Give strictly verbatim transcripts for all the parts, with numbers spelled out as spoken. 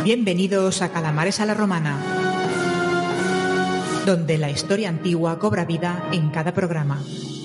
Bienvenidos a Calamares a la Romana, donde la historia antigua cobra vida en cada programa.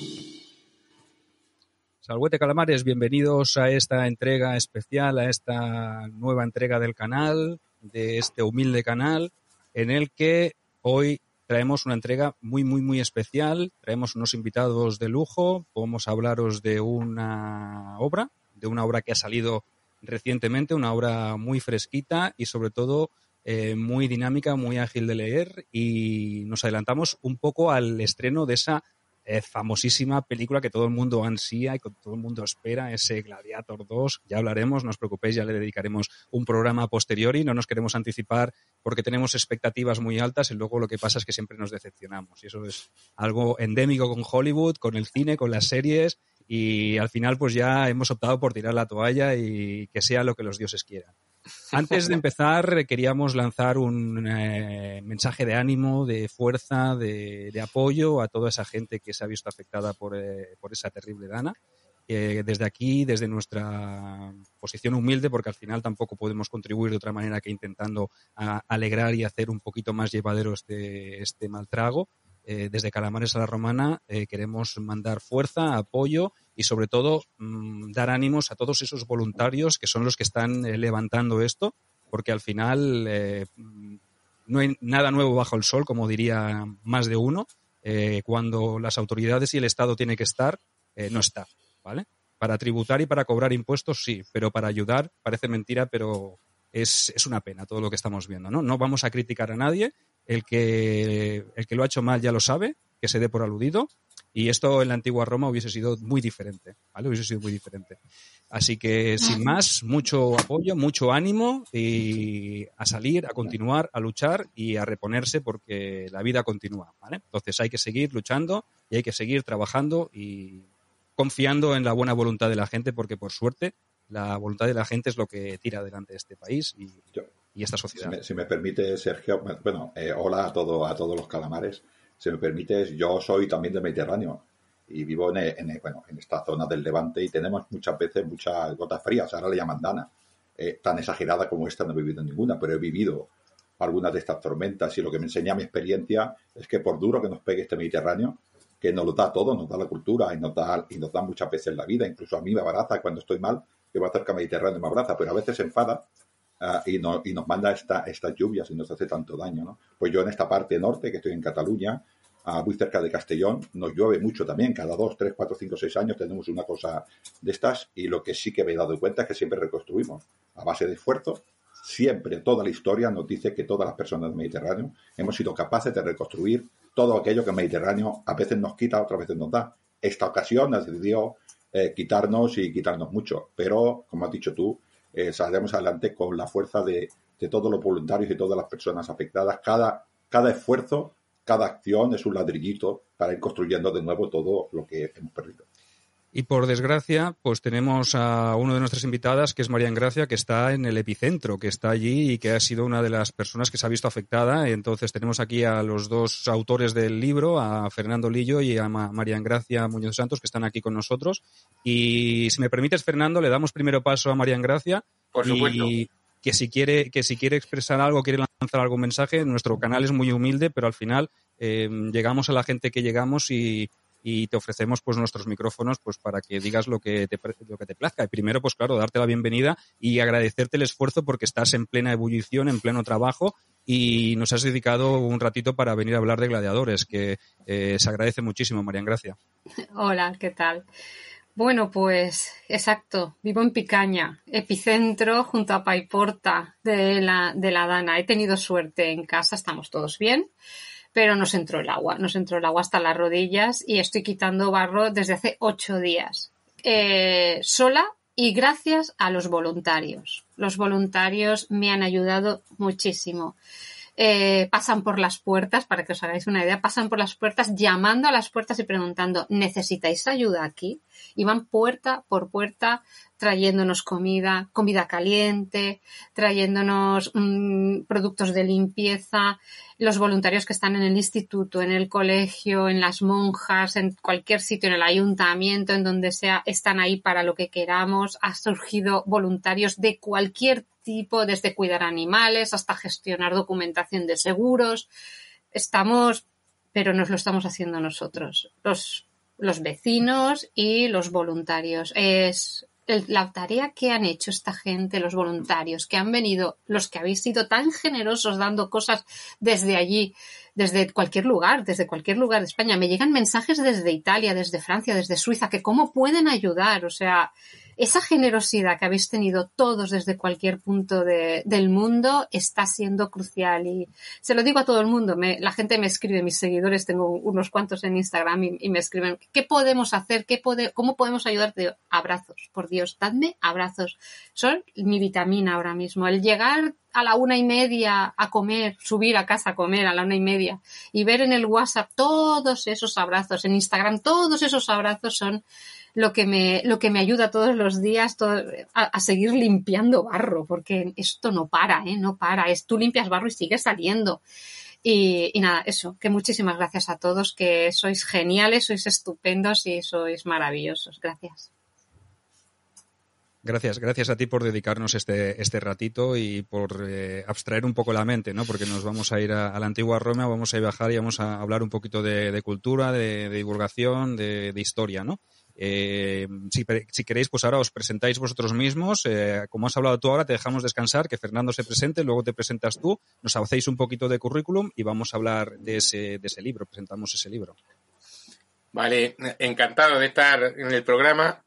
Salvete Calamares, bienvenidos a esta entrega especial, a esta nueva entrega del canal, de este humilde canal, en el que hoy traemos una entrega muy, muy, muy especial. Traemos unos invitados de lujo. Vamos a hablaros de una obra, de una obra que ha salido recientemente, una obra muy fresquita y sobre todo eh, muy dinámica, muy ágil de leer, y nos adelantamos un poco al estreno de esa eh, famosísima película que todo el mundo ansía y que todo el mundo espera, ese Gladiator dos. Ya hablaremos, no os preocupéis, ya le dedicaremos un programa a posteriori, no nos queremos anticipar porque tenemos expectativas muy altas y luego lo que pasa es que siempre nos decepcionamos, y eso es algo endémico con Hollywood, con el cine, con las series. Y al final pues ya hemos optado por tirar la toalla y que sea lo que los dioses quieran. Antes de empezar queríamos lanzar un eh, mensaje de ánimo, de fuerza, de, de apoyo a toda esa gente que se ha visto afectada por, eh, por esa terrible dana. Eh, desde aquí, desde nuestra posición humilde, porque al final tampoco podemos contribuir de otra manera que intentando a, alegrar y hacer un poquito más llevadero este, este mal trago. Eh, desde Calamares a la Romana eh, queremos mandar fuerza, apoyo y sobre todo mmm, dar ánimos a todos esos voluntarios que son los que están eh, levantando esto, porque al final eh, no hay nada nuevo bajo el sol, como diría más de uno. Eh, cuando las autoridades y el Estado tienen que estar, eh, no está, ¿vale? Para tributar y para cobrar impuestos sí, pero para ayudar parece mentira, pero es, es una pena todo lo que estamos viendo, ¿no? No vamos a criticar a nadie. El que, el que lo ha hecho mal ya lo sabe, que se dé por aludido, y esto en la antigua Roma hubiese sido muy diferente, ¿vale? Hubiese sido muy diferente. Así que, sin más, mucho apoyo, mucho ánimo y a salir, a continuar, a luchar y a reponerse porque la vida continúa, ¿vale? Entonces hay que seguir luchando y hay que seguir trabajando y confiando en la buena voluntad de la gente, porque por suerte la voluntad de la gente es lo que tira adelante este país y... y esta sociedad. Si me, si me permite, Sergio, bueno, eh, hola a, todo, a todos los calamares. Si me permites, yo soy también del Mediterráneo y vivo en, en, bueno, en esta zona del Levante y tenemos muchas veces muchas gotas frías, ahora le llaman dana. Eh, tan exagerada como esta no he vivido ninguna, pero he vivido algunas de estas tormentas y lo que me enseña mi experiencia es que por duro que nos pegue este Mediterráneo, que nos lo da todo, nos da la cultura y nos da, y nos da muchas veces la vida, incluso a mí me abraza cuando estoy mal, que voy cerca del Mediterráneo me abraza, pero a veces se enfada. Uh, y, no, y nos manda esta, estas lluvias y nos hace tanto daño, ¿no? Pues yo en esta parte norte, que estoy en Cataluña, uh, muy cerca de Castellón, nos llueve mucho también, cada dos, tres, cuatro, cinco, seis años tenemos una cosa de estas, y lo que sí que me he dado cuenta es que siempre reconstruimos a base de esfuerzo. Siempre, toda la historia nos dice que todas las personas del Mediterráneo hemos sido capaces de reconstruir todo aquello que el Mediterráneo a veces nos quita, otras veces nos da. Esta ocasión nos decidió eh, quitarnos y quitarnos mucho, pero, como has dicho tú, Eh, saldremos adelante con la fuerza de, de todos los voluntarios y todas las personas afectadas. Cada, cada esfuerzo, cada acción es un ladrillito para ir construyendo de nuevo todo lo que hemos perdido. Y por desgracia, pues tenemos a una de nuestras invitadas, que es María Engracia, que está en el epicentro, que está allí y que ha sido una de las personas que se ha visto afectada. Entonces tenemos aquí a los dos autores del libro, a Fernando Lillo y a María Engracia Muñoz Santos, que están aquí con nosotros. Y si me permites, Fernando, le damos primero paso a María Engracia. Por supuesto. Y que si quiere, que si quiere expresar algo, quiere lanzar algún mensaje, nuestro canal es muy humilde, pero al final eh, llegamos a la gente que llegamos y y te ofrecemos pues nuestros micrófonos pues para que digas lo que te lo que te plazca. Y primero, pues claro, darte la bienvenida y agradecerte el esfuerzo porque estás en plena ebullición, en pleno trabajo y nos has dedicado un ratito para venir a hablar de Gladiadores, que eh, se agradece muchísimo, María Engracia. Hola, ¿qué tal? Bueno, pues exacto, vivo en Picaña, epicentro junto a Paiporta de la, de la Dana. He tenido suerte en casa, estamos todos bien, pero nos entró el agua, nos entró el agua hasta las rodillas y estoy quitando barro desde hace ocho días, eh, sola y gracias a los voluntarios. Los voluntarios me han ayudado muchísimo. Eh, pasan por las puertas, para que os hagáis una idea, pasan por las puertas llamando a las puertas y preguntando, ¿necesitáis ayuda aquí? Y van puerta por puerta trayéndonos comida, comida caliente, trayéndonos mmm, productos de limpieza, los voluntarios que están en el instituto, en el colegio, en las monjas, en cualquier sitio, en el ayuntamiento, en donde sea, están ahí para lo que queramos. Ha surgido voluntarios de cualquier tipo, desde cuidar animales hasta gestionar documentación de seguros. Estamos, pero nos lo estamos haciendo nosotros, los, los vecinos y los voluntarios. Es el, la tarea que han hecho esta gente, los voluntarios, que han venido, los que habéis sido tan generosos dando cosas desde allí, desde cualquier lugar, desde cualquier lugar de España. Me llegan mensajes desde Italia, desde Francia, desde Suiza, que cómo pueden ayudar. O sea, esa generosidad que habéis tenido todos desde cualquier punto de, del mundo está siendo crucial, y se lo digo a todo el mundo. Me, la gente me escribe, mis seguidores, tengo unos cuantos en Instagram, y, y me escriben, ¿qué podemos hacer? ¿Qué pode, ¿Cómo podemos ayudarte? Abrazos, por Dios, dadme abrazos. Son mi vitamina ahora mismo. El llegar a la una y media a comer, subir a casa a comer a la una y media y ver en el WhatsApp todos esos abrazos, en Instagram todos esos abrazos, son lo que me, lo que me ayuda todos los días todo, a, a seguir limpiando barro, porque esto no para, ¿eh? No para. Es, tú limpias barro y sigue saliendo. Y, y nada, eso, que muchísimas gracias a todos, que sois geniales, sois estupendos y sois maravillosos. Gracias. Gracias, gracias a ti por dedicarnos este, este ratito y por eh, abstraer un poco la mente, ¿no? Porque nos vamos a ir a, a la antigua Roma, vamos a viajar y vamos a hablar un poquito de, de cultura, de, de divulgación, de, de historia, ¿no? Eh, si, si queréis, pues ahora os presentáis vosotros mismos. Eh, como has hablado tú ahora, te dejamos descansar, que Fernando se presente, luego te presentas tú, nos hacéis un poquito de currículum y vamos a hablar de ese, de ese libro, presentamos ese libro. Vale, encantado de estar en el programa.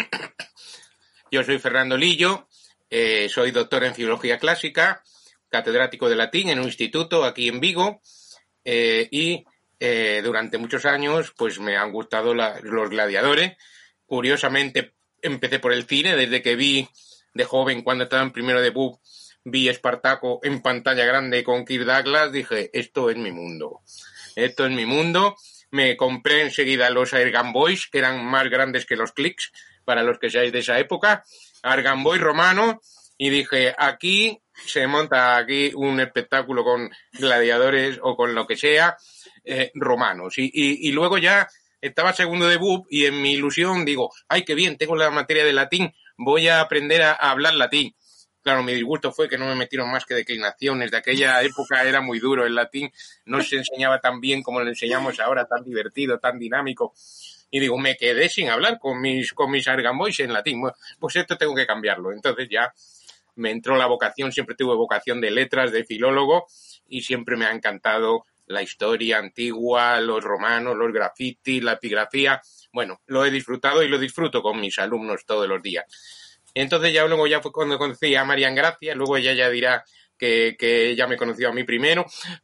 Yo soy Fernando Lillo, eh, soy doctor en Filología Clásica, catedrático de latín en un instituto aquí en Vigo, eh, y eh, durante muchos años pues me han gustado la, los gladiadores. Curiosamente empecé por el cine, desde que vi de joven, cuando estaba en primero de B U P, vi Espartaco en pantalla grande con Kirk Douglas, dije, esto es mi mundo, esto es mi mundo. Me compré enseguida los Argan Boys, que eran más grandes que los Clicks, para los que seáis de esa época, Argan Boy romano, y dije, aquí se monta aquí un espectáculo con gladiadores o con lo que sea, eh, romanos. Y, y, y luego ya estaba segundo de B U P y en mi ilusión digo, ay, qué bien, tengo la materia de latín, voy a aprender a, a hablar latín. Claro, mi disgusto fue que no me metieron más que declinaciones. De aquella época era muy duro el latín, no se enseñaba tan bien como lo enseñamos ahora, tan divertido, tan dinámico. Y digo, me quedé sin hablar con mis, con mis Argan Boys en latín. Bueno, pues esto tengo que cambiarlo. Entonces ya me entró la vocación, siempre tuve vocación de letras, de filólogo, y siempre me ha encantado la historia antigua, los romanos, los grafitis, la epigrafía. Bueno, lo he disfrutado y lo disfruto con mis alumnos todos los días. Entonces ya luego ya fue cuando conocí a Marian Gracia, luego ella ya dirá que, que ella me conoció a mí primero.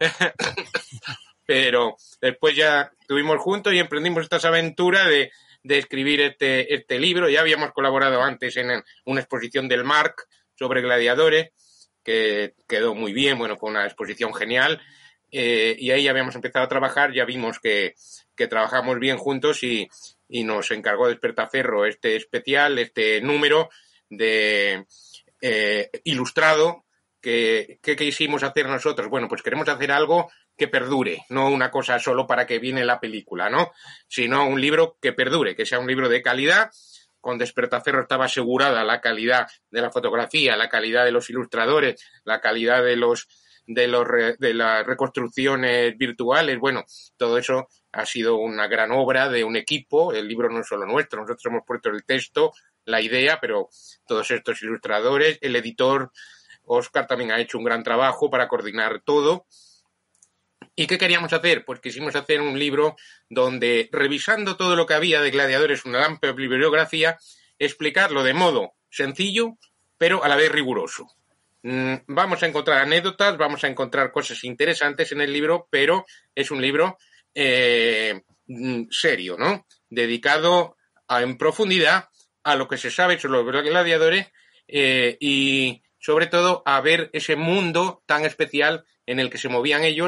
Pero después ya estuvimos juntos y emprendimos estas aventuras de, de escribir este, este libro. Ya habíamos colaborado antes en una exposición del Marc sobre gladiadores, que quedó muy bien, bueno, fue una exposición genial. Eh, y ahí ya habíamos empezado a trabajar, ya vimos que, que trabajamos bien juntos y, y nos encargó Despertaferro este especial, este número de eh, ilustrado. ¿Qué quisimos hacer nosotros? Bueno, pues queremos hacer algo que perdure, no una cosa solo para que viene la película, ¿no? Sino un libro que perdure, que sea un libro de calidad. Con Despertaferro estaba asegurada la calidad de la fotografía, la calidad de los ilustradores, la calidad de los de los de las reconstrucciones virtuales. Bueno, todo eso ha sido una gran obra de un equipo. El libro no es solo nuestro, nosotros hemos puesto el texto, la idea, pero todos estos ilustradores, el editor Óscar también ha hecho un gran trabajo para coordinar todo. ¿Y qué queríamos hacer? Pues quisimos hacer un libro donde, revisando todo lo que había de gladiadores, una amplia bibliografía, explicarlo de modo sencillo, pero a la vez riguroso. Mm, vamos a encontrar anécdotas, vamos a encontrar cosas interesantes en el libro, pero es un libro eh, serio, ¿no? Dedicado a, en profundidad a lo que se sabe sobre los gladiadores eh, y sobre todo a ver ese mundo tan especial en el que se movían ellos,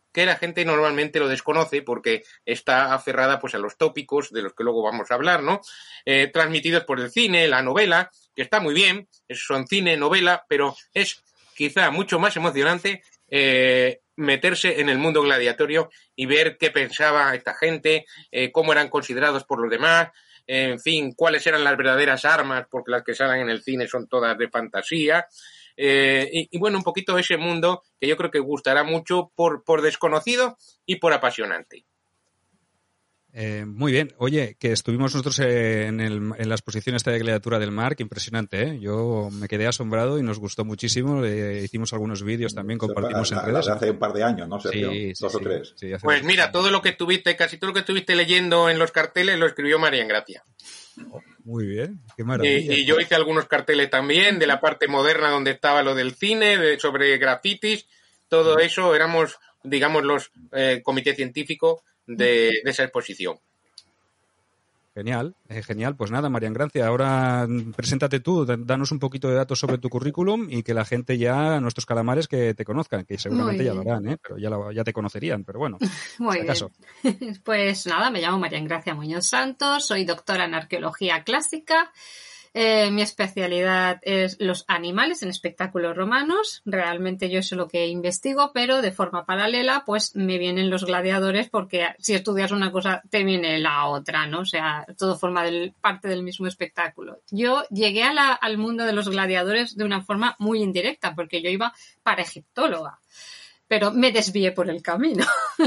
que la gente normalmente lo desconoce porque está aferrada pues a los tópicos de los que luego vamos a hablar, ¿no? Eh, transmitidos por el cine, la novela, que está muy bien, son cine, novela, pero es quizá mucho más emocionante eh, meterse en el mundo gladiatorio y ver qué pensaba esta gente, eh, cómo eran considerados por los demás, eh, en fin, cuáles eran las verdaderas armas, porque las que salen en el cine son todas de fantasía. Eh, y, y bueno, un poquito ese mundo que yo creo que gustará mucho por, por desconocido y por apasionante. Eh, muy bien. Oye, que estuvimos nosotros en, el, en la exposición esta de Gladiatura del Mar, que impresionante, ¿eh? Yo me quedé asombrado y nos gustó muchísimo. Eh, hicimos algunos vídeos también, compartimos la, en redes. La de hace un par de años, ¿no, Sergio? Sí, sí, Dos sí, o tres. Sí, pues mira, años. todo lo que estuviste, casi todo lo que estuviste leyendo en los carteles lo escribió María Engracia. Muy bien, qué maravilla. Y, y yo hice algunos carteles también de la parte moderna donde estaba lo del cine, de, sobre grafitis, todo eso, éramos, digamos, los eh, comité científico de, de esa exposición. Genial, eh, genial. Pues nada, María Engracia, ahora preséntate tú, danos un poquito de datos sobre tu currículum y que la gente ya, nuestros calamares, que te conozcan, que seguramente ya lo harán, ¿eh? Pero ya, la, ya te conocerían, pero bueno, Muy si acaso. bien. Pues nada, me llamo María Engracia Muñoz Santos, soy doctora en arqueología clásica. Eh, mi especialidad es los animales en espectáculos romanos. Realmente yo eso es lo que investigo, pero de forma paralela pues me vienen los gladiadores porque si estudias una cosa te viene la otra, ¿no? O sea, todo forma del, parte del mismo espectáculo. Yo llegué a la, al mundo de los gladiadores de una forma muy indirecta porque yo iba para egiptóloga, pero me desvié por el camino.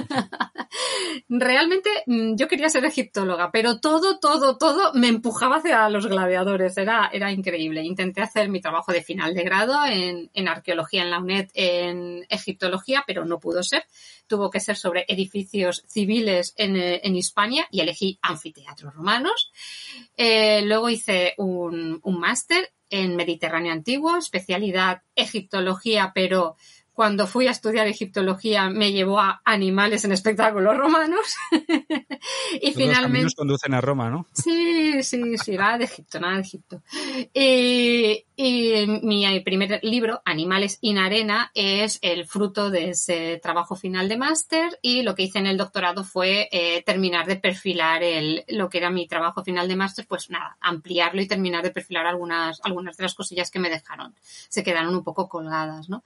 Realmente yo quería ser egiptóloga, pero todo, todo, todo me empujaba hacia los gladiadores. Era, era increíble. Intenté hacer mi trabajo de final de grado en, en arqueología en la UNED en egiptología, pero no pudo ser. Tuvo que ser sobre edificios civiles en, en Hispania y elegí anfiteatros romanos. Eh, luego hice un, un máster en Mediterráneo Antiguo, especialidad egiptología, pero cuando fui a estudiar egiptología me llevó a animales en espectáculos romanos. Y Todos finalmente los caminos conducen a Roma, ¿no? Sí, sí, sí, nada de Egipto, nada de Egipto. Y, y mi primer libro, Animales in Arena, es el fruto de ese trabajo final de máster y lo que hice en el doctorado fue eh, terminar de perfilar el, lo que era mi trabajo final de máster, pues nada, ampliarlo y terminar de perfilar algunas, algunas de las cosillas que me dejaron. Se quedaron un poco colgadas, ¿no?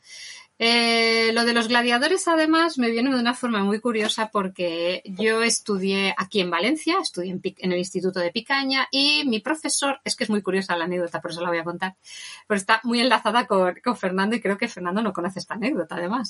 Eh, lo de los gladiadores, además, me viene de una forma muy curiosa porque yo estudié aquí en Valencia, estudié en, en el Instituto de Picaña y mi profesor, es que es muy curiosa la anécdota, por eso la voy a contar, pero está muy enlazada con, con Fernando y creo que Fernando no conoce esta anécdota, además.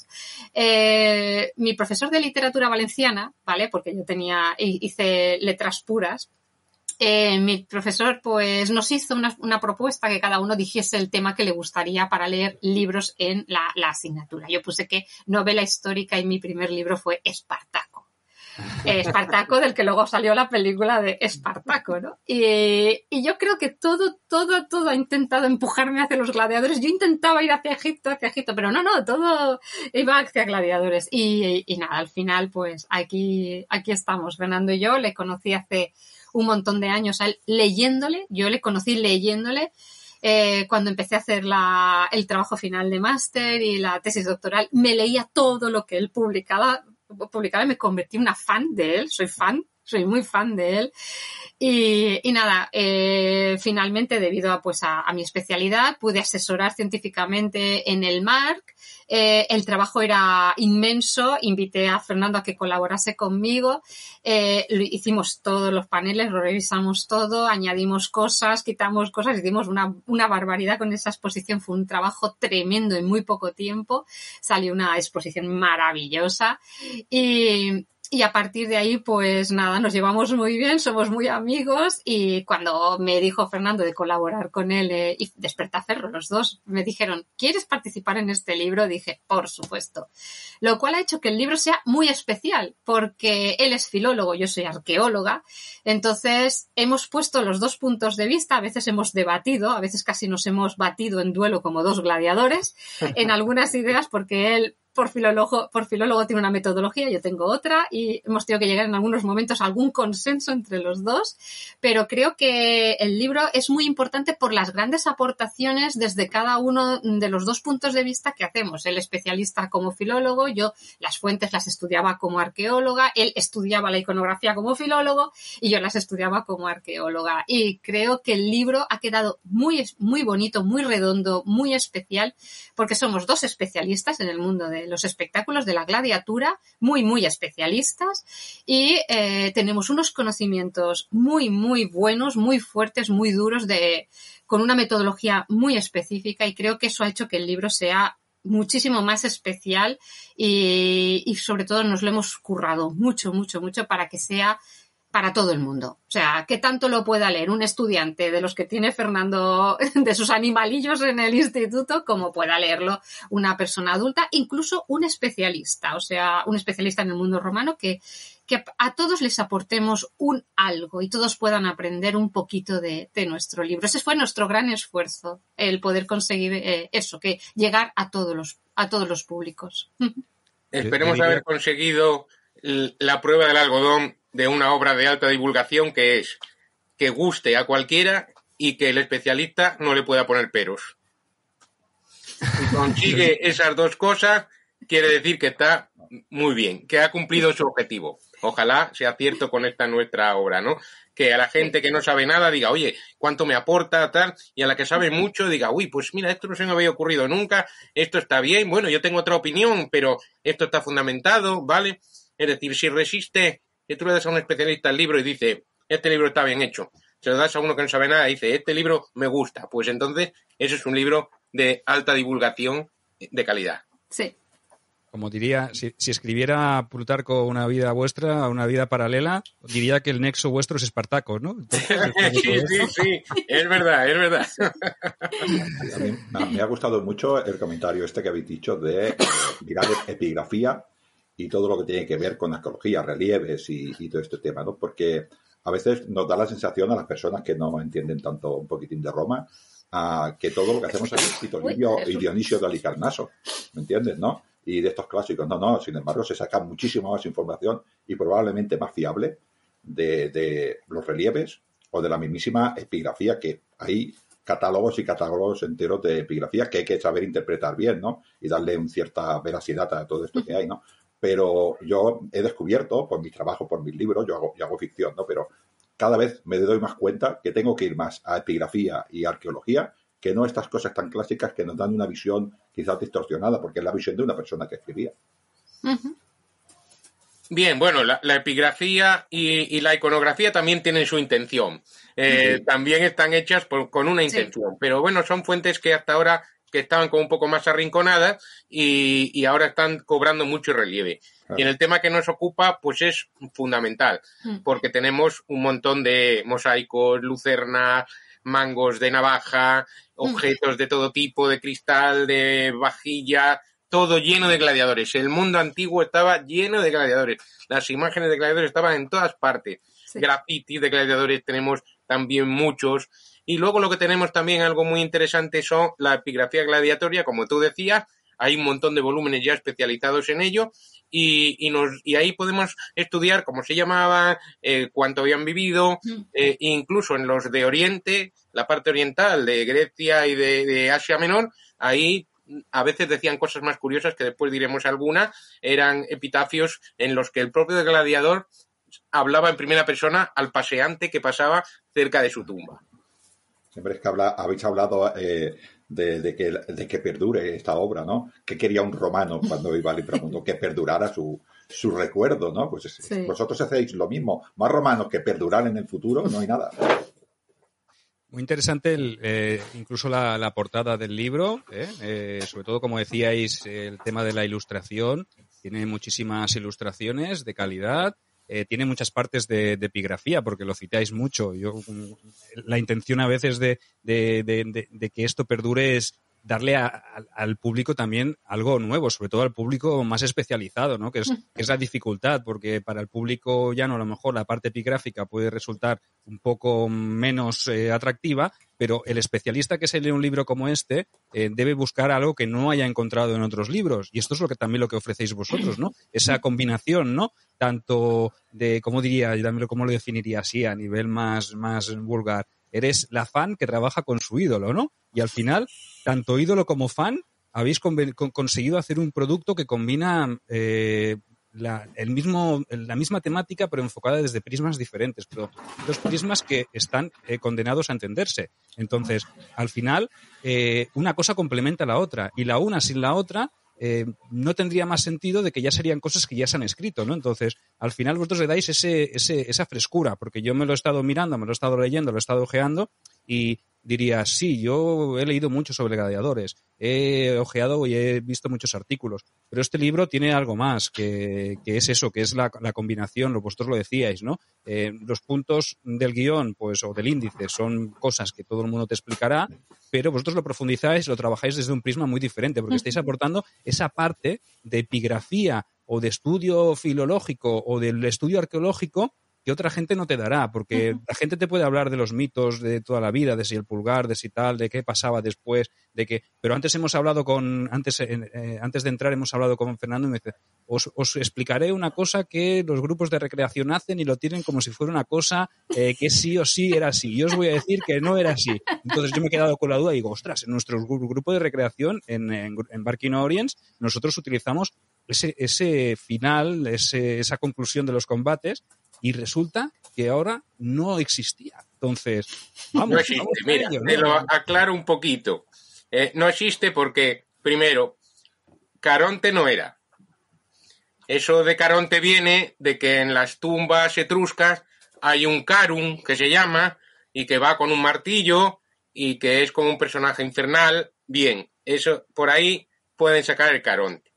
Eh, mi profesor de literatura valenciana, ¿vale? Porque yo tenía, hice letras puras. Eh, mi profesor pues nos hizo una, una propuesta que cada uno dijese el tema que le gustaría para leer libros en la, la asignatura. Yo puse que novela histórica y mi primer libro fue Espartaco. Eh, Espartaco, del que luego salió la película de Espartaco, ¿no? Y, y yo creo que todo, todo, todo ha intentado empujarme hacia los gladiadores. Yo intentaba ir hacia Egipto, hacia Egipto, pero no, no, todo iba hacia gladiadores. Y, y nada, al final pues aquí, aquí estamos, Fernando y yo. Le conocí hace un montón de años a él leyéndole, yo le conocí leyéndole eh, cuando empecé a hacer la, el trabajo final de máster y la tesis doctoral, me leía todo lo que él publicaba, publicaba y me convertí en una fan de él, soy fan, soy muy fan de él. Y, y nada, eh, finalmente, debido a, pues, a, a mi especialidad, pude asesorar científicamente en el MARC. Eh, el trabajo era inmenso, invité a Fernando a que colaborase conmigo, eh, hicimos todos los paneles, lo revisamos todo, añadimos cosas, quitamos cosas, hicimos una, una barbaridad con esa exposición, fue un trabajo tremendo en muy poco tiempo, salió una exposición maravillosa y... Y a partir de ahí, pues nada, nos llevamos muy bien, somos muy amigos y cuando me dijo Fernando de colaborar con él eh, y Despertaferro, los dos, me dijeron, ¿quieres participar en este libro? Dije, por supuesto. Lo cual ha hecho que el libro sea muy especial porque él es filólogo, yo soy arqueóloga, entonces hemos puesto los dos puntos de vista, a veces hemos debatido, a veces casi nos hemos batido en duelo como dos gladiadores en algunas ideas porque él por filólogo, por filólogo tiene una metodología, yo tengo otra y hemos tenido que llegar en algunos momentos a algún consenso entre los dos, pero creo que el libro es muy importante por las grandes aportaciones desde cada uno de los dos puntos de vista que hacemos. El especialista como filólogo, yo las fuentes las estudiaba como arqueóloga, él estudiaba la iconografía como filólogo y yo las estudiaba como arqueóloga. Y creo que el libro ha quedado muy, muy bonito, muy redondo, muy especial, porque somos dos especialistas en el mundo de los espectáculos, de la gladiatura, muy, muy especialistas, y eh, tenemos unos conocimientos muy, muy buenos, muy fuertes, muy duros, de, con una metodología muy específica, y creo que eso ha hecho que el libro sea muchísimo más especial y, y sobre todo nos lo hemos currado mucho, mucho, mucho para que sea para todo el mundo. O sea, que tanto lo pueda leer un estudiante de los que tiene Fernando, de sus animalillos en el instituto, como pueda leerlo una persona adulta, incluso un especialista, o sea, un especialista en el mundo romano, que, que a todos les aportemos un algo y todos puedan aprender un poquito de, de nuestro libro. Ese fue nuestro gran esfuerzo, el poder conseguir eh, eso, que llegar a todos los, a todos los públicos. Esperemos haber conseguido la prueba del algodón de una obra de alta divulgación, que es que guste a cualquiera y que el especialista no le pueda poner peros. Si consigue esas dos cosas, quiere decir que está muy bien, que ha cumplido su objetivo. Ojalá sea cierto con esta nuestra obra, ¿no? Que a la gente que no sabe nada diga, oye, ¿cuánto me aporta, tal? Y a la que sabe mucho diga, uy, pues mira, esto no se me había ocurrido nunca, esto está bien, bueno, yo tengo otra opinión, pero esto está fundamentado, ¿vale? Es decir, si resiste, que tú le das a un especialista el libro y dice, este libro está bien hecho, se lo das a uno que no sabe nada y dice, este libro me gusta, pues entonces ese es un libro de alta divulgación de calidad. Sí. Como diría, si, si escribiera Plutarco una vida vuestra, una vida paralela, diría que el nexo vuestro es Espartaco, ¿no? Entonces, sí, sí, sí, es verdad, es verdad. A mí me ha gustado mucho el comentario este que habéis dicho de eh, mirar epigrafía y todo lo que tiene que ver con arqueología, relieves y, y todo este tema, ¿no? Porque a veces nos da la sensación a las personas que no entienden tanto un poquitín de Roma, a que todo lo que hacemos es escrito Livio y Dionisio de Halicarnaso, ¿me entiendes, no? Y de estos clásicos, no, no, sin embargo se saca muchísima más información y probablemente más fiable de, de los relieves o de la mismísima epigrafía, que hay catálogos y catálogos enteros de epigrafía que hay que saber interpretar bien, ¿no? Y darle una cierta veracidad a todo esto que hay, ¿no? Pero yo he descubierto, por mi trabajo, por mis libros, yo hago, yo hago ficción, ¿no? Pero cada vez me doy más cuenta que tengo que ir más a epigrafía y arqueología que no estas cosas tan clásicas que nos dan una visión quizás distorsionada, porque es la visión de una persona que escribía. Uh-huh. Bien, bueno, la, la epigrafía y, y la iconografía también tienen su intención. Eh, sí. También están hechas por, con una intención. Sí. Pero bueno, son fuentes que hasta ahora que estaban como un poco más arrinconadas y, y ahora están cobrando mucho relieve. Claro. Y en el tema que nos ocupa, pues es fundamental, porque tenemos un montón de mosaicos, lucernas, mangos de navaja, objetos de todo tipo, de cristal, de vajilla, todo lleno de gladiadores. El mundo antiguo estaba lleno de gladiadores. Las imágenes de gladiadores estaban en todas partes. Sí. Grafitis de gladiadores tenemos también muchos. Y luego lo que tenemos también, algo muy interesante, son la epigrafía gladiatoria, como tú decías. Hay un montón de volúmenes ya especializados en ello. Y, y, nos, y ahí podemos estudiar cómo se llamaba, eh, cuánto habían vivido, eh, incluso en los de Oriente, la parte oriental de Grecia y de, de Asia Menor, ahí a veces decían cosas más curiosas, que después diremos alguna, eran epitafios en los que el propio gladiador hablaba en primera persona al paseante que pasaba cerca de su tumba. Siempre es que habla, habéis hablado eh, de, de, que, de que perdure esta obra, ¿no? ¿Qué quería un romano cuando iba al inframundo? Que perdurara su, su recuerdo, ¿no? Pues sí. Vosotros hacéis lo mismo. Más romanos que perdurar en el futuro, no hay nada. Muy interesante el, eh, incluso la, la portada del libro, ¿eh? Eh, sobre todo, como decíais, el tema de la ilustración. Tiene muchísimas ilustraciones de calidad. Eh, tiene muchas partes de, de epigrafía, porque lo citáis mucho. Yo, la intención a veces de, de, de, de, de que esto perdure es darle a, a, al público también algo nuevo, sobre todo al público más especializado, ¿no? Que es, que es la dificultad, porque para el público llano a lo mejor la parte epigráfica puede resultar un poco menos eh, atractiva, pero el especialista que se lee un libro como este eh, debe buscar algo que no haya encontrado en otros libros. Y esto es lo que también lo que ofrecéis vosotros, ¿no? Esa combinación, ¿no? Tanto de, ¿cómo diría? Yo también cómo lo definiría así a nivel más, más vulgar. Eres la fan que trabaja con su ídolo, ¿no? Y al final, tanto ídolo como fan, habéis con, con, conseguido hacer un producto que combina eh, la, el mismo, la misma temática, pero enfocada desde prismas diferentes, pero dos prismas que están eh, condenados a entenderse. Entonces, al final, eh, una cosa complementa a la otra, y la una sin la otra eh, no tendría más sentido de que ya serían cosas que ya se han escrito, ¿no? Entonces, al final vosotros le dais ese, ese, esa frescura, porque yo me lo he estado mirando, me lo he estado leyendo, lo he estado ojeando, y diría, sí, yo he leído mucho sobre gladiadores, he ojeado y he visto muchos artículos, pero este libro tiene algo más, que, que es eso, que es la, la combinación, lo vosotros lo decíais, ¿no? Eh, los puntos del guión, pues, o del índice, son cosas que todo el mundo te explicará, pero vosotros lo profundizáis, lo trabajáis desde un prisma muy diferente, porque estáis aportando esa parte de epigrafía o de estudio filológico o del estudio arqueológico que otra gente no te dará, porque uh-huh. la gente te puede hablar de los mitos de toda la vida, de si el pulgar, de si tal, de qué pasaba después, de que... Pero antes hemos hablado con... Antes eh, antes de entrar hemos hablado con Fernando y me dice, os, os explicaré una cosa que los grupos de recreación hacen y lo tienen como si fuera una cosa eh, que sí o sí era así. Yo os voy a decir que no era así. Entonces yo me he quedado con la duda y digo, ostras, en nuestro grupo de recreación, en, en, en Barking Orients, nosotros utilizamos ese, ese final, ese, esa conclusión de los combates, y resulta que ahora no existía. Entonces, vamos. No existe, vamos mira, ello, ¿no? te lo aclaro un poquito. Eh, no existe porque, primero, Caronte no era. Eso de Caronte viene de que en las tumbas etruscas hay un Carun, que se llama, y que va con un martillo, y que es como un personaje infernal. Bien, eso por ahí pueden sacar el Caronte.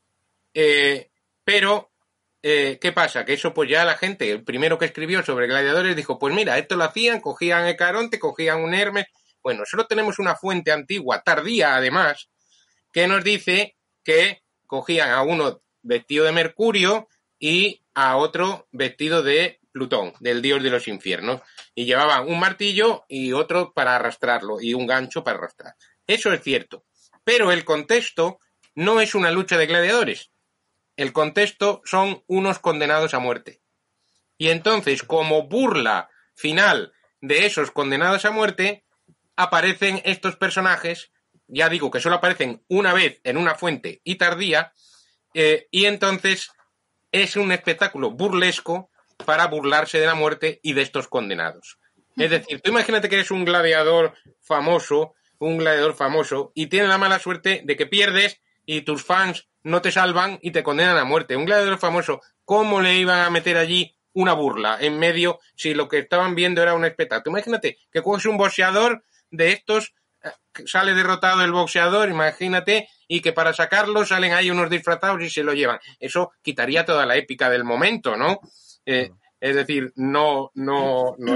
Eh, pero... Eh, ¿qué pasa? Que eso pues ya la gente, el primero que escribió sobre gladiadores dijo, pues mira, esto lo hacían, cogían el Caronte, cogían un Hermes. Bueno, solo tenemos una fuente antigua, tardía además, que nos dice que cogían a uno vestido de Mercurio y a otro vestido de Plutón, del dios de los infiernos, y llevaban un martillo y otro para arrastrarlo y un gancho para arrastrar. Eso es cierto, pero el contexto no es una lucha de gladiadores. El contexto son unos condenados a muerte. Y entonces, como burla final de esos condenados a muerte, aparecen estos personajes, ya digo que solo aparecen una vez en una fuente y tardía, eh, y entonces es un espectáculo burlesco para burlarse de la muerte y de estos condenados. Es decir, tú imagínate que eres un gladiador famoso, un gladiador famoso, y tienes la mala suerte de que pierdes y tus fans no te salvan y te condenan a muerte. Un gladiador famoso, ¿cómo le iban a meter allí una burla en medio si lo que estaban viendo era un espectáculo? Imagínate que coges un boxeador de estos, sale derrotado el boxeador, imagínate, y que para sacarlo salen ahí unos disfrazados y se lo llevan. Eso quitaría toda la épica del momento, ¿no? Eh, es decir, no, no, no.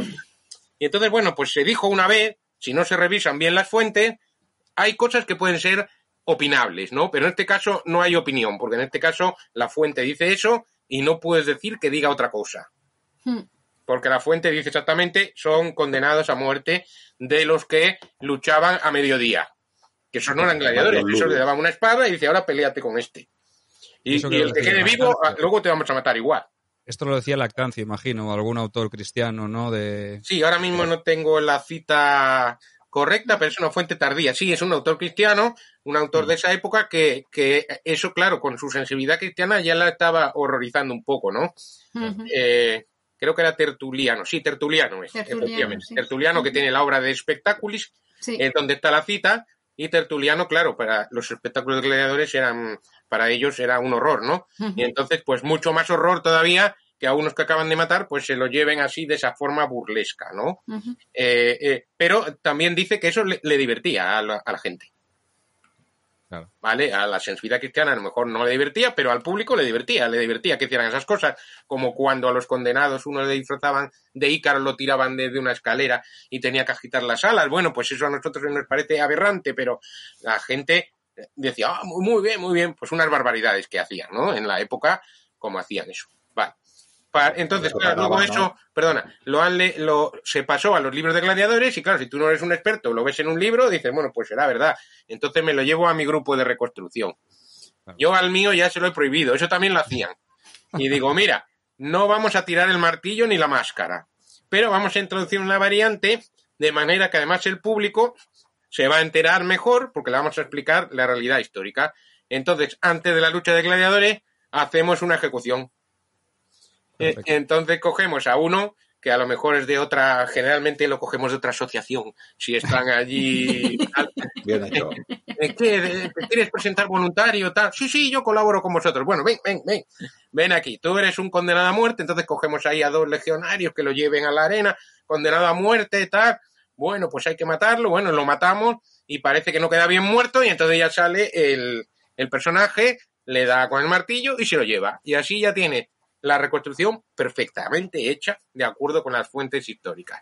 Y entonces, bueno, pues se dijo una vez, si no se revisan bien las fuentes, hay cosas que pueden ser opinables, ¿no? Pero en este caso no hay opinión, porque en este caso la fuente dice eso y no puedes decir que diga otra cosa. Hmm. Porque la fuente dice exactamente, son condenados a muerte de los que luchaban a mediodía. Que esos no eran gladiadores, esos le daban una espada y dice, ahora peleate con este. Y, y el que quede vivo, luego te vamos a matar igual. Esto lo decía Lactancia, imagino, algún autor cristiano, ¿no? De... Sí, ahora mismo no tengo la cita correcta, pero es una fuente tardía. Sí, es un autor cristiano, un autor de esa época que, que eso, claro, con su sensibilidad cristiana ya la estaba horrorizando un poco, ¿no? Uh-huh. Eh, creo que era Tertuliano, sí, Tertuliano es, Tertuliano, efectivamente. Sí. Tertuliano, que tiene la obra de Spectaculis, sí. Es donde está la cita, y Tertuliano, claro, para los espectáculos de gladiadores eran, para ellos era un horror, ¿no? Uh-huh. Y entonces, pues mucho más horror todavía que a unos que acaban de matar, pues se lo lleven así de esa forma burlesca, ¿no? Uh-huh. Eh, eh, pero también dice que eso le, le divertía a la, a la gente. Claro. ¿Vale? A la sensibilidad cristiana a lo mejor no le divertía, pero al público le divertía, le divertía que hicieran esas cosas, como cuando a los condenados unos le disfrazaban de Ícaro, lo tiraban desde una escalera y tenía que agitar las alas. Bueno, pues eso a nosotros nos parece aberrante, pero la gente decía, ah, muy bien, muy bien, pues unas barbaridades que hacían, ¿no? En la época, como hacían eso. Vale. Pa, entonces, claro, luego eso, ¿no? perdona, lo, han le, lo se pasó a los libros de gladiadores y claro, si tú no eres un experto, lo ves en un libro, dices, bueno, pues será verdad. Entonces me lo llevo a mi grupo de reconstrucción. Claro. Yo al mío ya se lo he prohibido, eso también lo hacían. Y digo, mira, no vamos a tirar el martillo ni la máscara, pero vamos a introducir una variante de manera que además el público se va a enterar mejor porque le vamos a explicar la realidad histórica. Entonces, antes de la lucha de gladiadores, hacemos una ejecución. Perfecto. Entonces cogemos a uno que a lo mejor es de otra, generalmente lo cogemos de otra asociación, si están allí. Bien hecho. ¿Qué? ¿Te quieres presentar voluntario? Tal? Sí, sí, yo colaboro con vosotros. Bueno, ven, ven, ven. Ven aquí. Tú eres un condenado a muerte, entonces cogemos ahí a dos legionarios que lo lleven a la arena, condenado a muerte, tal. Bueno, pues hay que matarlo. Bueno, lo matamos y parece que no queda bien muerto y entonces ya sale el, el personaje, le da con el martillo y se lo lleva. Y así ya tiene la reconstrucción perfectamente hecha de acuerdo con las fuentes históricas.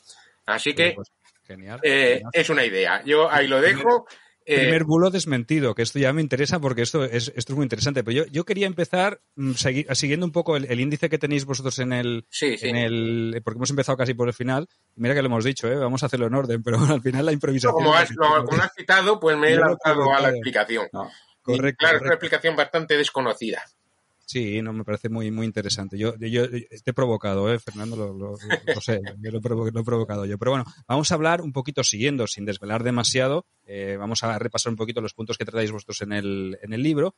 Así que pues, genial, eh, genial. Es una idea. Yo ahí lo dejo. Primer, primer bulo desmentido, que esto ya me interesa porque esto es, esto es muy interesante. Pero yo, yo quería empezar mmm, segui, siguiendo un poco el, el índice que tenéis vosotros en el, sí, sí. en el... Porque hemos empezado casi por el final. Mira que lo hemos dicho, ¿eh? Vamos a hacerlo en orden, pero al final la improvisación... Como has, lo, como has citado, pues me he lanzado a la explicación. No. Correcto, claro, correcto. Es una explicación bastante desconocida. Sí, no, me parece muy muy interesante. Yo, yo, yo te he provocado, ¿eh, Fernando? Lo, lo, lo, lo sé, yo lo, provo lo he provocado yo. Pero bueno, vamos a hablar un poquito siguiendo, sin desvelar demasiado. Eh, vamos a repasar un poquito los puntos que tratáis vosotros en el, en el libro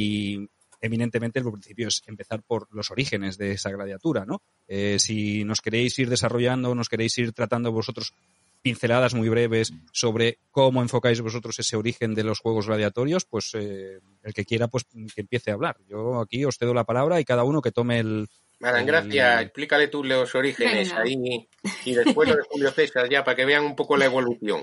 y eminentemente el principio es empezar por los orígenes de esa gladiatura, ¿no? Eh, si nos queréis ir desarrollando, nos queréis ir tratando vosotros pinceladas muy breves sobre cómo enfocáis vosotros ese origen de los juegos gladiatorios, pues eh, el que quiera pues que empiece a hablar. Yo aquí os cedo la palabra y cada uno que tome el... Maran, gracias. El... Explícale tú los orígenes Venga. ahí y después lo de Julio César ya para que vean un poco la evolución.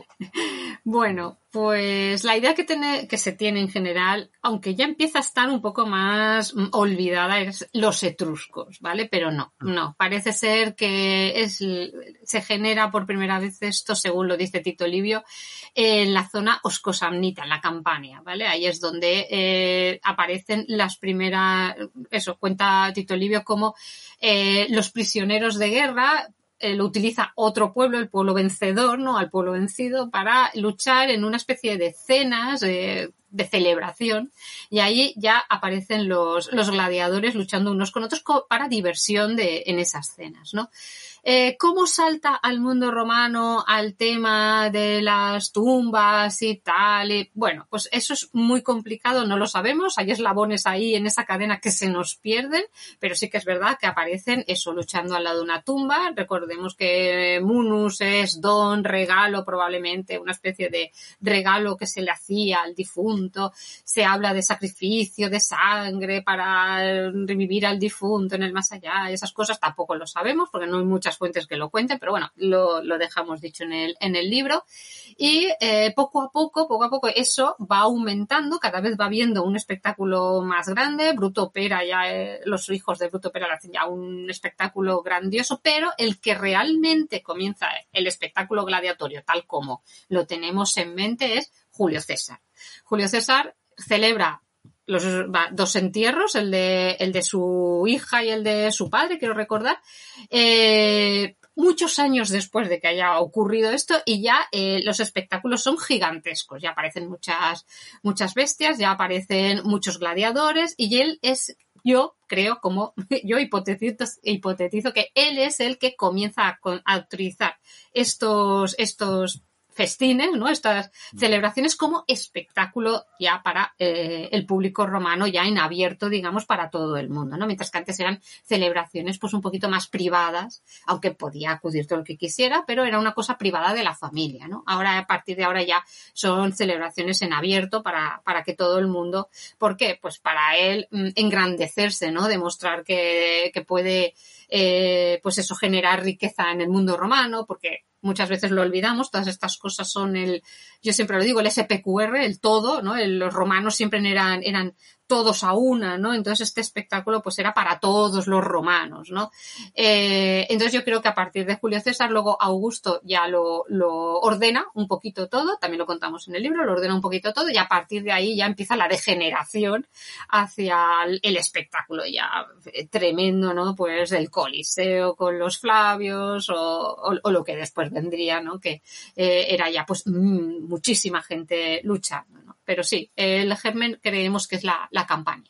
Bueno, pues la idea que, tiene, que se tiene en general, aunque ya empieza a estar un poco más olvidada, es los etruscos, ¿vale? Pero no, no. Parece ser que es, se genera por primera vez esto, según lo dice Tito Livio, en la zona oscosamnita, en la Campania, ¿vale? Ahí es donde eh, aparecen las primeras, eso, cuenta Tito Livio como eh, los prisioneros de guerra. Eh, lo utiliza otro pueblo, el pueblo vencedor, ¿no? Al pueblo vencido para luchar en una especie de cenas eh, de celebración y ahí ya aparecen los, los gladiadores luchando unos con otros para diversión de, en esas cenas, ¿no? Eh, ¿Cómo salta al mundo romano al tema de las tumbas y tal? Y, bueno, pues eso es muy complicado, no lo sabemos. Hay eslabones ahí en esa cadena que se nos pierden, pero sí que es verdad que aparecen eso, luchando al lado de una tumba. Recordemos que munus es don, regalo, probablemente una especie de regalo que se le hacía al difunto. Se habla de sacrificio, de sangre para revivir al difunto en el más allá. Esas cosas tampoco lo sabemos porque no hay muchas fuentes que lo cuenten, pero bueno, lo, lo dejamos dicho en el, en el libro. Y eh, poco a poco, poco a poco eso va aumentando, cada vez va viendo un espectáculo más grande. Bruto Pera, ya eh, los hijos de Bruto Pera le hacen ya un espectáculo grandioso, pero el que realmente comienza el espectáculo gladiatorio, tal como lo tenemos en mente, es Julio César. Julio César celebra los dos entierros, el de, el de su hija y el de su padre, quiero recordar, eh, muchos años después de que haya ocurrido esto y ya eh, los espectáculos son gigantescos, ya aparecen muchas, muchas bestias, ya aparecen muchos gladiadores y él es, yo creo, como yo hipotetizo, hipotetizo que él es el que comienza a, a utilizar estos, estos festines, ¿no? Estas celebraciones como espectáculo ya para eh, el público romano, ya en abierto, digamos, para todo el mundo, ¿no? Mientras que antes eran celebraciones pues un poquito más privadas, aunque podía acudir todo el que quisiera, pero era una cosa privada de la familia, ¿no? Ahora, a partir de ahora ya son celebraciones en abierto para, para que todo el mundo, ¿por qué? Pues para él mm, engrandecerse, ¿no? Demostrar que, que puede, eh, pues eso, generar riqueza en el mundo romano, porque muchas veces lo olvidamos, todas estas cosas son el, yo siempre lo digo, el ese pe cu erre, el todo, ¿no? El, los romanos siempre eran, eran todos a una, ¿no? Entonces este espectáculo pues era para todos los romanos, ¿no? Eh, entonces yo creo que a partir de Julio César, luego Augusto ya lo, lo ordena un poquito todo, también lo contamos en el libro, lo ordena un poquito todo y a partir de ahí ya empieza la degeneración hacia el, el espectáculo ya tremendo, ¿no? Pues el Coliseo con los Flavios o, o, o lo que después vendría, ¿no? Que eh, era ya pues mmm, muchísima gente luchando, ¿no? Pero sí, el germen creemos que es la, la campaña.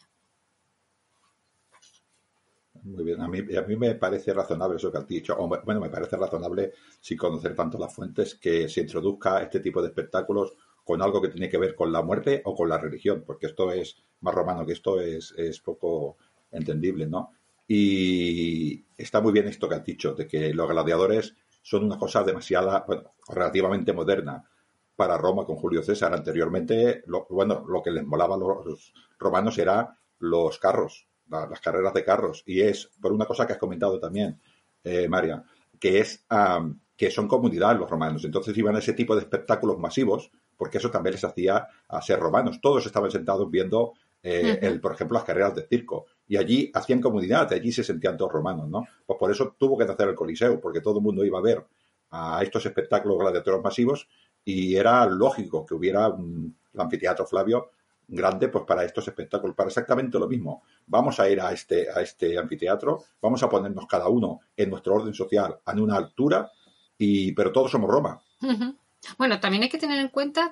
Muy bien, a mí, a mí me parece razonable eso que has dicho. O, bueno, me parece razonable, sin conocer tanto las fuentes, que se introduzca este tipo de espectáculos con algo que tiene que ver con la muerte o con la religión, porque esto es más romano que esto, es, es poco entendible, ¿no? Y está muy bien esto que has dicho, de que los gladiadores son una cosa demasiada, bueno, relativamente moderna para Roma con Julio César. Anteriormente, lo, bueno, lo que les molaba a los romanos era los carros, la, las carreras de carros. Y es por una cosa que has comentado también, eh, María, que es um, que son comunidad los romanos. Entonces iban a ese tipo de espectáculos masivos, porque eso también les hacía a ser romanos. Todos estaban sentados viendo, eh, uh-huh. el, por ejemplo, las carreras de circo. Y allí hacían comunidad, allí se sentían todos romanos, ¿no? Pues por eso tuvo que nacer el Coliseo, porque todo el mundo iba a ver a estos espectáculos gladiatorios masivos y era lógico que hubiera un, el anfiteatro Flavio grande pues para estos espectáculos, para exactamente lo mismo. Vamos a ir a este, a este anfiteatro, vamos a ponernos cada uno en nuestro orden social a una altura, y pero todos somos Roma. Uh-huh. Bueno, también hay que tener en cuenta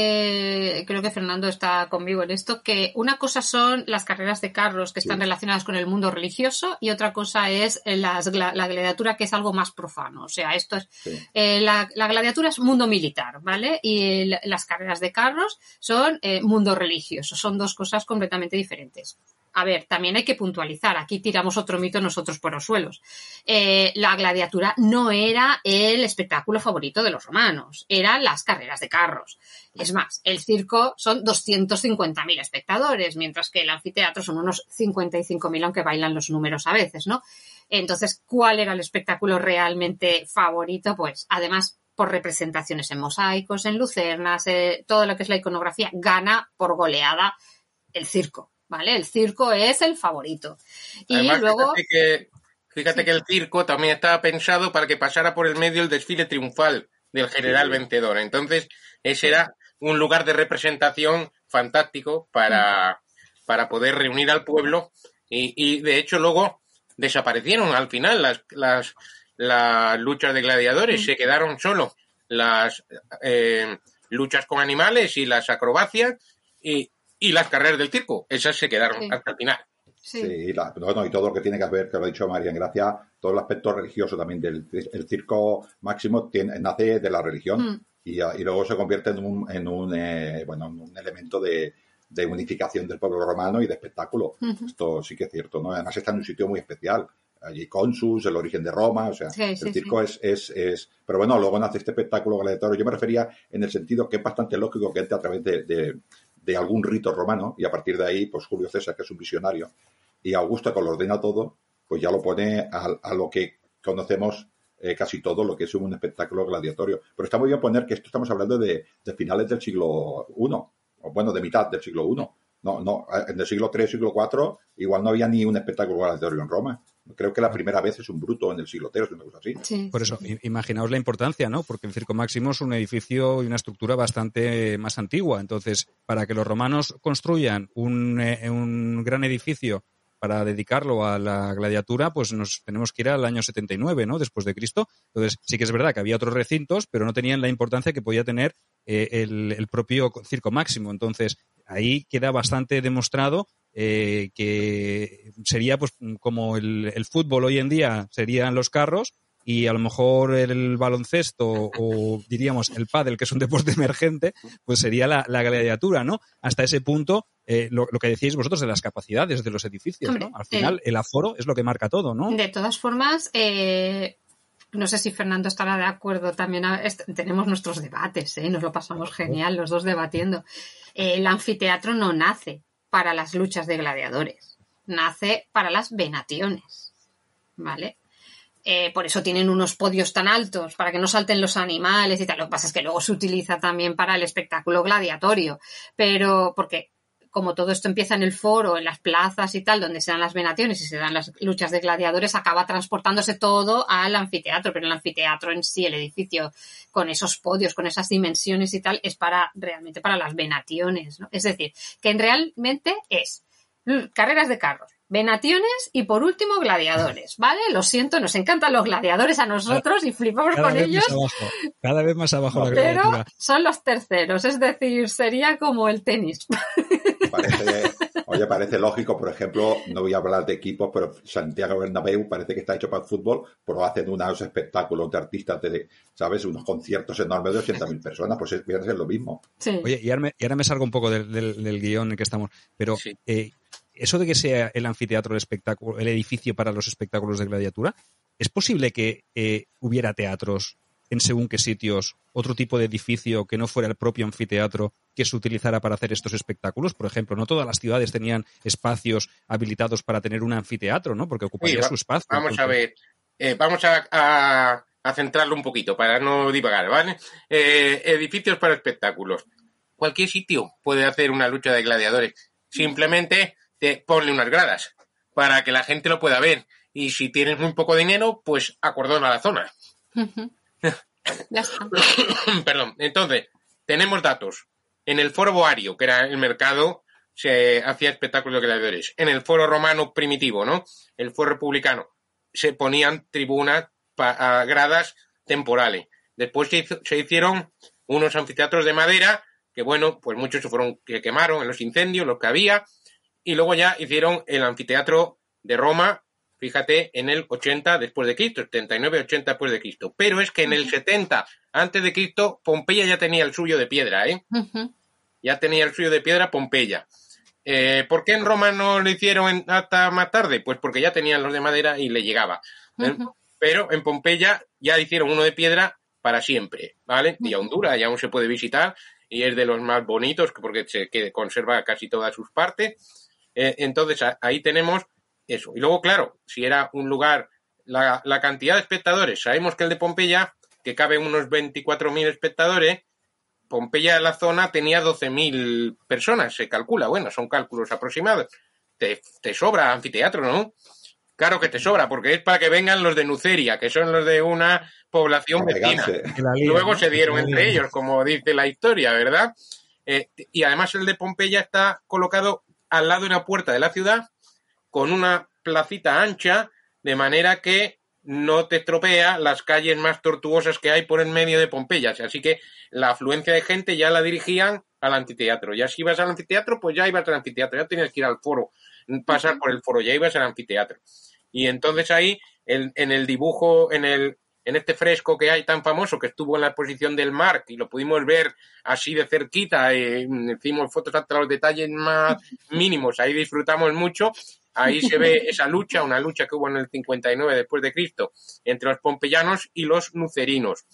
que, creo que Fernando está conmigo en esto, que una cosa son las carreras de carros que están sí. relacionadas con el mundo religioso y otra cosa es las, la, la gladiatura, que es algo más profano. O sea, esto es sí. eh, la, la gladiatura es mundo militar, ¿vale? Y el, las carreras de carros son eh, mundo religioso. Son dos cosas completamente diferentes. A ver, también hay que puntualizar. Aquí tiramos otro mito nosotros por los suelos. Eh, la gladiatura no era el espectáculo favorito de los romanos. Eran las carreras de carros. Es más, el circo son doscientos cincuenta mil espectadores, mientras que el anfiteatro son unos cincuenta y cinco mil, aunque bailan los números a veces, ¿no? Entonces, ¿cuál era el espectáculo realmente favorito? Pues, además, por representaciones en mosaicos, en lucernas, eh, todo lo que es la iconografía, gana por goleada el circo. ¿Vale? El circo es el favorito. Y además, luego... Fíjate, que, fíjate sí. que el circo también estaba pensado para que pasara por el medio el desfile triunfal del general sí. vencedor. Entonces, ese era un lugar de representación fantástico para, sí. para poder reunir al pueblo. Y, y, de hecho, luego desaparecieron al final las, las, las luchas de gladiadores. Sí. Se quedaron solo las eh, luchas con animales y las acrobacias y Y las carreras del circo, esas se quedaron sí. hasta el final. Sí, sí la, bueno, y todo lo que tiene que ver, que lo ha dicho María en Gracia, todo el aspecto religioso también del el circo máximo tiene, nace de la religión mm. y, y luego se convierte en un, en un, eh, bueno, un elemento de, de unificación del pueblo romano y de espectáculo. Mm-hmm. Esto sí que es cierto, ¿no? Además está en un sitio muy especial. Allí Consus, el origen de Roma, o sea, sí, el sí, circo sí. Es, es, es... Pero bueno, luego nace este espectáculo gladiatorio. Yo me refería en el sentido que es bastante lógico que entre a través de... de de algún rito romano, y a partir de ahí, pues Julio César, que es un visionario, y Augusto, que lo ordena todo, pues ya lo pone a, a lo que conocemos eh, casi todo, lo que es un espectáculo gladiatorio. Pero está muy bien poner que esto estamos hablando de, de finales del siglo primero, o bueno, de mitad del siglo primero. No, no, en el siglo tercero, siglo cuarto, igual no había ni un espectáculo gladiatorio en Roma. Creo que la primera vez es un Bruto en el siglo tercero, una cosa así. Sí. Por eso, imaginaos la importancia, ¿no? Porque el Circo Máximo es un edificio y una estructura bastante más antigua. Entonces, para que los romanos construyan un, eh, un gran edificio para dedicarlo a la gladiatura, pues nos tenemos que ir al año setenta y nueve, ¿no? Después de Cristo. Entonces, sí que es verdad que había otros recintos, pero no tenían la importancia que podía tener eh, el, el propio Circo Máximo. Entonces, ahí queda bastante demostrado eh, que sería pues como el, el fútbol hoy en día serían los carros, y a lo mejor el baloncesto o diríamos el pádel, que es un deporte emergente, pues sería la, la gladiatura, ¿no? Hasta ese punto, eh, lo, lo que decíais vosotros de las capacidades de los edificios, Hombre, ¿no? Al final, eh, el aforo es lo que marca todo, ¿no? De todas formas, eh, no sé si Fernando estará de acuerdo también. A, est- tenemos nuestros debates, ¿eh? Nos lo pasamos genial los dos debatiendo. Eh, el anfiteatro no nace para las luchas de gladiadores, nace para las venaciones, ¿vale? Eh, por eso tienen unos podios tan altos, para que no salten los animales y tal. Lo que pasa es que luego se utiliza también para el espectáculo gladiatorio, pero porque como todo esto empieza en el foro, en las plazas y tal, donde se dan las venaciones y se dan las luchas de gladiadores, acaba transportándose todo al anfiteatro, pero el anfiteatro en sí, el edificio, con esos podios, con esas dimensiones y tal, es para realmente para las venaciones, ¿no? Es decir, que realmente es carreras de carros, venaciones y por último gladiadores, ¿vale? Lo siento, nos encantan los gladiadores a nosotros y flipamos cada con vez ellos. Más abajo, cada vez más abajo No, la pero gladiatura. son los terceros, es decir, sería como el tenis. Parece, oye, parece lógico, por ejemplo, no voy a hablar de equipos, pero Santiago Bernabéu parece que está hecho para el fútbol, pero hacen unos espectáculos de artistas, de, ¿sabes? Unos conciertos enormes de ochenta mil personas, pues es, viene a ser lo mismo. Sí. Oye, y ahora me, y ahora me salgo un poco del, del, del guión en el que estamos, pero Sí. eh, eso de que sea el anfiteatro el espectáculo, el edificio para los espectáculos de gladiatura, ¿es posible que eh, hubiera teatros en según qué sitios, otro tipo de edificio que no fuera el propio anfiteatro que se utilizara para hacer estos espectáculos? Por ejemplo, no todas las ciudades tenían espacios habilitados para tener un anfiteatro, ¿no? Porque ocuparía Sí, va, su espacio. Vamos entonces... a ver, eh, vamos a, a, a centrarlo un poquito para no divagar, ¿vale? Eh, edificios para espectáculos. Cualquier sitio puede hacer una lucha de gladiadores. Simplemente te ponle unas gradas para que la gente lo pueda ver. Y si tienes muy poco dinero, pues acordona la zona. Ya está. Perdón. Entonces, tenemos datos. En el foro boario, que era el mercado, se hacía espectáculos de gladiadores. En el foro romano primitivo, ¿no? El foro republicano, se ponían tribunas, pa, gradas temporales. Después se, hizo, se hicieron unos anfiteatros de madera, que bueno, pues muchos se fueron, que quemaron en los incendios, los que había, y luego ya hicieron el anfiteatro de Roma, fíjate, en el ochenta después de Cristo, setenta y nueve, ochenta después de Cristo. Pero es que en el setenta antes de Cristo, Pompeya ya tenía el suyo de piedra, ¿eh? Uh-huh. Ya tenía el suyo de piedra Pompeya. Eh, ¿Por qué en Roma no lo hicieron en, hasta más tarde? Pues porque ya tenían los de madera y le llegaba. ¿eh? Uh-huh. Pero en Pompeya ya hicieron uno de piedra para siempre, ¿vale? Uh-huh. Y aún dura, y aún se puede visitar, y es de los más bonitos porque se que conserva casi todas sus partes. Eh, entonces, a, ahí tenemos eso. Y luego, claro, si era un lugar, la, la cantidad de espectadores, sabemos que el de Pompeya, que cabe unos veinticuatro mil espectadores, Pompeya, la zona, tenía doce mil personas, se calcula. Bueno, son cálculos aproximados. Te, te sobra anfiteatro, ¿no? Claro que te sobra, porque es para que vengan los de Nuceria, que son los de una población vecina. Luego se dieron entre ellos, como dice la historia, ¿verdad? Eh, y además el de Pompeya está colocado al lado de una puerta de la ciudad, con una placita ancha, de manera que no te estropea las calles más tortuosas que hay por en medio de Pompeya. Así que la afluencia de gente ya la dirigían al anfiteatro. Ya si ibas al anfiteatro, pues ya ibas al anfiteatro. Ya tenías que ir al foro, pasar por el foro, ya ibas al anfiteatro. Y entonces ahí, el, en el dibujo, en el en este fresco que hay tan famoso, que estuvo en la exposición del Marc, y lo pudimos ver así de cerquita, eh, hicimos fotos hasta los detalles más mínimos, ahí disfrutamos mucho. Ahí se ve esa lucha, una lucha que hubo en el cincuenta y nueve después de Cristo, entre los pompeyanos y los nucerinos,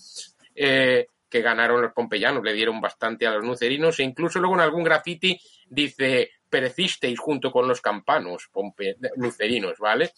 eh, que ganaron los pompeyanos, le dieron bastante a los nucerinos, e incluso luego en algún graffiti dice, perecisteis junto con los campanos pompe nucerinos, ¿vale?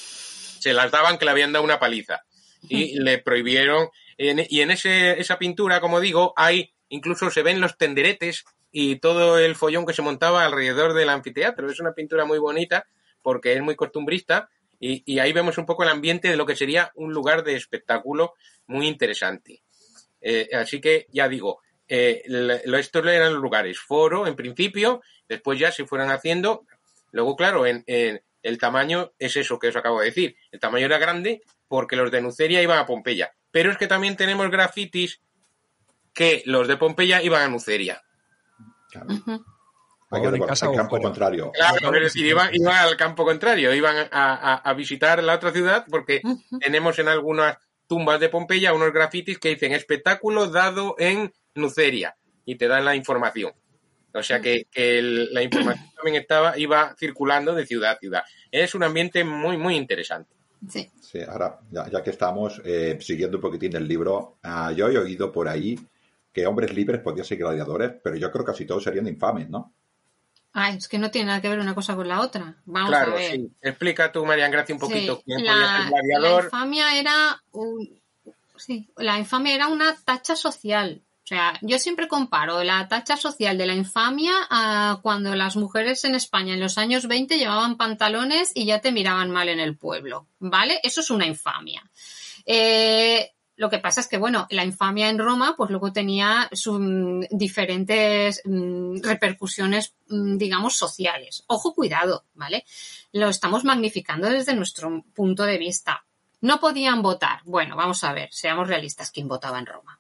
Se las daban que le habían dado una paliza, y le prohibieron, en, y en ese, esa pintura, como digo, hay, incluso se ven los tenderetes y todo el follón que se montaba alrededor del anfiteatro. Es una pintura muy bonita, porque es muy costumbrista, y, y ahí vemos un poco el ambiente de lo que sería un lugar de espectáculo muy interesante. Eh, así que, ya digo, eh, lo, estos eran los lugares, foro en principio, después ya se fueron haciendo, luego claro, en, en el tamaño es eso que os acabo de decir, el tamaño era grande porque los de Nuceria iban a Pompeya, pero es que también tenemos grafitis que los de Pompeya iban a Nuceria. Claro. Uh-huh. Hay que recordar, al campo contrario. Claro, es decir, iban, iban al campo contrario, iban a, a, a visitar la otra ciudad, porque uh-huh. tenemos en algunas tumbas de Pompeya unos grafitis que dicen espectáculo dado en Nuceria, y te dan la información. O sea que, que el, la información también estaba, iba circulando de ciudad a ciudad. Es un ambiente muy, muy interesante. Sí. Sí, ahora, ya, ya que estamos eh, siguiendo un poquitín el libro, uh, yo he oído por ahí que hombres libres podían ser gladiadores, pero yo creo que casi todos serían infames, ¿no? Ay, es que no tiene nada que ver una cosa con la otra. Vamos claro, a ver. Sí. Explica tú, María Gracia, un poquito Sí, quién la, podía ser gladiador. La infamia era un, sí, la infamia era una tacha social. O sea, yo siempre comparo la tacha social de la infamia a cuando las mujeres en España en los años veinte llevaban pantalones y ya te miraban mal en el pueblo, ¿vale? Eso es una infamia. Eh, lo que pasa es que, bueno, la infamia en Roma pues luego tenía sus mm, diferentes mm, repercusiones, mm, digamos, sociales. Ojo, cuidado, ¿vale? Lo estamos magnificando desde nuestro punto de vista. No podían votar. Bueno, vamos a ver, seamos realistas, ¿quién votaba en Roma?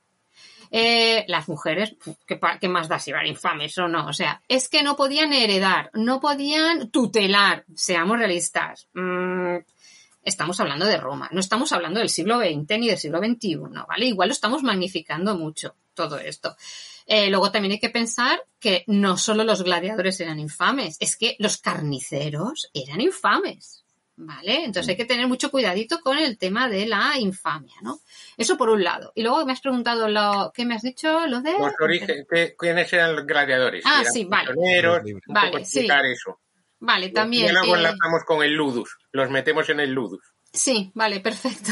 Eh, las mujeres, ¿qué, ¿qué más da si eran infames o no? O sea, es que no podían heredar, no podían tutelar, seamos realistas. Mm, estamos hablando de Roma, no estamos hablando del siglo veinte ni del siglo veintiuno, ¿vale? Igual lo estamos magnificando mucho, todo esto. Eh, luego también hay que pensar que no solo los gladiadores eran infames, es que los carniceros eran infames. ¿Vale? Entonces hay que tener mucho cuidadito con el tema de la infamia, ¿no? Eso por un lado. Y luego me has preguntado, lo, ¿qué me has dicho? Lo de... Los orígenes, ¿quiénes eran los gladiadores? Ah, ¿Eran sí, vale. Un vale, poco explicar sí. eso. Vale, también... Y luego eh... enlazamos con el ludus, los metemos en el ludus. Sí, vale, perfecto.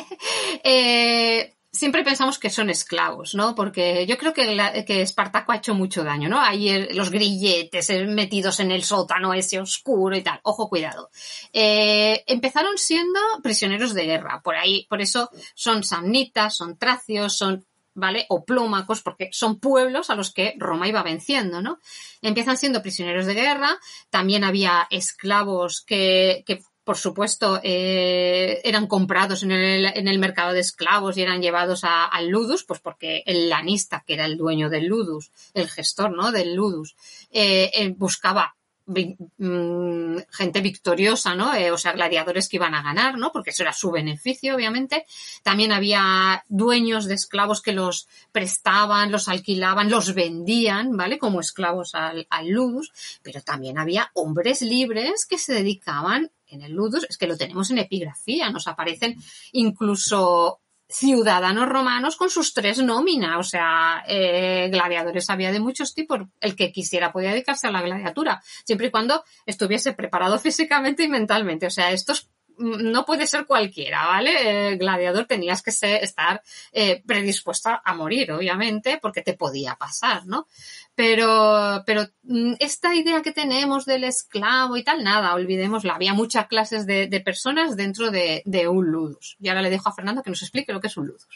eh... Siempre pensamos que son esclavos, ¿no? Porque yo creo que, la, que Espartaco ha hecho mucho daño, ¿no? Ahí el, los grilletes metidos en el sótano ese oscuro y tal. Ojo, cuidado. Eh, empezaron siendo prisioneros de guerra. Por ahí, por eso son samnitas, son tracios, son, ¿vale? O plómacos, porque son pueblos a los que Roma iba venciendo, ¿no? Empiezan siendo prisioneros de guerra. También había esclavos que, que por supuesto, eh, eran comprados en el, en el mercado de esclavos y eran llevados a, al ludus, pues porque el lanista, que era el dueño del ludus, el gestor, ¿no? del ludus, eh, eh, buscaba vi, mmm, gente victoriosa, ¿no? Eh, o sea, gladiadores que iban a ganar, ¿no? Porque eso era su beneficio, obviamente. También había dueños de esclavos que los prestaban, los alquilaban, los vendían, ¿vale? Como esclavos al, al ludus, pero también había hombres libres que se dedicaban en el ludus, es que lo tenemos en epigrafía, nos aparecen incluso ciudadanos romanos con sus tres nóminas, o sea, eh, gladiadores había de muchos tipos, el que quisiera podía dedicarse a la gladiatura, siempre y cuando estuviese preparado físicamente y mentalmente, o sea, estos no puede ser cualquiera, ¿vale? Eh, gladiador tenías que ser, estar eh, predispuesto a morir, obviamente, porque te podía pasar, ¿no? Pero, pero esta idea que tenemos del esclavo y tal, nada, olvidémosla. Había muchas clases de, de personas dentro de, de un ludus. Y ahora le dejo a Fernando que nos explique lo que es un ludus.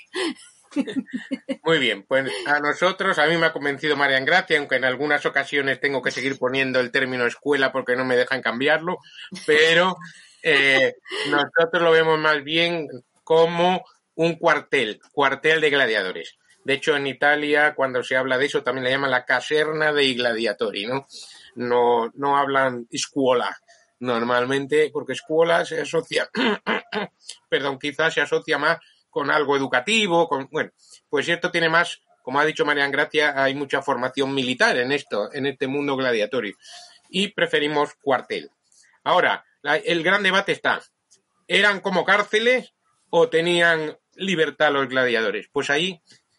Muy bien, pues a nosotros, a mí me ha convencido María Gracia, aunque en algunas ocasiones tengo que seguir poniendo el término escuela porque no me dejan cambiarlo, pero eh, nosotros lo vemos más bien como un cuartel, cuartel de gladiadores. De hecho, en Italia, cuando se habla de eso, también le llaman la caserna dei gladiatori, ¿no? No, no hablan scuola normalmente, porque scuola se asocia, perdón, quizás se asocia más con algo educativo, con, bueno, pues esto tiene más, como ha dicho María Gracia, hay mucha formación militar en esto, en este mundo gladiatorio, y preferimos cuartel. Ahora, la, el gran debate está, ¿eran como cárceles o tenían libertad los gladiadores? Pues ahí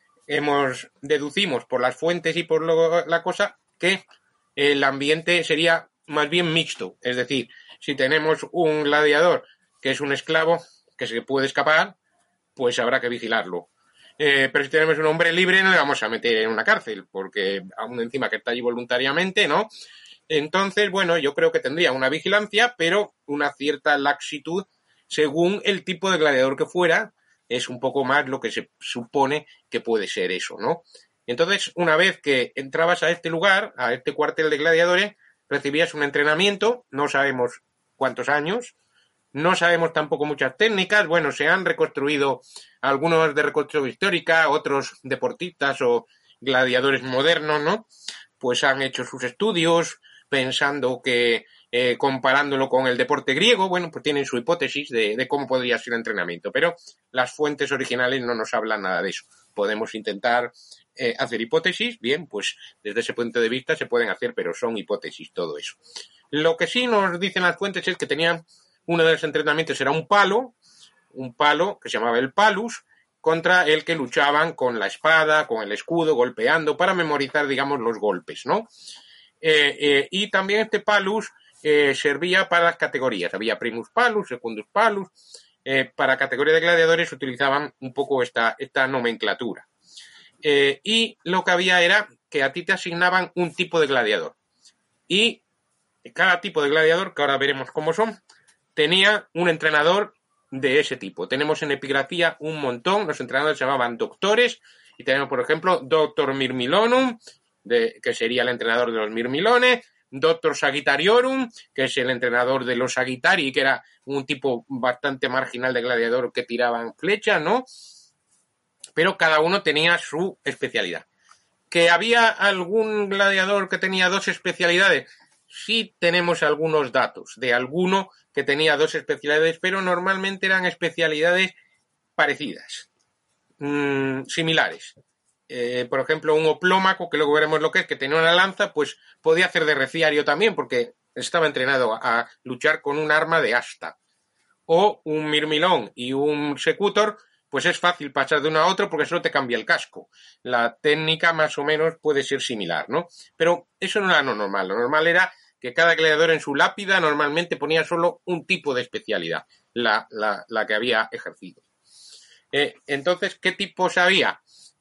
hemos deducimos por las fuentes y por lo, la cosa que el ambiente sería más bien mixto, es decir, si tenemos un gladiador que es un esclavo que se puede escapar, pues habrá que vigilarlo. Eh, pero si tenemos un hombre libre no le vamos a meter en una cárcel, porque aún encima que está allí voluntariamente, ¿no? Entonces, bueno, yo creo que tendría una vigilancia, pero una cierta laxitud según el tipo de gladiador que fuera, es un poco más lo que se supone que puede ser eso, ¿no? Entonces, una vez que entrabas a este lugar, a este cuartel de gladiadores, recibías un entrenamiento, no sabemos cuántos años, no sabemos tampoco muchas técnicas, bueno, se han reconstruido algunos de reconstrucción histórica, otros deportistas o gladiadores modernos, ¿no? Pues han hecho sus estudios pensando que, eh, comparándolo con el deporte griego, bueno, pues tienen su hipótesis de, de cómo podría ser el entrenamiento, pero las fuentes originales no nos hablan nada de eso. Podemos intentar eh, hacer hipótesis, bien, pues desde ese punto de vista se pueden hacer, pero son hipótesis todo eso. Lo que sí nos dicen las fuentes es que tenían uno de los entrenamientos era un palo, un palo que se llamaba el palus, contra el que luchaban con la espada, con el escudo, golpeando, para memorizar, digamos, los golpes, ¿no? Eh, eh, y también este palus eh, servía para las categorías. Había primus palus, secundus palus. Eh, para categoría de gladiadores utilizaban un poco esta, esta nomenclatura. Eh, y lo que había era que a ti te asignaban un tipo de gladiador. Y cada tipo de gladiador, que ahora veremos cómo son, tenía un entrenador de ese tipo. Tenemos en epigrafía un montón, los entrenadores se llamaban doctores, y tenemos, por ejemplo, Doctor Mirmilonum, de, que sería el entrenador de los Mirmilones, Doctor Sagitariorum, que es el entrenador de los Sagitari, que era un tipo bastante marginal de gladiador que tiraban flechas, ¿no? Pero cada uno tenía su especialidad. ¿Que había algún gladiador que tenía dos especialidades? Sí tenemos algunos datos de alguno que tenía dos especialidades, pero normalmente eran especialidades parecidas, mmm, similares. Eh, por ejemplo, un oplómaco, que luego veremos lo que es, que tenía una lanza, pues podía hacer de reciario también, porque estaba entrenado a, a luchar con un arma de asta. O un mirmilón y un secutor, pues es fácil pasar de uno a otro porque solo te cambia el casco. La técnica más o menos puede ser similar, ¿no? Pero eso no era lo normal. Lo normal era que cada gladiador en su lápida normalmente ponía solo un tipo de especialidad, la, la, la que había ejercido. Eh, entonces, ¿qué tipos había?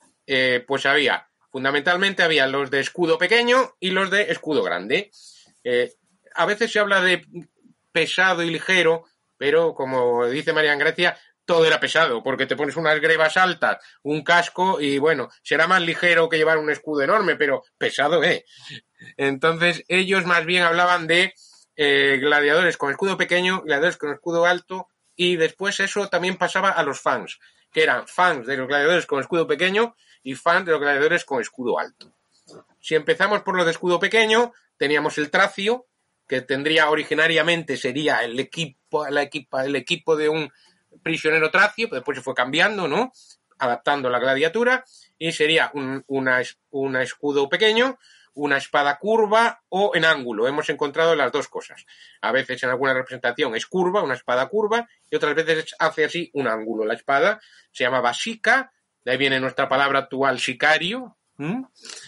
Eh, pues había, fundamentalmente había los de escudo pequeño y los de escudo grande. Eh, a veces se habla de pesado y ligero, pero como dice María Grecia, todo era pesado, porque te pones unas grebas altas, un casco y bueno, será más ligero que llevar un escudo enorme, pero pesado, ¿eh? Entonces ellos más bien hablaban de eh, gladiadores con escudo pequeño, gladiadores con escudo alto, y después eso también pasaba a los fans, que eran fans de los gladiadores con escudo pequeño y fans de los gladiadores con escudo alto. Si empezamos por los de escudo pequeño, teníamos el tracio, que tendría originariamente sería el equipo, la equipa, el equipo de un prisionero tracio, pero después se fue cambiando, ¿no? Adaptando la gladiatura, y sería un una, una escudo pequeño, una espada curva o en ángulo. Hemos encontrado las dos cosas. A veces en alguna representación es curva, una espada curva, y otras veces hace así un ángulo. La espada se llamaba sica, de ahí viene nuestra palabra actual sicario, ¿Mm?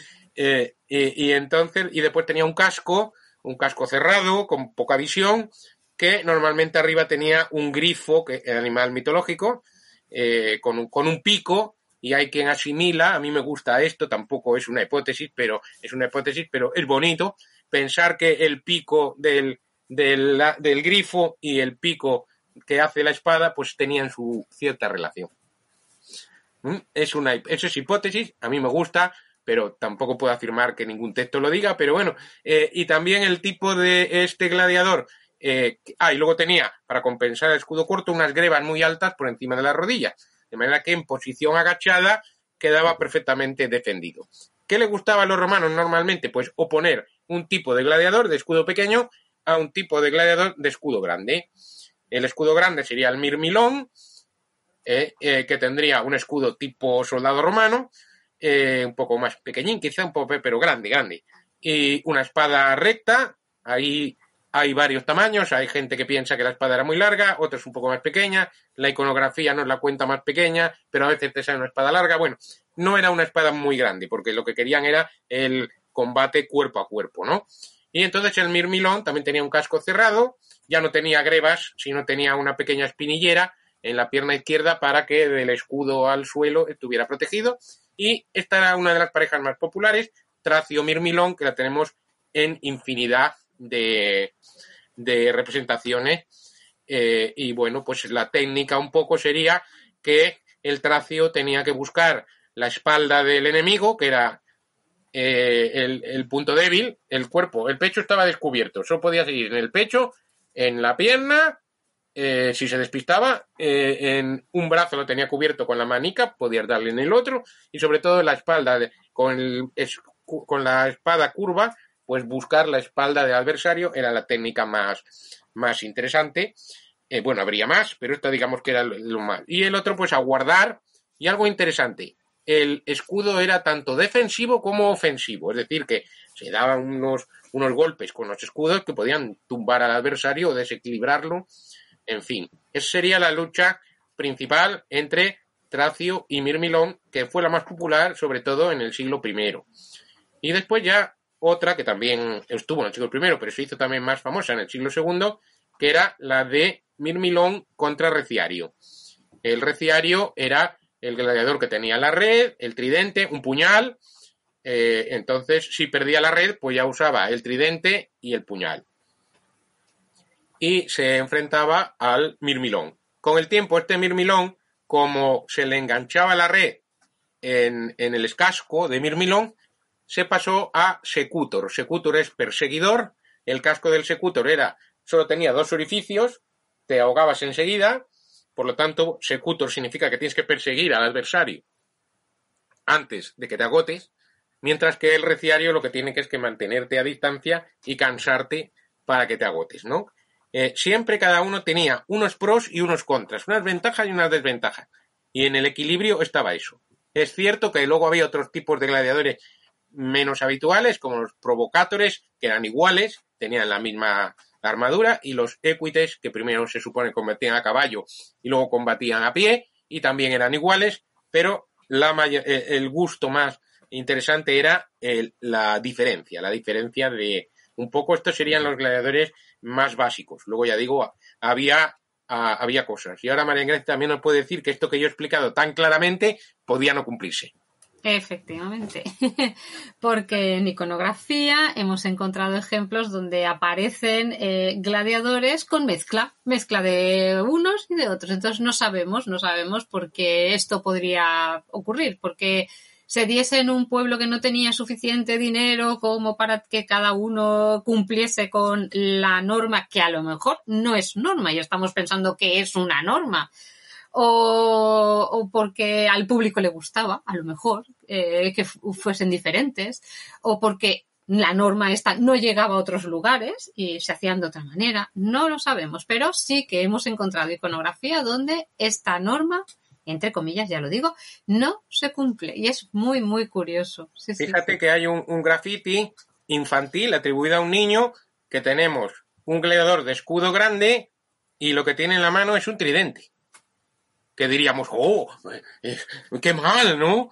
eh, y, y entonces, y después tenía un casco, un casco cerrado, con poca visión, que normalmente arriba tenía un grifo, que es el animal mitológico, eh, con, un, con un pico, y hay quien asimila, a mí me gusta esto, tampoco es una hipótesis, pero es una hipótesis, pero es bonito pensar que el pico del, del, del grifo y el pico que hace la espada, pues tenían su cierta relación. ¿Mm? Es una, eso es hipótesis, a mí me gusta, pero tampoco puedo afirmar que ningún texto lo diga, pero bueno, eh, y también el tipo de este gladiador, eh, ah, y luego tenía, para compensar el escudo corto, unas grebas muy altas por encima de las rodillas, de manera que en posición agachada quedaba perfectamente defendido. ¿Qué le gustaba a los romanos normalmente? Pues oponer un tipo de gladiador de escudo pequeño a un tipo de gladiador de escudo grande. El escudo grande sería el mirmilón, eh, eh, que tendría un escudo tipo soldado romano, eh, un poco más pequeñín, quizá un poco, pero grande, grande. Y una espada recta, ahí hay varios tamaños, hay gente que piensa que la espada era muy larga, otros un poco más pequeña, la iconografía nos la cuenta más pequeña, pero a veces te sale una espada larga. Bueno, no era una espada muy grande, porque lo que querían era el combate cuerpo a cuerpo, ¿no? Y entonces el mirmilón también tenía un casco cerrado, ya no tenía grebas, sino tenía una pequeña espinillera en la pierna izquierda para que del escudo al suelo estuviera protegido, y esta era una de las parejas más populares, tracio-mirmilón, que la tenemos en infinidad de, de representaciones, eh, y bueno, pues la técnica un poco sería que el tracio tenía que buscar la espalda del enemigo, que era eh, el, el punto débil, el cuerpo, el pecho estaba descubierto, solo podía seguir en el pecho, en la pierna, eh, si se despistaba, eh, en un brazo lo tenía cubierto con la manica, podías darle en el otro, y sobre todo en la espalda, de, con, el, es, con la espada curva, pues buscar la espalda del adversario era la técnica más, más interesante. Eh, bueno, habría más, pero esto digamos que era lo, lo más. Y el otro, pues aguardar. Y algo interesante, el escudo era tanto defensivo como ofensivo, es decir, que se daban unos, unos golpes con los escudos que podían tumbar al adversario o desequilibrarlo. En fin, esa sería la lucha principal entre Tracio y Mirmilón, que fue la más popular, sobre todo en el siglo primero. Y después ya otra que también estuvo en el siglo primero, pero se hizo también más famosa en el siglo segundo, que era la de Mirmilón contra Reciario. El Reciario era el gladiador que tenía la red, el tridente, un puñal. Eh, entonces, si perdía la red, pues ya usaba el tridente y el puñal. Y se enfrentaba al mirmilón. Con el tiempo, este mirmilón, como se le enganchaba la red en, en el casco de mirmilón, se pasó a secutor. Secutor es perseguidor. El casco del secutor era, solo tenía dos orificios, te ahogabas enseguida. Por lo tanto, secutor significa que tienes que perseguir al adversario antes de que te agotes, mientras que el reciario lo que tiene que es que mantenerte a distancia y cansarte para que te agotes, ¿no? Eh, siempre cada uno tenía unos pros y unos contras, unas ventajas y unas desventajas. Y en el equilibrio estaba eso. Es cierto que luego había otros tipos de gladiadores menos habituales, como los provocatores, que eran iguales, tenían la misma armadura, y los equites, que primero se supone combatían a caballo y luego combatían a pie, y también eran iguales, pero la mayor, el gusto más interesante era el, la diferencia, la diferencia de un poco, estos serían los gladiadores más básicos. Luego ya digo, había, a, había cosas. Y ahora María Ángeles también nos puede decir que esto que yo he explicado tan claramente podía no cumplirse. Efectivamente, porque en iconografía hemos encontrado ejemplos donde aparecen eh, gladiadores con mezcla, mezcla de unos y de otros. Entonces no sabemos, no sabemos por qué esto podría ocurrir, porque se diese en un pueblo que no tenía suficiente dinero como para que cada uno cumpliese con la norma, que a lo mejor no es norma y estamos pensando que es una norma. O, o porque al público le gustaba, a lo mejor, eh, que fuesen diferentes, o porque la norma esta no llegaba a otros lugares y se hacían de otra manera. No lo sabemos, pero sí que hemos encontrado iconografía donde esta norma, entre comillas, ya lo digo, no se cumple. Y es muy, muy curioso. Sí, Fíjate sí. que hay un, un graffiti infantil atribuido a un niño que tenemos un gladiador de escudo grande y lo que tiene en la mano es un tridente. Que diríamos, oh, eh, qué mal, ¿no?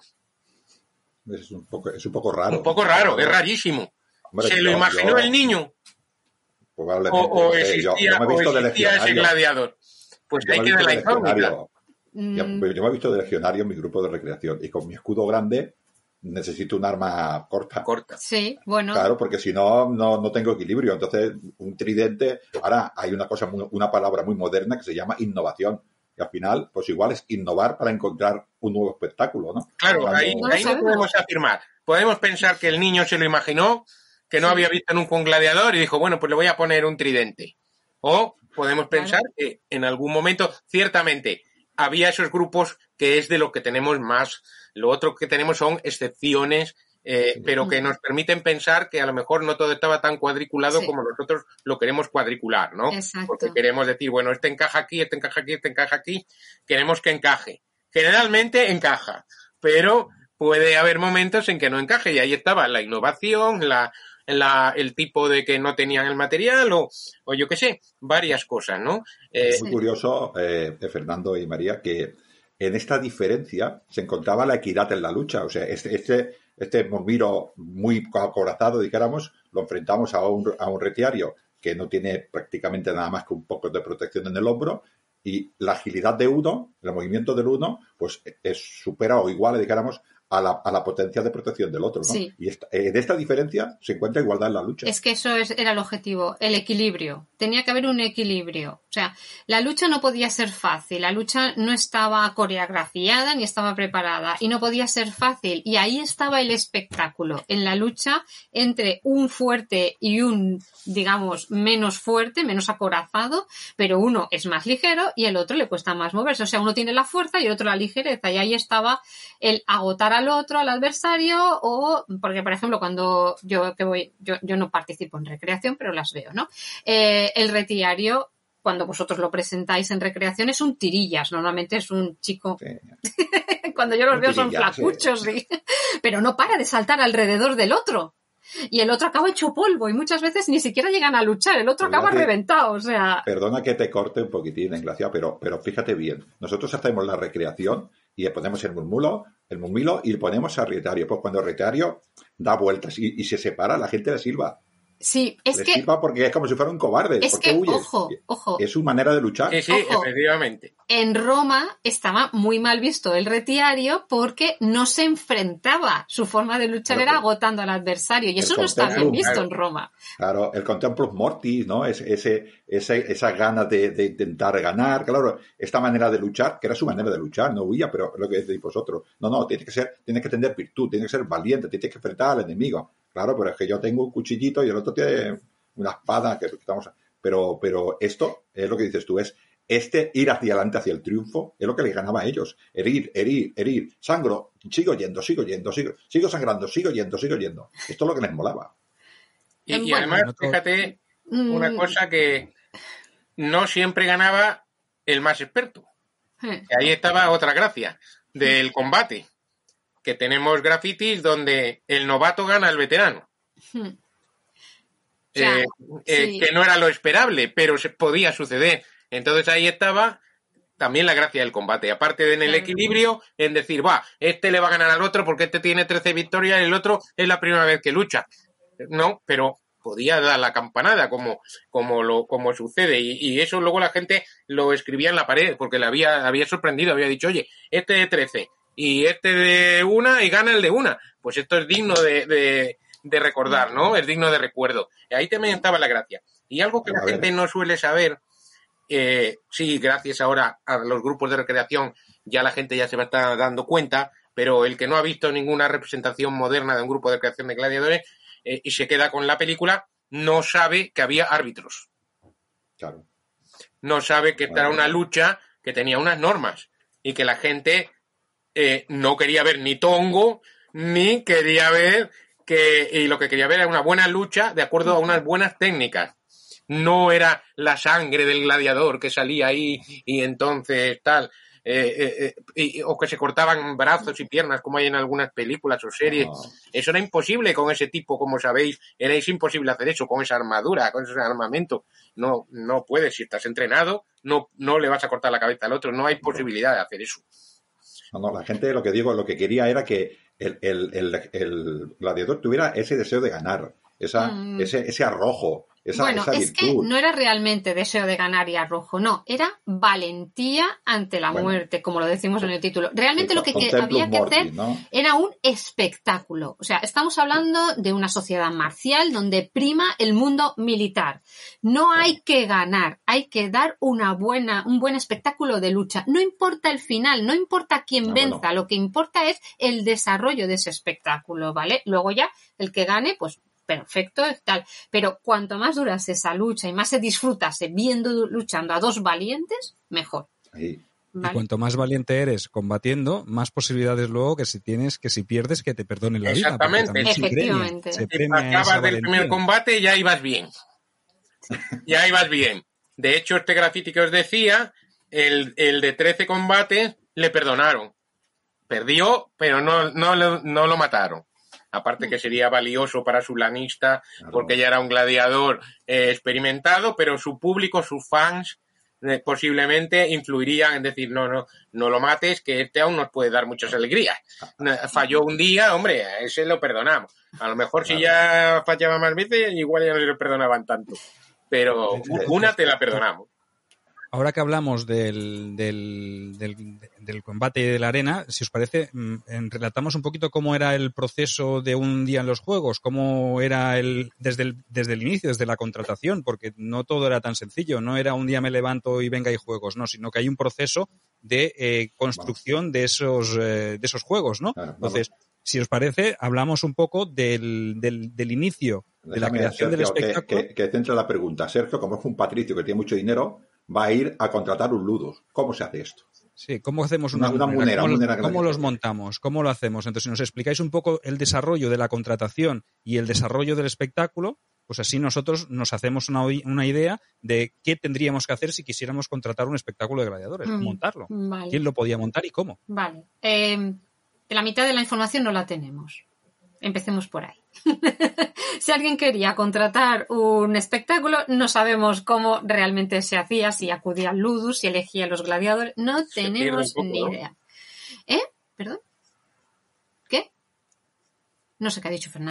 Es un poco, es un poco raro. Un poco raro, es rarísimo. Hombre, ¿Se yo, lo imaginó yo, el niño? Probablemente. O, o no sé, existía, yo, yo me he visto o de existía ese legionario. gladiador. Pues Yo ahí me he queda visto la de incógnita. legionario. Mm. Yo, yo me he visto de legionario en mi grupo de recreación y con mi escudo grande necesito un arma corta. Corta. Sí, bueno. Claro, porque si no, no, no tengo equilibrio. Entonces, un tridente. Ahora hay una cosa, muy, una palabra muy moderna que se llama innovación. Y al final, pues igual es innovar para encontrar un nuevo espectáculo, ¿no? Claro, Cuando, ahí, No lo ahí no sabemos. podemos afirmar. Podemos pensar que el niño se lo imaginó, que no Sí. había visto nunca un gladiador y dijo, bueno, pues le voy a poner un tridente. O podemos pensar Claro. que en algún momento, ciertamente, había esos grupos que es de lo que tenemos más. Lo otro que tenemos son excepciones, eh, Sí. pero que nos permiten pensar que a lo mejor no todo estaba tan cuadriculado Sí. como nosotros lo queremos cuadricular, ¿no? Exacto. Porque queremos decir, bueno, este encaja aquí, este encaja aquí, este encaja aquí. Queremos que encaje. Generalmente encaja, pero puede haber momentos en que no encaje y ahí estaba la innovación, la, la, el tipo de que no tenían el material o, o yo qué sé, varias cosas, ¿no? Eh, Es muy Sí. curioso, eh, Fernando y María, que en esta diferencia se encontraba la equidad en la lucha. O sea, este, este, este mormiro muy acorazado, dijéramos, lo enfrentamos a un, a un retiario que no tiene prácticamente nada más que un poco de protección en el hombro, y la agilidad de uno, el movimiento del uno, pues es supera o igual, dijéramos, a la, a la potencia de protección del otro, ¿no? Sí. Y esta, en esta diferencia se encuentra igualdad en la lucha. Es que eso es, era el objetivo, el equilibrio. Tenía que haber un equilibrio. O sea, la lucha no podía ser fácil, la lucha no estaba coreografiada ni estaba preparada y no podía ser fácil. Y ahí estaba el espectáculo, en la lucha entre un fuerte y un, digamos, menos fuerte, menos acorazado, pero uno es más ligero y el otro le cuesta más moverse. O sea, uno tiene la fuerza y el otro la ligereza. Y ahí estaba el agotar al otro, al adversario, o porque, por ejemplo, cuando yo que voy, yo, yo no participo en recreación, pero las veo, ¿no? Eh, el retiario, cuando vosotros lo presentáis en recreación, es un tirillas, normalmente es un chico. Sí. Cuando yo los Un veo son tirillas, flacuchos, sí. Pero no para de saltar alrededor del otro. Y el otro acaba hecho polvo y muchas veces ni siquiera llegan a luchar, el otro acaba Fíjate. reventado, o sea. Perdona que te corte un poquitín, Gracia, pero, pero fíjate bien. Nosotros hacemos la recreación y le ponemos el murmulo, el murmilo y le ponemos al retiario. Pues cuando el retiario da vueltas y, y se separa, la gente le silba. Sí, es Les que... sirva porque es como si fuera un cobarde. Es ¿Por qué que, huyes? ojo, ojo. Es su manera de luchar. Sí, sí, Ojo. efectivamente. En Roma estaba muy mal visto el retiario porque no se enfrentaba. Su forma de luchar Claro, era agotando al adversario. Y el eso no está bien contemplum, visto claro. en Roma. Claro, el contemplus mortis, ¿no? Es, ese, ese, esas ganas de, de intentar ganar, claro, esta manera de luchar, que era su manera de luchar, no huía, pero lo que decís vosotros. No, no, tiene que ser, tiene que tener virtud, tiene que ser valiente, tiene que enfrentar al enemigo. Claro, pero es que yo tengo un cuchillito y el otro tiene una espada que estamos. Pero, pero esto es lo que dices tú, es este ir hacia adelante, hacia el triunfo, es lo que les ganaba a ellos. Herir, herir, herir, sangro, sigo yendo, sigo yendo, sigo, sigo sangrando, sigo yendo, sigo yendo. Esto es lo que les molaba. Y, y Bueno, además, no todo- fíjate una Mm, cosa que no siempre ganaba el más experto. eh, Que ahí estaba otra gracia del combate. Que tenemos grafitis donde el novato gana al veterano. hmm. Ya, Eh, eh, sí. que no era lo esperable, pero se podía suceder. Entonces ahí estaba también la gracia del combate. Aparte de en el Claro. equilibrio, en decir, va, este le va a ganar al otro porque este tiene trece victorias y el otro es la primera vez que lucha. No, pero podía dar la campanada como, como lo, como sucede. Y, y eso luego la gente lo escribía en la pared porque le había, había sorprendido, había dicho, oye, este de trece y este de una y gana el de una. Pues esto es digno de, de, de recordar, ¿no? Es digno de recuerdo. Y ahí también estaba la gracia. Y algo que la A ver. gente no suele saber, eh, sí, gracias ahora a los grupos de recreación, ya la gente ya se va a estar dando cuenta, pero el que no ha visto ninguna representación moderna de un grupo de recreación de gladiadores eh, y se queda con la película, no sabe que había árbitros. Claro. No sabe que esta era una lucha que tenía unas normas y que la gente eh, no quería ver ni tongo, ni quería ver que, y lo que quería ver era una buena lucha de acuerdo a unas buenas técnicas. No era la sangre del gladiador que salía ahí y entonces tal, eh, eh, eh, y- o que se cortaban brazos y piernas como hay en algunas películas o series. No. Eso era imposible con ese tipo, como sabéis, era es imposible hacer eso con esa armadura, con ese armamento. No, no puedes, si estás entrenado, no, no le vas a cortar la cabeza al otro, no hay posibilidad de hacer eso. No, no, la gente, lo que digo, lo que quería era que el, el, el, el gladiador tuviera ese deseo de ganar, esa, Mm. ese, ese arrojo, esa, Bueno, esa es que virtud. no era realmente deseo de ganar y arrojo, no, era valentía ante la Bueno. muerte, como lo decimos en el título. Realmente El lo que, que contemplum había que mortis, hacer ¿no? era un espectáculo. O sea, estamos hablando de una sociedad marcial donde prima el mundo militar. No hay que ganar, hay que dar una buena, un buen espectáculo de lucha. No importa el final, no importa quién Ah, venza, bueno. lo que importa es el desarrollo de ese espectáculo, ¿vale? Luego ya, el que gane, pues perfecto, tal. Pero cuanto más durase esa lucha y más se disfrutase viendo luchando a dos valientes, mejor. Ahí. Y ¿Vale? cuanto más valiente eres combatiendo, más posibilidades luego que si tienes, que si pierdes, que te perdonen la vida. porque Exactamente. también se premia, Efectivamente. se Si premia esa pasabas del primer valentía. combate, ya ibas bien. Ya ibas bien. De hecho, este graffiti que os decía, el, el de trece combates, le perdonaron. Perdió, pero no, no, lo- no lo mataron. Aparte que sería valioso para su lanista, Claro. porque ya era un gladiador eh, experimentado, pero su público, sus fans, eh, posiblemente influirían en decir, no, no, no lo mates, que este aún nos puede dar muchas alegrías. Eh, Falló un día, hombre, a ese lo perdonamos. A lo mejor si ya fallaba más veces, igual ya no le perdonaban tanto. Pero una te la perdonamos. Ahora que hablamos del, del, del, del combate de la arena, si os parece, mm, en- relatamos un poquito cómo era el proceso de un día en los juegos, cómo era el desde el, desde el inicio, desde la contratación, porque no todo era tan sencillo, no era un día me levanto y venga y juegos, no, sino que hay un proceso de eh, construcción de esos, eh, de esos juegos, ¿no? Claro, Entonces, si os parece, hablamos un poco del, del, del inicio de la Déjame, creación del Sergio, que, espectáculo. que, que centre la pregunta. Sergio, como es un patricio que tiene mucho dinero, va a ir a contratar un Ludus. ¿Cómo se hace esto? Sí, ¿cómo hacemos Una- una, una munera, ¿Cómo, munera cómo gladiador. los montamos? ¿Cómo lo hacemos? Entonces, si nos explicáis un poco el desarrollo de la contratación y el desarrollo del espectáculo, pues así nosotros nos hacemos una, una idea de qué tendríamos que hacer si quisiéramos contratar un espectáculo de gladiadores, Mm, montarlo. Vale. ¿Quién lo podía montar y cómo? Vale. Eh, la mitad de la información no la tenemos. Empecemos por ahí. Si alguien quería contratar un espectáculo, no sabemos cómo realmente se hacía, si acudía al Ludus, si elegía a los gladiadores. No Se pierde tenemos un poco, ni ¿no? idea. ¿Eh? ¿Perdón? ¿Qué? No sé qué ha dicho Fernando.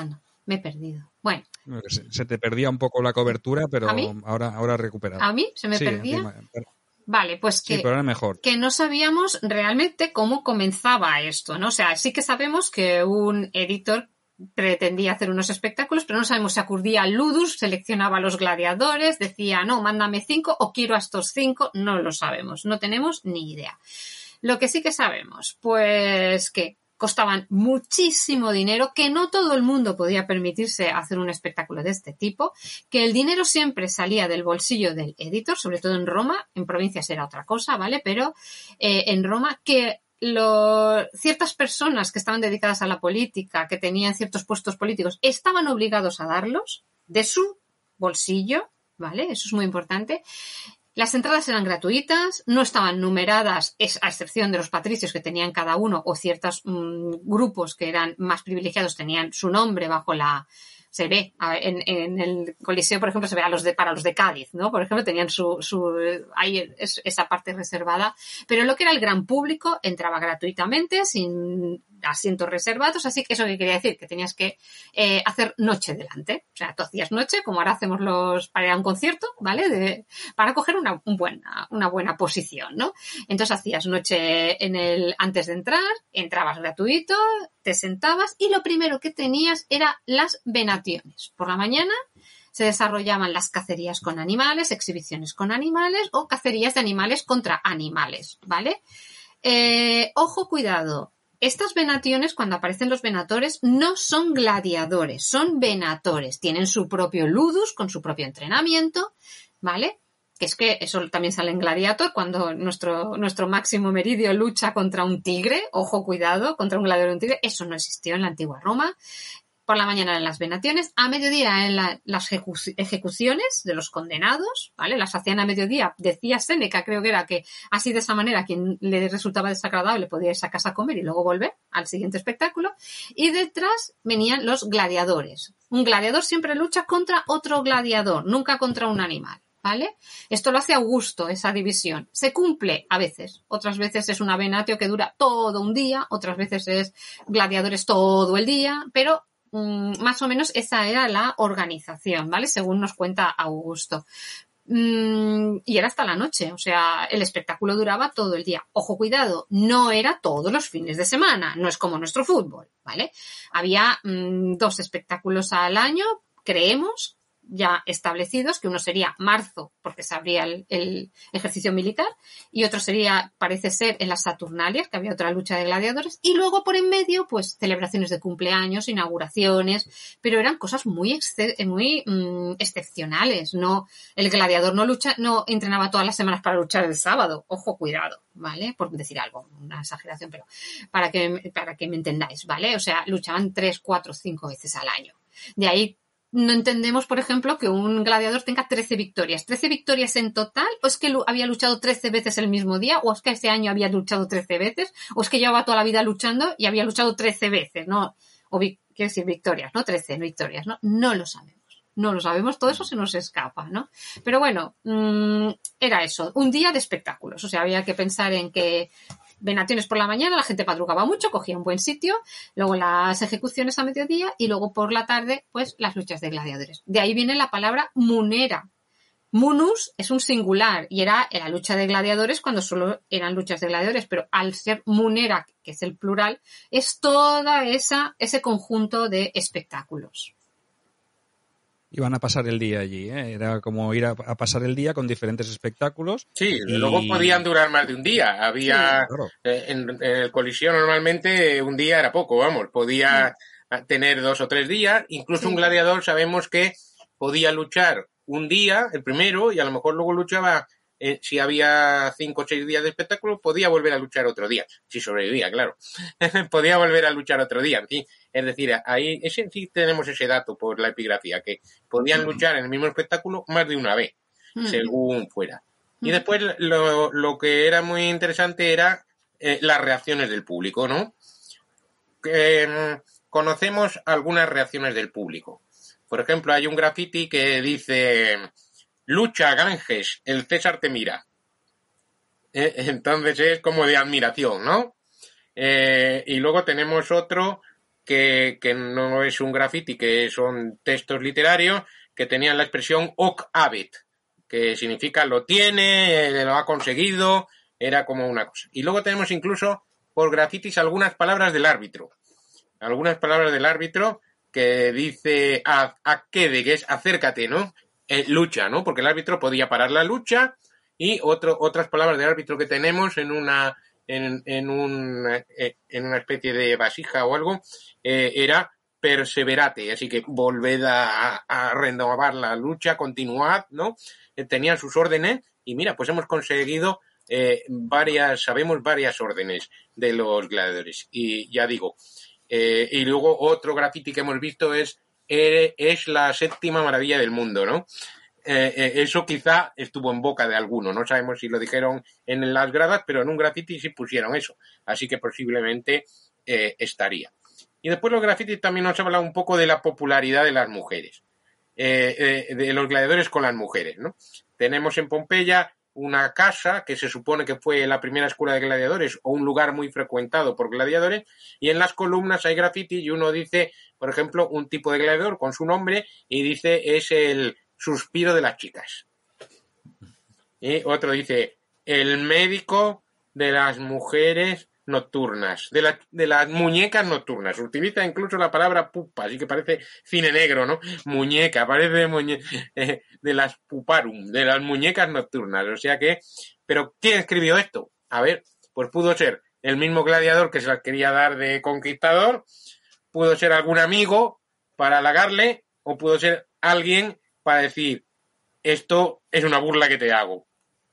Me he perdido. Bueno. Se, se te perdía un poco la cobertura, pero ahora, ahora recuperado. ¿A mí? ¿Se me sí, perdía? Encima, pero... Vale, pues que, sí, pero era mejor. que no sabíamos realmente cómo comenzaba esto, ¿no? O sea, sí que sabemos que un editor pretendía hacer unos espectáculos, pero no sabemos si acudía al Ludus, seleccionaba a los gladiadores, decía, no, mándame cinco o quiero a estos cinco, no lo sabemos, no tenemos ni idea. Lo que sí que sabemos, pues que costaban muchísimo dinero, que no todo el mundo podía permitirse hacer un espectáculo de este tipo, que el dinero siempre salía del bolsillo del editor, sobre todo en Roma, en provincias era otra cosa, ¿vale? Pero eh, en Roma, que lo, ciertas personas que estaban dedicadas a la política, que tenían ciertos puestos políticos, estaban obligados a darlos de su bolsillo, ¿vale? Eso es muy importante. Las entradas eran gratuitas, no estaban numeradas, a excepción de los patricios que tenían cada uno o ciertos mmm, grupos que eran más privilegiados tenían su nombre bajo la... Se ve en, en el Coliseo, por ejemplo, se ve a los de, para los de Cádiz, ¿no? Por ejemplo, tenían su... su ahí es, esa parte reservada. Pero lo que era el gran público entraba gratuitamente, sin asientos reservados, así que eso que quería decir, que tenías que eh, hacer noche delante. O sea, tú hacías noche, como ahora hacemos los para ir a un concierto, ¿vale? De, para coger una, un buena, una buena posición, ¿no? Entonces hacías noche en el antes de entrar, entrabas gratuito, te sentabas y lo primero que tenías era las venaciones. Por la mañana se desarrollaban las cacerías con animales, exhibiciones con animales o cacerías de animales contra animales, ¿vale? Eh, ojo, cuidado. Estas venaciones, cuando aparecen los venatores, no son gladiadores, son venatores. Tienen su propio ludus con su propio entrenamiento, ¿vale? Que es que eso también sale en Gladiator, cuando nuestro, nuestro Máximo Meridio lucha contra un tigre. Ojo, cuidado, contra un gladiador y un tigre. Eso no existió en la antigua Roma. Por la mañana en las venaciones, a mediodía en la, las ejecu- ejecuciones de los condenados, ¿vale? Las hacían a mediodía. Decía Séneca, creo que era que así de esa manera a quien le resultaba desagradable podía irse a casa a comer y luego volver al siguiente espectáculo. Y detrás venían los gladiadores. Un gladiador siempre lucha contra otro gladiador, nunca contra un animal, ¿vale? Esto lo hace Augusto, esa división. Se cumple a veces. Otras veces es una venatio que dura todo un día, otras veces es gladiadores todo el día, pero más o menos esa era la organización, ¿vale? Según nos cuenta Augusto. Mm, y era hasta la noche, o sea, el espectáculo duraba todo el día. Ojo, cuidado, no era todos los fines de semana, no es como nuestro fútbol, ¿vale? Había mm, dos espectáculos al año, creemos, ya establecidos, que uno sería marzo, porque se abría el, el ejercicio militar, y otro sería, parece ser, en las Saturnalias, que había otra lucha de gladiadores, y luego por en medio, pues, celebraciones de cumpleaños, inauguraciones, pero eran cosas muy, exce- muy mmm, excepcionales, no, el gladiador no lucha, no entrenaba todas las semanas para luchar el sábado, ojo, cuidado, ¿vale? Por decir algo, una exageración, pero para que, para que me entendáis, ¿vale? O sea, luchaban tres, cuatro, cinco veces al año. De ahí no entendemos, por ejemplo, que un gladiador tenga trece victorias. ¿trece victorias en total? ¿O es que había luchado trece veces el mismo día? ¿O es que ese año había luchado trece veces? ¿O es que llevaba toda la vida luchando y había luchado trece veces? ¿No? O, quiero decir, victorias, ¿no? trece victorias, ¿no? No lo sabemos. No lo sabemos. Todo eso se nos escapa, ¿no? Pero bueno, mmm, era eso. Un día de espectáculos. O sea, había que pensar en que venaciones por la mañana, la gente madrugaba mucho, cogía un buen sitio, luego las ejecuciones a mediodía y luego por la tarde, pues las luchas de gladiadores. De ahí viene la palabra munera. Munus es un singular y era la lucha de gladiadores cuando solo eran luchas de gladiadores, pero al ser munera, que es el plural, es toda esa ese conjunto de espectáculos. Iban a pasar el día allí, ¿eh? Era como ir a, a pasar el día con diferentes espectáculos. Sí, y... luego podían durar más de un día. Había sí, claro. eh, en, en el Coliseo normalmente un día era poco, vamos, podía sí. tener dos o tres días. Incluso sí. Un gladiador sabemos que podía luchar un día, el primero, y a lo mejor luego luchaba, eh, si había cinco o seis días de espectáculo, podía volver a luchar otro día, si sobrevivía, claro. Podía volver a luchar otro día, en fin. Es decir, ahí ese, sí tenemos ese dato por la epigrafía, que podían mm. luchar en el mismo espectáculo más de una vez, mm. según fuera. Mm. Y después lo, lo que era muy interesante era eh, las reacciones del público, ¿no? Eh, conocemos algunas reacciones del público. Por ejemplo, hay un graffiti que dice: lucha, Ganges, el César te mira. Eh, entonces es como de admiración, ¿no? Eh, y luego tenemos otro que, que no es un graffiti, que son textos literarios que tenían la expresión hoc habet, que significa lo tiene, lo ha conseguido, era como una cosa. Y luego tenemos incluso por grafitis algunas palabras del árbitro. Algunas palabras del árbitro que dice a, a quede, que es acércate, ¿no? Eh, lucha, ¿no? Porque el árbitro podía parar la lucha y otro, otras palabras del árbitro que tenemos en una en, en, un, eh, en una especie de vasija o algo, eh, era perseverate, así que volved a, a renovar la lucha, continuad, ¿no? Eh, tenían sus órdenes y mira, pues hemos conseguido eh, varias, sabemos varias órdenes de los gladiadores. Y ya digo, eh, y luego otro graffiti que hemos visto es eh, es la séptima maravilla del mundo, ¿no? Eh, eh, eso quizá estuvo en boca de alguno, no sabemos si lo dijeron en las gradas, pero en un graffiti sí pusieron eso, así que posiblemente eh, estaría. Y después los grafitis también nos hablan un poco de la popularidad de las mujeres, eh, eh, de los gladiadores con las mujeres, ¿no? Tenemos en Pompeya una casa que se supone que fue la primera escuela de gladiadores o un lugar muy frecuentado por gladiadores, y en las columnas hay grafitis y uno dice, por ejemplo, un tipo de gladiador con su nombre y dice es el suspiro de las chicas. Y otro dice el médico de las mujeres nocturnas, de, la, de las muñecas nocturnas. Utiliza incluso la palabra pupa, así que parece cine negro, ¿no? Muñeca, parece muñe eh, de las puparum, de las muñecas nocturnas. O sea que, pero ¿quién escribió esto? A ver, pues pudo ser el mismo gladiador que se las quería dar de conquistador, pudo ser algún amigo para halagarle, o pudo ser alguien para decir, esto es una burla que te hago.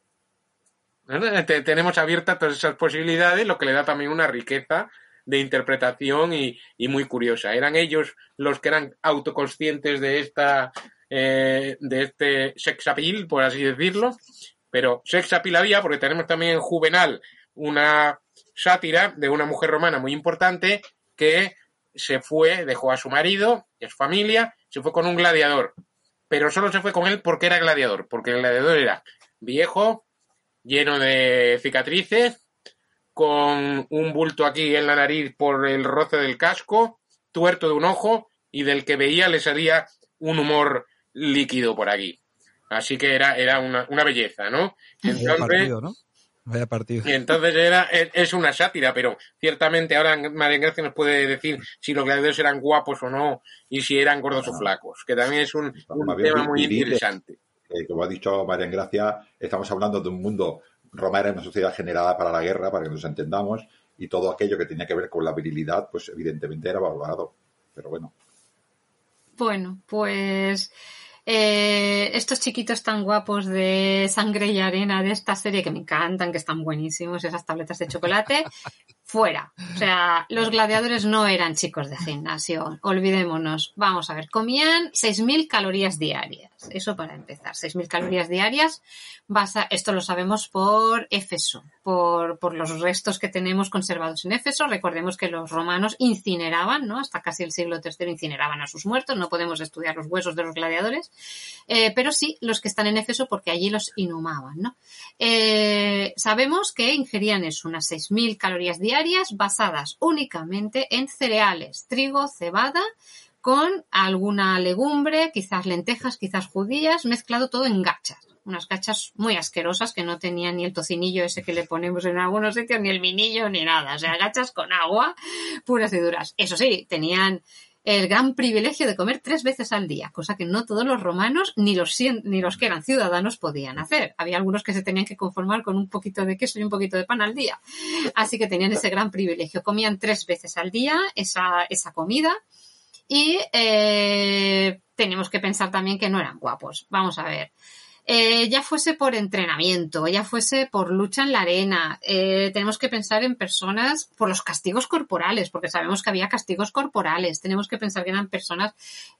Tenemos abiertas todas esas posibilidades, lo que le da también una riqueza de interpretación y, y muy curiosa. Eran ellos los que eran autoconscientes de esta eh, de este sex appeal, por así decirlo, pero sex appeal había porque tenemos también en Juvenal una sátira de una mujer romana muy importante que se fue, dejó a su marido y a su familia, se fue con un gladiador, pero solo se fue con él porque era gladiador, porque el gladiador era viejo, lleno de cicatrices, con un bulto aquí en la nariz por el roce del casco, tuerto de un ojo y del que veía le salía un humor líquido por aquí. Así que era, era una, una belleza, ¿no? Entonces, Vaya partido, ¿no? Vaya partido. Y entonces era, es una sátira, pero ciertamente ahora María Gracia nos puede decir si los gladiadores eran guapos o no y si eran gordos o flacos, que también es un, un tema muy interesante. Eh, como ha dicho María Gracia, estamos hablando de un mundo romano, una sociedad generada para la guerra, para que nos entendamos, y todo aquello que tenía que ver con la virilidad, pues evidentemente era valorado. Pero bueno. Bueno, pues eh, estos chiquitos tan guapos de Sangre y Arena de esta serie que me encantan, que están buenísimos, esas tabletas de chocolate, fuera. O sea, los gladiadores no eran chicos de gimnasio, olvidémonos. Vamos a ver, comían seis mil calorías diarias. Eso para empezar, seis mil calorías diarias. Basa, esto lo sabemos por Éfeso, por, por los restos que tenemos conservados en Éfeso. Recordemos que los romanos incineraban, ¿no? Hasta casi el siglo tercero incineraban a sus muertos. No podemos estudiar los huesos de los gladiadores, eh, pero sí los que están en Éfeso porque allí los inhumaban, ¿no? Eh, sabemos que ingerían eso, unas seis mil calorías diarias basadas únicamente en cereales, trigo, cebada, con alguna legumbre, quizás lentejas, quizás judías, mezclado todo en gachas. Unas gachas muy asquerosas que no tenían ni el tocinillo ese que le ponemos en algunos sitios, ni el vinillo, ni nada. O sea, gachas con agua, puras y duras. Eso sí, tenían el gran privilegio de comer tres veces al día, cosa que no todos los romanos, ni los, ni los que eran ciudadanos, podían hacer. Había algunos que se tenían que conformar con un poquito de queso y un poquito de pan al día. Así que tenían ese gran privilegio. Comían tres veces al día esa, esa comida. Y eh, tenemos que pensar también que no eran guapos. Vamos a ver. Eh, ya fuese por entrenamiento, ya fuese por lucha en la arena, eh, tenemos que pensar en personas por los castigos corporales, porque sabemos que había castigos corporales. Tenemos que pensar que eran personas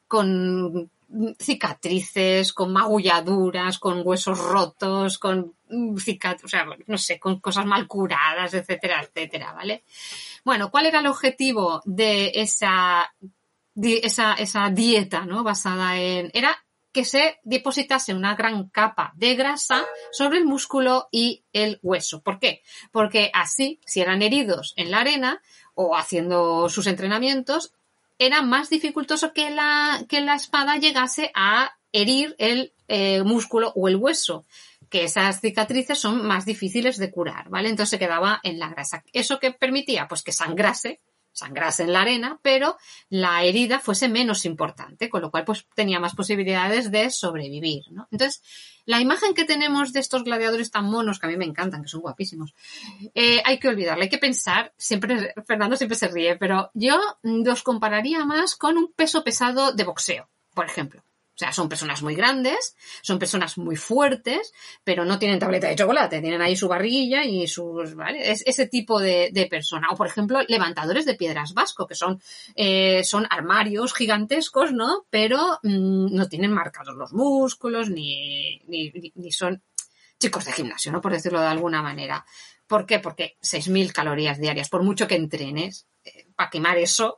con cicatrices, con magulladuras, con huesos rotos, con cicatrices, o sea, no sé, con cosas mal curadas, etcétera, etcétera, ¿vale? Bueno, ¿cuál era el objetivo de esa Esa, esa dieta, ¿no? Basada en... Era que se depositase una gran capa de grasa sobre el músculo y el hueso. ¿Por qué? Porque así, si eran heridos en la arena o haciendo sus entrenamientos, era más dificultoso que la, que la espada llegase a herir el eh, músculo o el hueso, que esas cicatrices son más difíciles de curar, ¿vale? Entonces se quedaba en la grasa. ¿Eso qué permitía? Pues que sangrase, sangrase en la arena, pero la herida fuese menos importante, con lo cual pues tenía más posibilidades de sobrevivir, ¿no? Entonces, la imagen que tenemos de estos gladiadores tan monos, que a mí me encantan, que son guapísimos, eh, hay que olvidarla, hay que pensar, siempre, Fernando siempre se ríe, pero yo los compararía más con un peso pesado de boxeo, por ejemplo. O sea, son personas muy grandes, son personas muy fuertes, pero no tienen tableta de chocolate, tienen ahí su barriguilla y sus, ¿vale? Es ese tipo de, de persona. O, por ejemplo, levantadores de piedras vasco, que son, eh, son armarios gigantescos, ¿no? Pero mmm, no tienen marcados los músculos, ni, ni, ni son chicos de gimnasio, ¿no? Por decirlo de alguna manera. ¿Por qué? Porque seis mil calorías diarias, por mucho que entrenes, eh, para quemar eso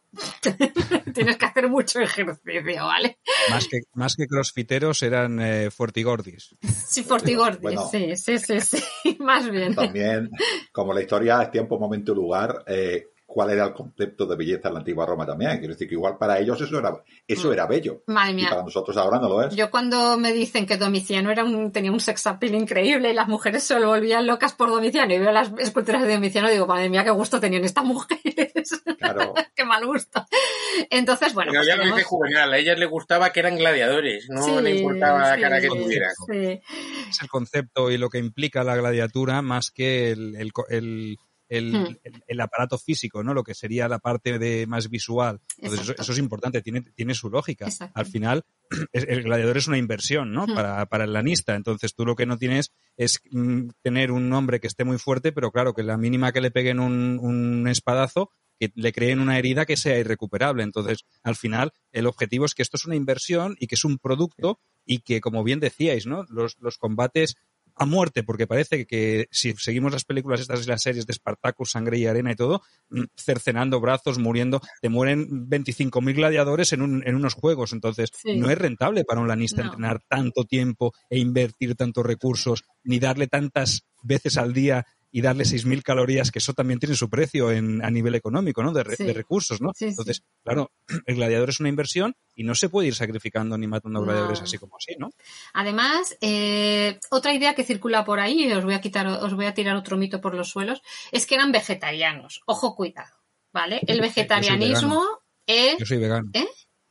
tienes que hacer mucho ejercicio, ¿vale? Más que, más que crossfiteros eran eh, fortigordis. Sí, fortigordis, bueno, sí, sí, sí, sí, más bien. También, como la historia es tiempo, momento y lugar, eh, ¿cuál era el concepto de belleza en la antigua Roma también? Quiero decir que igual para ellos eso era eso era bello. Madre mía. Y para nosotros ahora no lo es. Yo cuando me dicen que Domiciano era un, tenía un sex appeal increíble y las mujeres se lo volvían locas por Domiciano y veo las esculturas de Domiciano y digo, madre mía, qué gusto tenían estas mujeres. Claro. Qué mal gusto. Entonces, bueno. Pero pues ya tenemos... lo dice Juvenal, a ellas les gustaba que eran gladiadores, no sí, le importaba la sí, cara que tuvieran. Sí. Es el concepto y lo que implica la gladiatura más que el... el, el El, hmm. el, el aparato físico, ¿no? Lo que sería la parte de más visual. Entonces eso, eso es importante, tiene, tiene su lógica. Exacto. Al final, el gladiador es una inversión, ¿no? Hmm. Para, para el lanista. Entonces tú lo que no tienes es mm, tener un hombre que esté muy fuerte, pero claro, que la mínima que le peguen un, un espadazo, que le creen una herida que sea irrecuperable. Entonces, al final, el objetivo es que esto es una inversión y que es un producto y que, como bien decíais, ¿no? Los, los combates a muerte, porque parece que, que si seguimos las películas estas y las series de Spartacus, Sangre y Arena y todo, cercenando brazos, muriendo, te mueren veinticinco mil gladiadores en, un, en unos juegos. Entonces, sí. No es rentable para un lanista no. entrenar tanto tiempo e invertir tantos recursos, ni darle tantas veces al día y darle seis mil calorías, que eso también tiene su precio en, a nivel económico, ¿no? De, re, sí. de recursos, ¿no? Sí, Entonces, sí. claro, el gladiador es una inversión y no se puede ir sacrificando ni matando no. gladiadores así como así, ¿no? Además, eh, otra idea que circula por ahí, y os voy a quitar, os voy a tirar otro mito por los suelos, es que eran vegetarianos. Ojo, cuidado, ¿vale? El vegetarianismo es... Yo soy vegano. ¿Eh?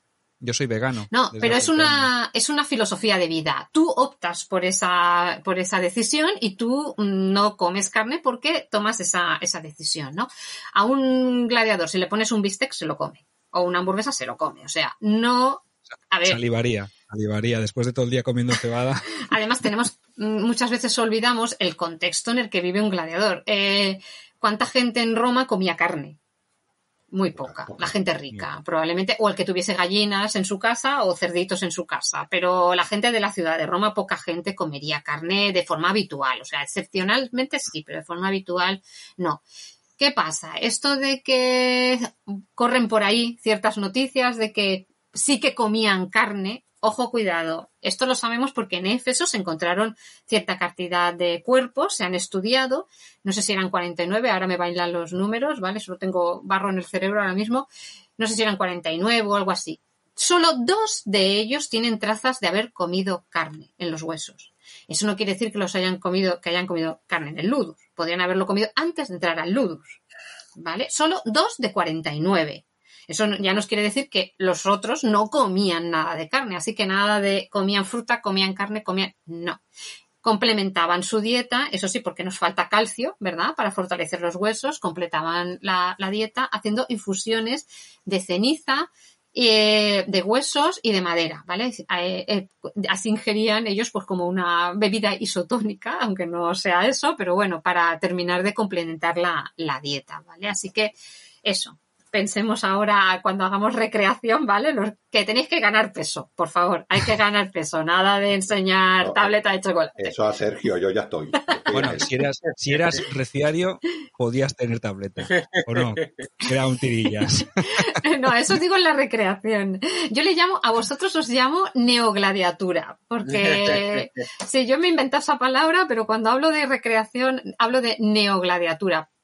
Yo soy vegano. No, pero es una, es una filosofía de vida. Tú optas por esa, por esa decisión y tú no comes carne porque tomas esa, esa decisión, ¿no? A un gladiador, si le pones un bistec, se lo come. O una hamburguesa, se lo come. O sea, no... A ver. Salivaría, salivaría. Después de todo el día comiendo cebada. Además, tenemos, muchas veces olvidamos el contexto en el que vive un gladiador. Eh, ¿Cuánta gente en Roma comía carne? Muy poca, la gente rica, probablemente, o el que tuviese gallinas en su casa o cerditos en su casa, pero la gente de la ciudad de Roma, poca gente comería carne de forma habitual, o sea, excepcionalmente sí, pero de forma habitual no. ¿Qué pasa? Esto de que corren por ahí ciertas noticias de que sí que comían carne, ojo, cuidado, esto lo sabemos porque en Éfeso se encontraron cierta cantidad de cuerpos, se han estudiado, no sé si eran cuarenta y nueve, ahora me bailan los números, ¿vale? Solo tengo barro en el cerebro ahora mismo, no sé si eran cuarenta y nueve o algo así. Solo dos de ellos tienen trazas de haber comido carne en los huesos. Eso no quiere decir que los hayan comido, que hayan comido carne en el ludus, podrían haberlo comido antes de entrar al ludus, ¿vale? Solo dos de cuarenta y nueve. Eso ya nos quiere decir que los otros no comían nada de carne, así que nada de comían fruta, comían carne, comían... No. Complementaban su dieta, eso sí, porque nos falta calcio, ¿verdad? Para fortalecer los huesos, completaban la, la dieta haciendo infusiones de ceniza, eh, de huesos y de madera, ¿vale? Eh, eh, así ingerían ellos pues como una bebida isotónica, aunque no sea eso, pero bueno, para terminar de complementar la, la dieta, ¿vale? Así que eso. Pensemos ahora cuando hagamos recreación, ¿vale? Los que tenéis que ganar peso, por favor, hay que ganar peso, nada de enseñar no, tableta de chocolate. Eso a Sergio, yo ya estoy. estoy bueno, si eras, si eras reciario, podías tener tableta, ¿o no? Era un tirillas. No, eso os digo en la recreación. Yo le llamo, a vosotros os llamo neogladiatura, porque sí, yo me inventé esa palabra, pero cuando hablo de recreación, hablo de neogladiatura.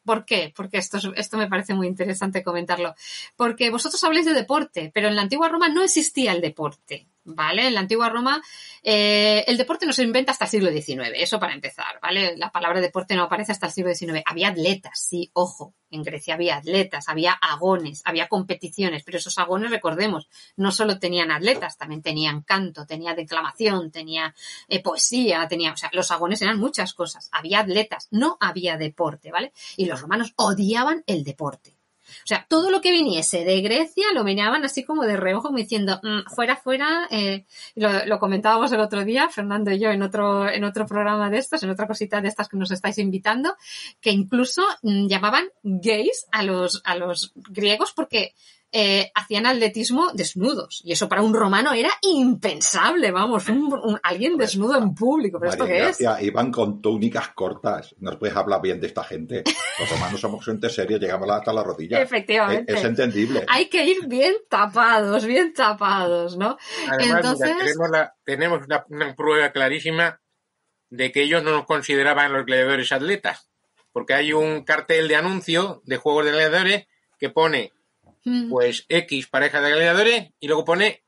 ¿Por qué? Porque esto, es- esto me parece muy interesante comentarlo. Porque vosotros habláis de deporte, pero en la antigua Roma no existía el deporte, ¿vale? En la antigua Roma eh, el deporte no se inventa hasta el siglo diecinueve, eso para empezar, ¿vale? La palabra deporte no aparece hasta el siglo diecinueve. Había atletas, sí, ojo, en Grecia había atletas, había agones, había competiciones, pero esos agones, recordemos, no solo tenían atletas, también tenían canto, tenía declamación, tenía eh, poesía, tenía, o sea, los agones eran muchas cosas. Había atletas, no había deporte, ¿vale? Y los romanos odiaban el deporte. O sea, todo lo que viniese de Grecia lo miraban así como de reojo, como diciendo, "Mm, fuera, fuera". Eh, lo, lo comentábamos el otro día, Fernando y yo, en otro, en otro programa de estos, en otra cosita de estas que nos estáis invitando, que incluso mm, llamaban gays a los, a los griegos porque eh, hacían atletismo desnudos. Y eso para un romano era impensable, vamos, un, un- alguien Hombre, desnudo en público. ¿Pero esto María qué es? Gracia, iban con túnicas cortas. No os puedes hablar bien de esta gente. Los romanos somos gente seria, llegamos hasta la rodilla. Es, Efectivamente. es entendible. Hay que ir bien tapados, bien tapados, ¿no? Además, Entonces, mira, tenemos, la, tenemos una, una prueba clarísima de que ellos no nos consideraban los gladiadores atletas, porque hay un cartel de anuncio de juegos de gladiadores que pone mm, pues X pareja de gladiadores y luego pone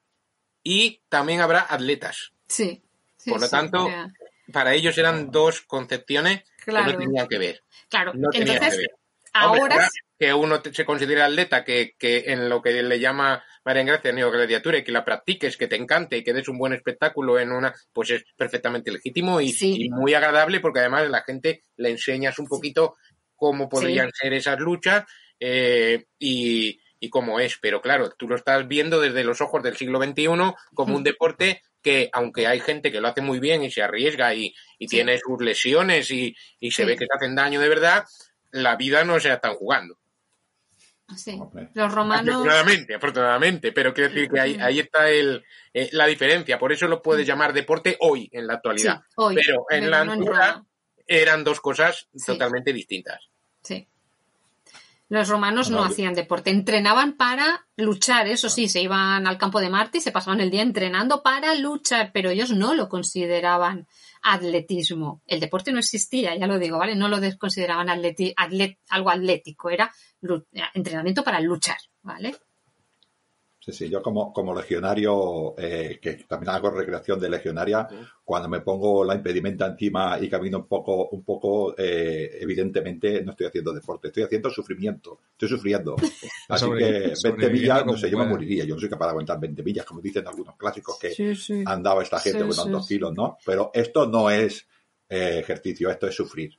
y también habrá atletas. sí, sí, Por lo sí, tanto, o sea, Para ellos eran dos concepciones que claro, no tenían que ver. claro. No tenían que Entonces, ver. Hombre, ahora ahora que uno te- se considera atleta, que, que en lo que le llama María Gracia neogladiatura y que la practiques, que te encante y que des un buen espectáculo en una, pues es perfectamente legítimo y, sí, y muy agradable porque además la gente le enseñas un poquito cómo podrían sí, ser esas luchas eh, y, y cómo es. Pero claro, tú lo estás viendo desde los ojos del siglo veintiuno como un mm, deporte que, aunque hay gente que lo hace muy bien y se arriesga y, y sí, tiene sus lesiones y, y se ve sí, que te hacen daño de verdad, la vida no se la están jugando. sí. Hombre. Los romanos, Afortunadamente, afortunadamente, pero quiero decir que ahí, mm, ahí está el, eh, la diferencia. Por eso lo puedes mm, llamar deporte hoy, en la sí, actualidad. hoy, Pero en pero la no en antigüedad Roma. eran dos cosas Sí, totalmente distintas. sí. Los romanos no Bueno, yo- hacían deporte, entrenaban para luchar, eso sí, se iban al campo de Marte y se pasaban el día entrenando para luchar, pero ellos no lo consideraban atletismo. El deporte no existía, ya lo digo, ¿vale? No lo consideraban atleti- atlet- algo atlético, era lu- entrenamiento para luchar, ¿vale? Sí, sí, yo como, como legionario, eh, que también hago recreación de legionaria, cuando me pongo la impedimenta encima y camino un poco, un poco, eh, evidentemente no estoy haciendo deporte, estoy haciendo sufrimiento, estoy sufriendo. Así Sobrevi- que veinte sobreviviendo millas, no como sé, yo me pueda. moriría, yo no soy capaz de aguantar veinte millas, como dicen algunos clásicos que Sí, sí. han dado esta gente Sí, con sí, tantos sí. kilos, ¿no? Pero esto no es eh, ejercicio, esto es sufrir.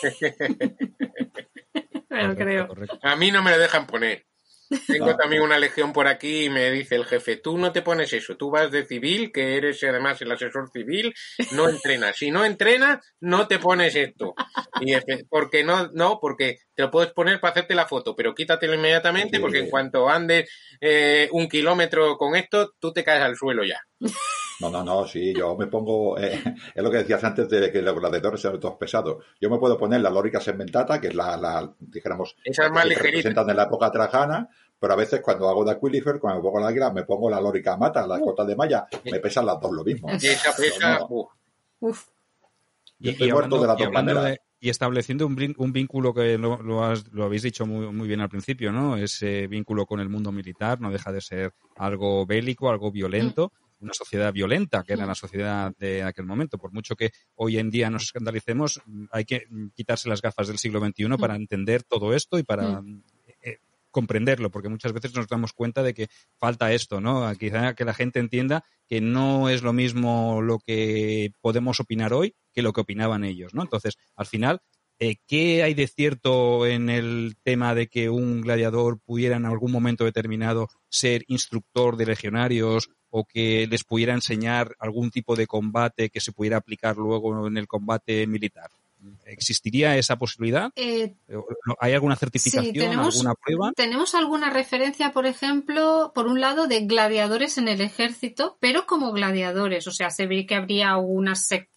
Me lo Correcto, creo. correcto. A mí no me lo dejan poner. Tengo No. también una legión por aquí y me dice el jefe, tú no te pones eso, tú vas de civil, que eres además el asesor civil, no entrenas. Si no entrenas, no te pones esto. Y efe- porque no, no, porque te lo puedes poner para hacerte la foto, pero quítatelo inmediatamente Sí. porque en cuanto andes eh, un kilómetro con esto, tú te caes al suelo ya. No, no, no, sí, yo me pongo, eh, es lo que decías antes de que los gladiadores sean todos pesados. Yo me puedo poner la lórica segmentata, que es la, la dijéramos, Esa la es que más se ligerita. representan en la época trajana, pero a veces cuando hago de Aquilifer, cuando me pongo la águila, me pongo la lórica mata, las cotas de malla, me pesan las dos lo mismo. Y esa Pero pesa, no, uf. Uf, yo Y, estoy y muerto hablando, de las y dos hablando maneras. de- y estableciendo un, brin- un vínculo que lo, lo, has- lo habéis dicho muy, muy bien al principio, ¿no? Ese vínculo con el mundo militar no deja de ser algo bélico, algo violento, una sociedad violenta que era la sociedad de aquel momento. Por mucho que hoy en día nos escandalicemos, hay que quitarse las gafas del siglo veintiuno para entender todo esto y para eh, comprenderlo, porque muchas veces nos damos cuenta de que falta esto, ¿no? Quizá que la gente entienda que no es lo mismo lo que podemos opinar hoy que lo que opinaban ellos, ¿no? Entonces, al final, eh, ¿qué hay de cierto en el tema de que un gladiador pudiera en algún momento determinado ser instructor de legionarios o que les pudiera enseñar algún tipo de combate que se pudiera aplicar luego en el combate militar? ¿Existiría esa posibilidad? eh, ¿Hay alguna certificación, sí, tenemos, alguna prueba? tenemos alguna referencia, por ejemplo, por un lado, de gladiadores en el ejército, pero como gladiadores. O sea, se ve que habría una sección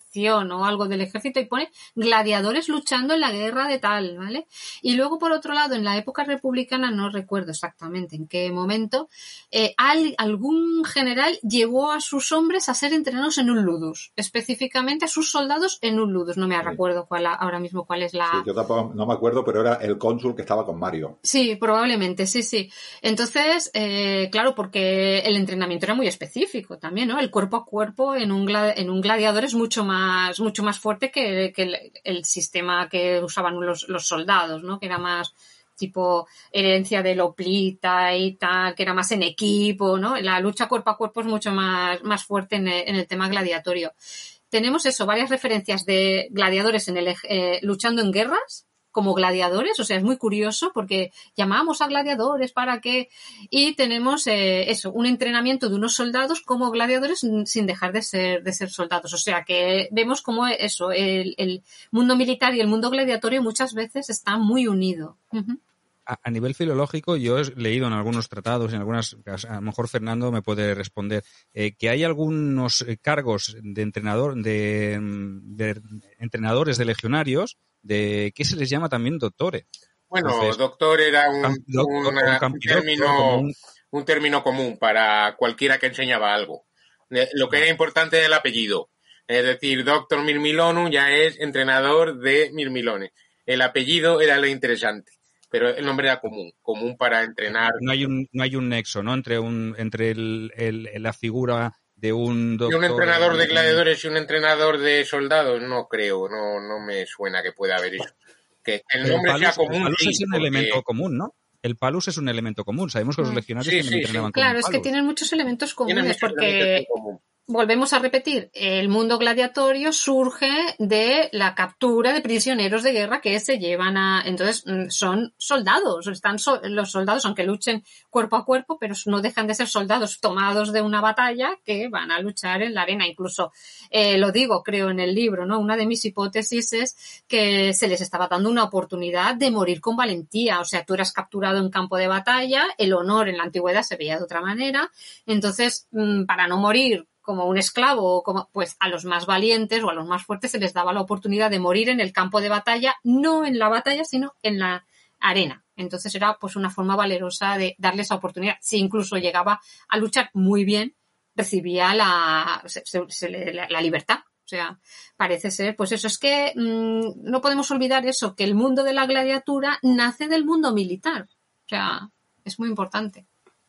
sección o algo del ejército y pone gladiadores luchando en la guerra de tal, ¿vale? Y luego, por otro lado, en la época republicana, no recuerdo exactamente en qué momento, eh, al, algún general llevó a sus hombres a ser entrenados en un ludus, específicamente a sus soldados en un ludus. No me Sí. recuerdo cuál, ahora mismo cuál es la... Sí, yo tampoco, no me acuerdo, pero era el cónsul que estaba con Mario. Sí, probablemente, sí, sí. Entonces, eh, claro, porque el entrenamiento era muy específico también, ¿no? El cuerpo a cuerpo en un, gla- en un gladiador es mucho más, mucho más fuerte que, que el, el sistema que usaban los, los soldados, ¿no? Que era más tipo herencia de Loplita y tal, que era más en equipo, ¿no? La lucha cuerpo a cuerpo es mucho más, más fuerte en el, en el tema gladiatorio. Tenemos eso, varias referencias de gladiadores en el, ej- eh, luchando en guerras, como gladiadores, o sea, es muy curioso porque llamamos a gladiadores para que... Y tenemos eh, eso, un entrenamiento de unos soldados como gladiadores sin dejar de ser, de ser soldados. O sea, que vemos como eso, el, el mundo militar y el mundo gladiatorio muchas veces está muy unido. Uh-huh. A, a nivel filológico, yo he leído en algunos tratados, en algunas, a lo mejor Fernando me puede responder, eh, que hay algunos cargos de entrenador, de, de entrenadores de legionarios, de que se les llama también doctores. Bueno, Entonces, doctor era un, camp- doctor, una- un un, campidoctor, término, como un- un término común para cualquiera que enseñaba algo. Eh, Lo que era importante era el apellido. Es decir, doctor Mirmilonu ya es entrenador de Mirmilones. El apellido era lo interesante, pero el nombre era común, común para entrenar. no hay un no hay un nexo, ¿no? Entre un entre el, el, la figura de un Y doctor. un entrenador de un- gladiadores y un entrenador de soldados, no creo, no, no me suena que pueda haber eso. Que el Pero nombre el sea palus, común, el palus sí, es un porque- elemento común, ¿no? El palus es un elemento común. Sabemos que los Mm. legionarios Sí, también sí, entrenaban sí. con Claro, un es que palus. tienen muchos elementos tiene comunes muchos elementos porque... en común. Volvemos a repetir, el mundo gladiatorio surge de la captura de prisioneros de guerra que se llevan a... Entonces, son soldados, están so, los soldados, aunque luchen cuerpo a cuerpo, pero no dejan de ser soldados tomados de una batalla que van a luchar en la arena. Incluso, eh, lo digo, creo, en el libro, ¿no? Una de mis hipótesis es que se les estaba dando una oportunidad de morir con valentía. O sea, tú eras capturado en campo de batalla, el honor en la antigüedad se veía de otra manera. Entonces, para no morir como un esclavo, como, pues a los más valientes o a los más fuertes se les daba la oportunidad de morir en el campo de batalla, no en la batalla, sino en la arena. Entonces era pues una forma valerosa de darle esa oportunidad. Si incluso llegaba a luchar muy bien, recibía la, se, se, se, la, la libertad. O sea, parece ser, pues eso, es que mmm, no podemos olvidar eso, que el mundo de la gladiatura nace del mundo militar. O sea, es muy importante.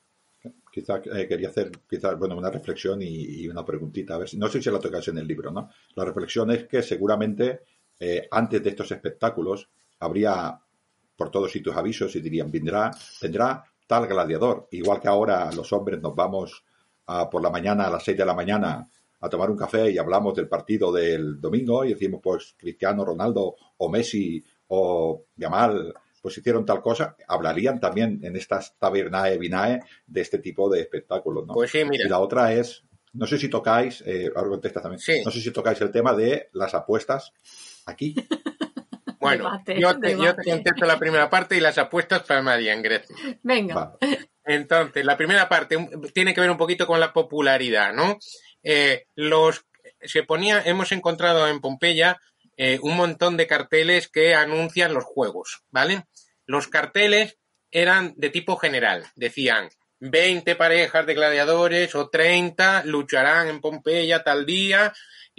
Quizá eh, quería hacer quizá, bueno, una reflexión y, y una preguntita. A ver si, no sé si la tocas en el libro, ¿no? La reflexión es que seguramente eh, antes de estos espectáculos habría por todos sitios avisos y dirían, vendrá, vendrá tal gladiador. Igual que ahora los hombres nos vamos a, por la mañana, a las seis de la mañana, a tomar un café y hablamos del partido del domingo y decimos, pues, Cristiano Ronaldo o Messi o Yamal... pues hicieron tal cosa, hablarían también en estas tabernae vinae de este tipo de espectáculos, ¿no? Pues sí, mira. Y la otra es, no sé si tocáis, eh, ahora contesta también, sí. no sé si tocáis el tema de las apuestas aquí. Bueno, debate, yo, te, debate. yo te contesto la primera parte y las apuestas para María en Grecia. Venga. Vale. Entonces, la primera parte tiene que ver un poquito con la popularidad, ¿no? Eh, los se ponía, hemos encontrado en Pompeya eh, un montón de carteles que anuncian los juegos, ¿vale? Los carteles eran de tipo general, decían veinte parejas de gladiadores o treinta lucharán en Pompeya tal día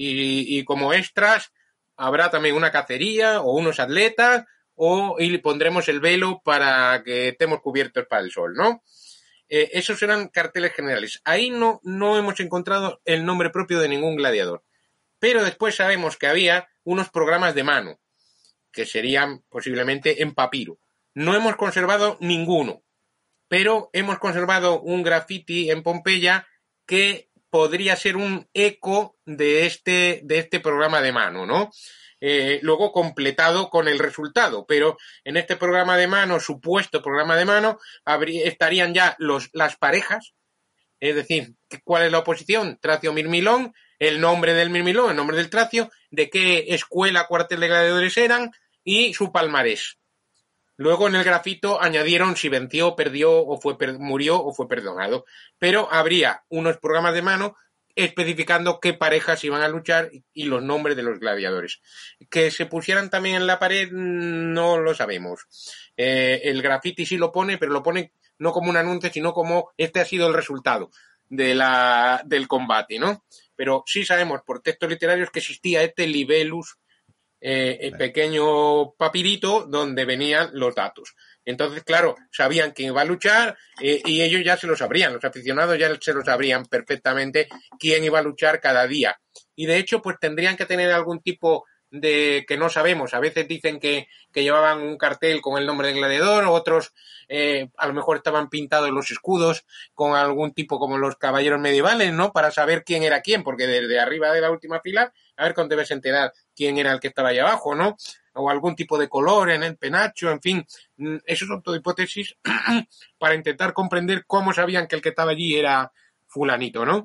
y, y como extras habrá también una cacería o unos atletas o y pondremos el velo para que estemos cubiertos para el sol, ¿no? Eh, esos eran carteles generales. Ahí no, no hemos encontrado el nombre propio de ningún gladiador. Pero después sabemos que había unos programas de mano, que serían posiblemente en papiro. No hemos conservado ninguno, pero hemos conservado un graffiti en Pompeya que podría ser un eco de este, de este programa de mano, ¿no? Eh, luego completado con el resultado, pero en este programa de mano, supuesto programa de mano, habría, estarían ya los, las parejas, es decir, ¿cuál es la oposición? Tracio-Mirmilón, el nombre del Mirmilón, el nombre del Tracio, de qué escuela, cuartel de gladiadores eran y su palmarés. Luego en el grafito añadieron si venció, perdió o fue per- murió o fue perdonado. Pero habría unos programas de mano especificando qué parejas iban a luchar y los nombres de los gladiadores. Que se pusieran también en la pared no lo sabemos. Eh, el graffiti sí lo pone, pero lo pone no como un anuncio, sino como este ha sido el resultado de la, del combate, ¿no? Pero sí sabemos por textos literarios que existía este libellus, eh, el pequeño papirito donde venían los datos. Entonces, claro, sabían quién iba a luchar eh, y ellos ya se lo sabrían, los aficionados ya se lo sabrían perfectamente quién iba a luchar cada día. Y de hecho, pues tendrían que tener algún tipo de que no sabemos. A veces dicen que, que llevaban un cartel con el nombre del gladiador, otros eh, a lo mejor estaban pintados los escudos con algún tipo como los caballeros medievales, ¿no? Para saber quién era quién, porque desde arriba de la última fila, a ver cuándo debes enterar quién era el que estaba ahí abajo, ¿no? O algún tipo de color en el penacho, en fin. Eso son todo hipótesis para intentar comprender cómo sabían que el que estaba allí era fulanito, ¿no?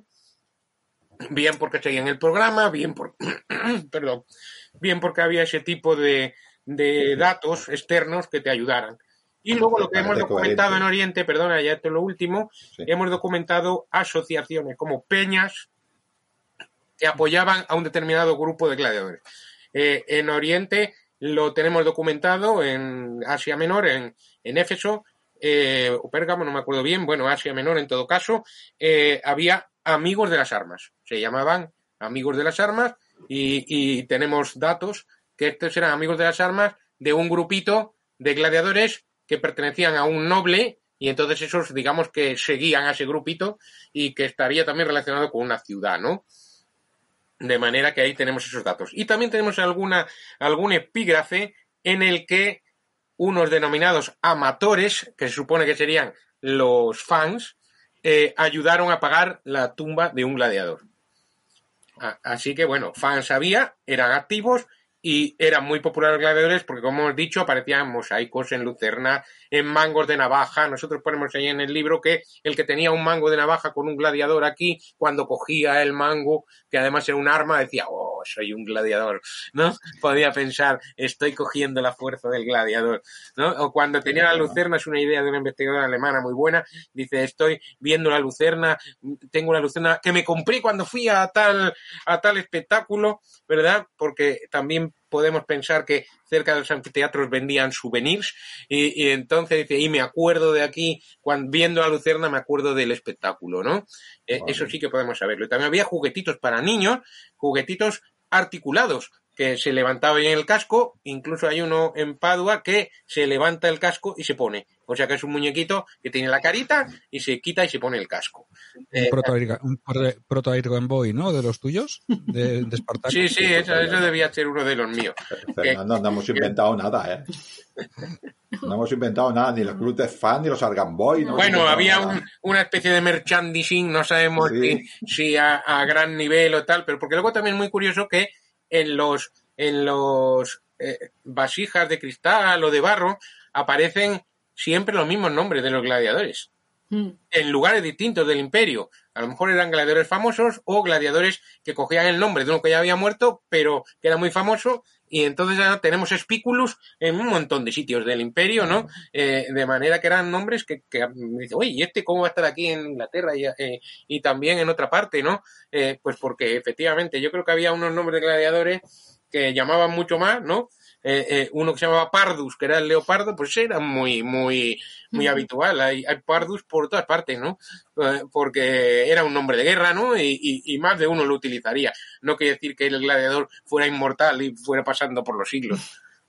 Bien porque seguían el programa, bien por, perdón, bien porque había ese tipo de, de datos externos que te ayudaran. Y luego lo que hemos documentado en Oriente, perdona, ya esto es lo último, sí. Hemos documentado asociaciones como peñas que apoyaban a un determinado grupo de gladiadores. Eh, en Oriente lo tenemos documentado en Asia Menor, en, en Éfeso, eh, o Pérgamo, no me acuerdo bien, bueno, Asia Menor en todo caso, eh, había amigos de las armas, se llamaban amigos de las armas y, y tenemos datos que estos eran amigos de las armas de un grupito de gladiadores que pertenecían a un noble y entonces esos digamos que seguían a ese grupito y que estaría también relacionado con una ciudad, ¿no? De manera que ahí tenemos esos datos. Y también tenemos alguna, algún epígrafe en el que unos denominados amatores, que se supone que serían los fans, Eh, ayudaron a pagar la tumba de un gladiador. A, así que, bueno, fans había, eran activos y eran muy populares los gladiadores porque, como hemos dicho, aparecían mosaicos en lucerna, en mangos de navaja. Nosotros ponemos ahí en el libro que el que tenía un mango de navaja con un gladiador aquí, cuando cogía el mango, que además era un arma, decía, oh, soy un gladiador, ¿no? Podía pensar, estoy cogiendo la fuerza del gladiador, ¿no? O cuando tenía la lucerna, es una idea de una investigadora alemana muy buena, dice, estoy viendo la lucerna, tengo una lucerna que me compré cuando fui a tal, a tal espectáculo, ¿verdad? Porque también podemos pensar que cerca de los anfiteatros vendían souvenirs y, y entonces dice, y me acuerdo de aquí, cuando viendo a Lucerna me acuerdo del espectáculo, ¿no? Eh, vale. Eso sí que podemos saberlo. Y también había juguetitos para niños, juguetitos articulados, que se levantaba en el casco, incluso hay uno en Padua que se levanta el casco y se pone. O sea que es un muñequito que tiene la carita y se quita y se pone el casco. Un proto Air Game Boy, ¿no? ¿De los tuyos? ¿De, de Spartacus? Sí, sí, eso, eso debía ser uno de los míos. Fernando, no, no hemos inventado nada, ¿eh? No hemos inventado nada, ni los clubes de fan, ni los Argan Boy. No bueno, había un, una especie de merchandising, no sabemos sí. si, si a, a gran nivel o tal, pero porque luego también es muy curioso que en los en los eh, vasijas de cristal o de barro aparecen siempre los mismos nombres de los gladiadores mm. en lugares distintos del imperio. A lo mejor eran gladiadores famosos o gladiadores que cogían el nombre de uno que ya había muerto pero que era muy famoso y entonces ya tenemos espículos en un montón de sitios del imperio, ¿no? Eh, de manera que eran nombres que, que me dice, oye, ¿y este cómo va a estar aquí en Inglaterra y, eh, y también en otra parte, ¿no? Eh, pues porque efectivamente yo creo que había unos nombres de gladiadores que llamaban mucho más, ¿no? Eh, eh, uno que se llamaba Pardus, que era el leopardo, pues era muy, muy, muy habitual. Hay, hay Pardus por todas partes, ¿no? Eh, porque era un nombre de guerra, ¿no? Y, y, y más de uno lo utilizaría. No quiere decir que el gladiador fuera inmortal y fuera pasando por los siglos.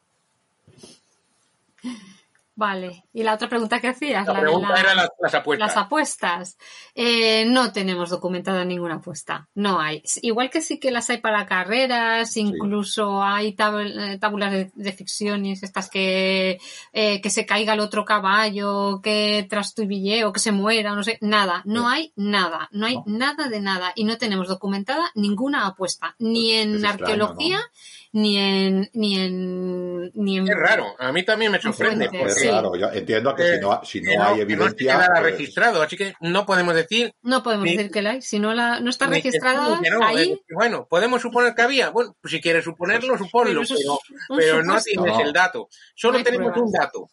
Vale. ¿Y la otra pregunta que hacías? La, la pregunta la, era las, las apuestas. Las apuestas. Eh, no tenemos documentada ninguna apuesta. No hay. Igual que sí que las hay para carreras, incluso sí. hay tab- tábulas de, de ficciones, estas que, eh, que se caiga el otro caballo, que trastubille o que se muera, no sé. Nada. No sí. hay nada. No hay no. nada de nada. Y no tenemos documentada ninguna apuesta. Ni en es arqueología, extraño, ¿no? ni en, ni en, ni en... Es raro. A mí también me sorprende. Porque... Sí. Claro, yo entiendo que eh, si no, si no, no hay evidencia... No está pues... registrado, así que no podemos decir... No podemos ni, decir que la hay, si no, la, no está registrada no, ahí... Eh, bueno, ¿podemos suponer que había? Bueno, pues si quieres suponerlo, suponlo, pero, pero, pero no tienes no. el dato. Solo no tenemos pruebas. un dato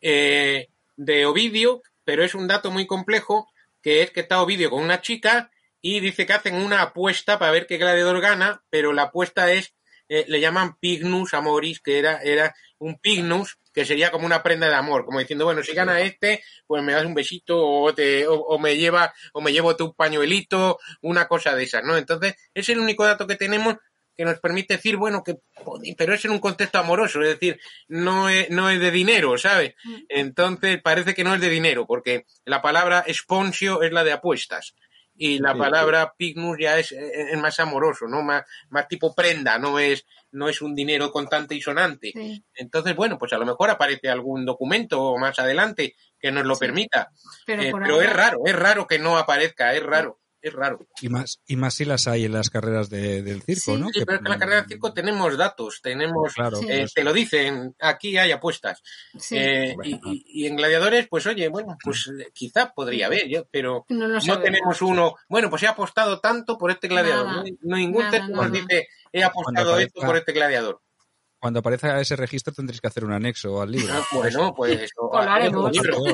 eh, de Ovidio, pero es un dato muy complejo, que es que está Ovidio con una chica y dice que hacen una apuesta para ver qué gladiador gana, pero la apuesta es, eh, le llaman Pignus Amoris, que era, era un Pignus, que sería como una prenda de amor, como diciendo, bueno, si gana este, pues me das un besito, o te, o, o me lleva, o me llevo tu pañuelito, una cosa de esas, ¿no? Entonces, es el único dato que tenemos que nos permite decir, bueno, que, pero es en un contexto amoroso, es decir, no es, no es de dinero, ¿sabes? Entonces, parece que no es de dinero, porque la palabra sponsio es la de apuestas. Y la sí, palabra sí. Pignus ya es, es más amoroso, ¿no? Más, más tipo prenda, no es, no es un dinero contante y sonante. Sí. Entonces, bueno, pues a lo mejor aparece algún documento más adelante que nos lo sí. permita. Pero, eh, pero ahora... es raro, es raro que no aparezca, es raro. Es raro. Y más, y más si las hay en las carreras de, del circo, sí, ¿no? Sí, pero en la carrera del circo tenemos datos, tenemos, claro, eh, sí. te lo dicen, aquí hay apuestas. Sí. Eh, bueno. y, y en gladiadores, pues oye, bueno, pues quizá podría haber, yo, pero no, no tenemos uno, bueno, pues he apostado tanto por este gladiador. Nada. No, no ningún nada, texto nos dice, he apostado aparezca... esto por este gladiador. Cuando aparezca ese registro tendréis que hacer un anexo al libro. Ah, bueno, pues... Pues lo haremos.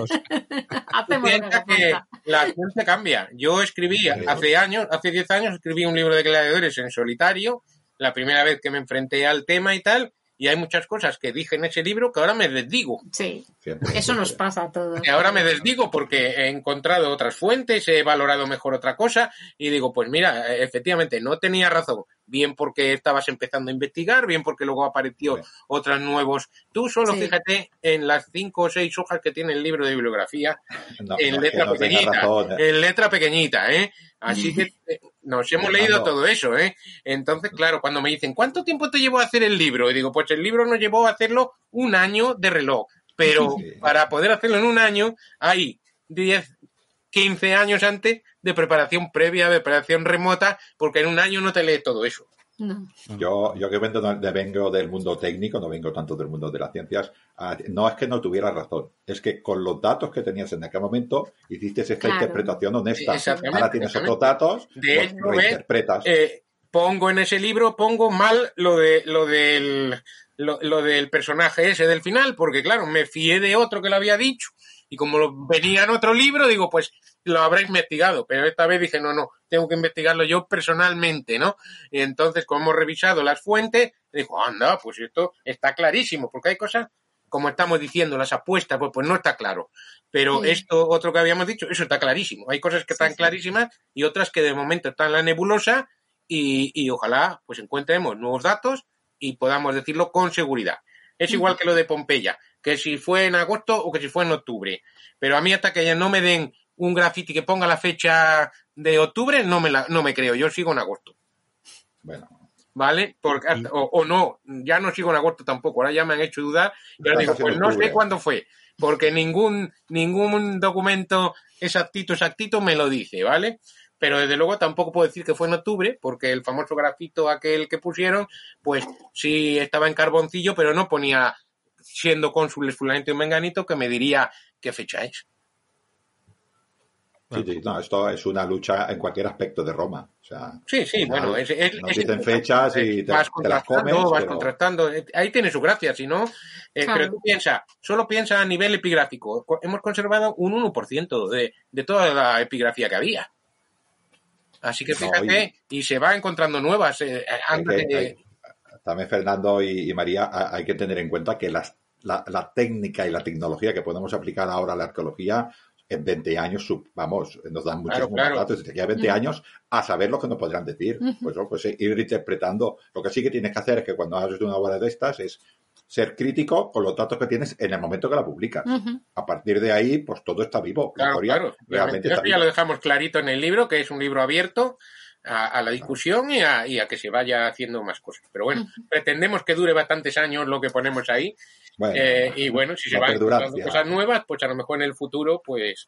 Hacemos que la acción se cambia. Yo escribí hace años, hace diez años, escribí un libro de gladiadores en solitario, la primera vez que me enfrenté al tema y tal, y hay muchas cosas que dije en ese libro que ahora me desdigo. Sí, eso nos pasa a todos. Y ahora me desdigo porque he encontrado otras fuentes, he valorado mejor otra cosa y digo, pues mira, efectivamente, no tenía razón. Bien porque estabas empezando a investigar, bien porque luego apareció sí. otros nuevos. Tú solo sí. fíjate en las cinco o seis hojas que tiene el libro de bibliografía no, en no, letra no pequeñita, razón, ¿eh? en letra pequeñita, ¿eh? Así que nos hemos leído todo eso, ¿eh? Entonces, claro, cuando me dicen, ¿cuánto tiempo te llevó a hacer el libro? Y digo, pues el libro nos llevó a hacerlo un año de reloj, pero sí. para poder hacerlo en un año hay diez, quince años antes de preparación previa, de preparación remota, porque en un año no te lees todo eso. No. Yo, yo que vengo, vengo del mundo técnico, no vengo tanto del mundo de las ciencias, no es que no tuviera razón, es que con los datos que tenías en aquel momento hiciste esta claro. interpretación honesta. Ahora tienes otros datos, de los hecho, reinterpretas. Eh, pongo en ese libro, pongo mal lo de lo del lo, lo del personaje ese del final, porque claro, me fié de otro que lo había dicho, y como lo venía en otro libro, digo, pues lo habrá investigado, pero esta vez dije, no, no, tengo que investigarlo yo personalmente, ¿no? Y entonces, como hemos revisado las fuentes, digo, anda, pues esto está clarísimo, porque hay cosas, como estamos diciendo, las apuestas, pues, pues no está claro. Pero sí. esto, otro que habíamos dicho, eso está clarísimo. Hay cosas que están sí, clarísimas sí. y otras que de momento están en la nebulosa y, y ojalá, pues encontremos nuevos datos y podamos decirlo con seguridad. Es sí. igual que lo de Pompeya, que si fue en agosto o que si fue en octubre. Pero a mí hasta que ya no me den un graffiti que ponga la fecha de octubre, no me la, no me creo, yo sigo en agosto. Bueno. ¿Vale? Porque hasta, o, o no, ya no sigo en agosto tampoco, ahora ya me han hecho dudar, y ahora digo, pues no sé cuándo fue, porque ningún, ningún documento exactito, exactito me lo dice, ¿vale? Pero desde luego tampoco puedo decir que fue en octubre, porque el famoso grafito aquel que pusieron, pues sí estaba en carboncillo, pero no ponía siendo cónsules fulanito y menganito que me diría qué fecha es. Sí, sí, no, esto es una lucha en cualquier aspecto de Roma. O sea, sí, sí, bueno, es, es, nos es dicen fechas y te, vas te las comes. Vas pero... contrastando, ahí tiene su gracia, si no, eh, claro. Pero tú piensa, solo piensa a nivel epigráfico. Hemos conservado un uno por ciento de, de toda la epigrafía que había. Así que fíjate, no, y... y se va encontrando nuevas. Eh, antes que, de... También Fernando y, y María, hay que tener en cuenta que las, la, la técnica y la tecnología que podemos aplicar ahora a la arqueología en veinte años, vamos, nos dan muchísimos claro, claro. datos, desde aquí a veinte uh-huh. años, a saber lo que nos podrán decir. Uh-huh. Pues, ¿no? pues ir interpretando. Lo que sí que tienes que hacer es que cuando haces una obra de estas es ser crítico con los datos que tienes en el momento que la publicas. Uh-huh. A partir de ahí, pues todo está vivo. Claro, claro. Realmente está ya vivo. Lo dejamos clarito en el libro, que es un libro abierto a, a la discusión y a, y a que se vaya haciendo más cosas. Pero bueno, uh-huh. pretendemos que dure bastantes años lo que ponemos ahí. Bueno, eh, y bueno, si se van encontrando cosas nuevas, pues a lo mejor en el futuro, pues...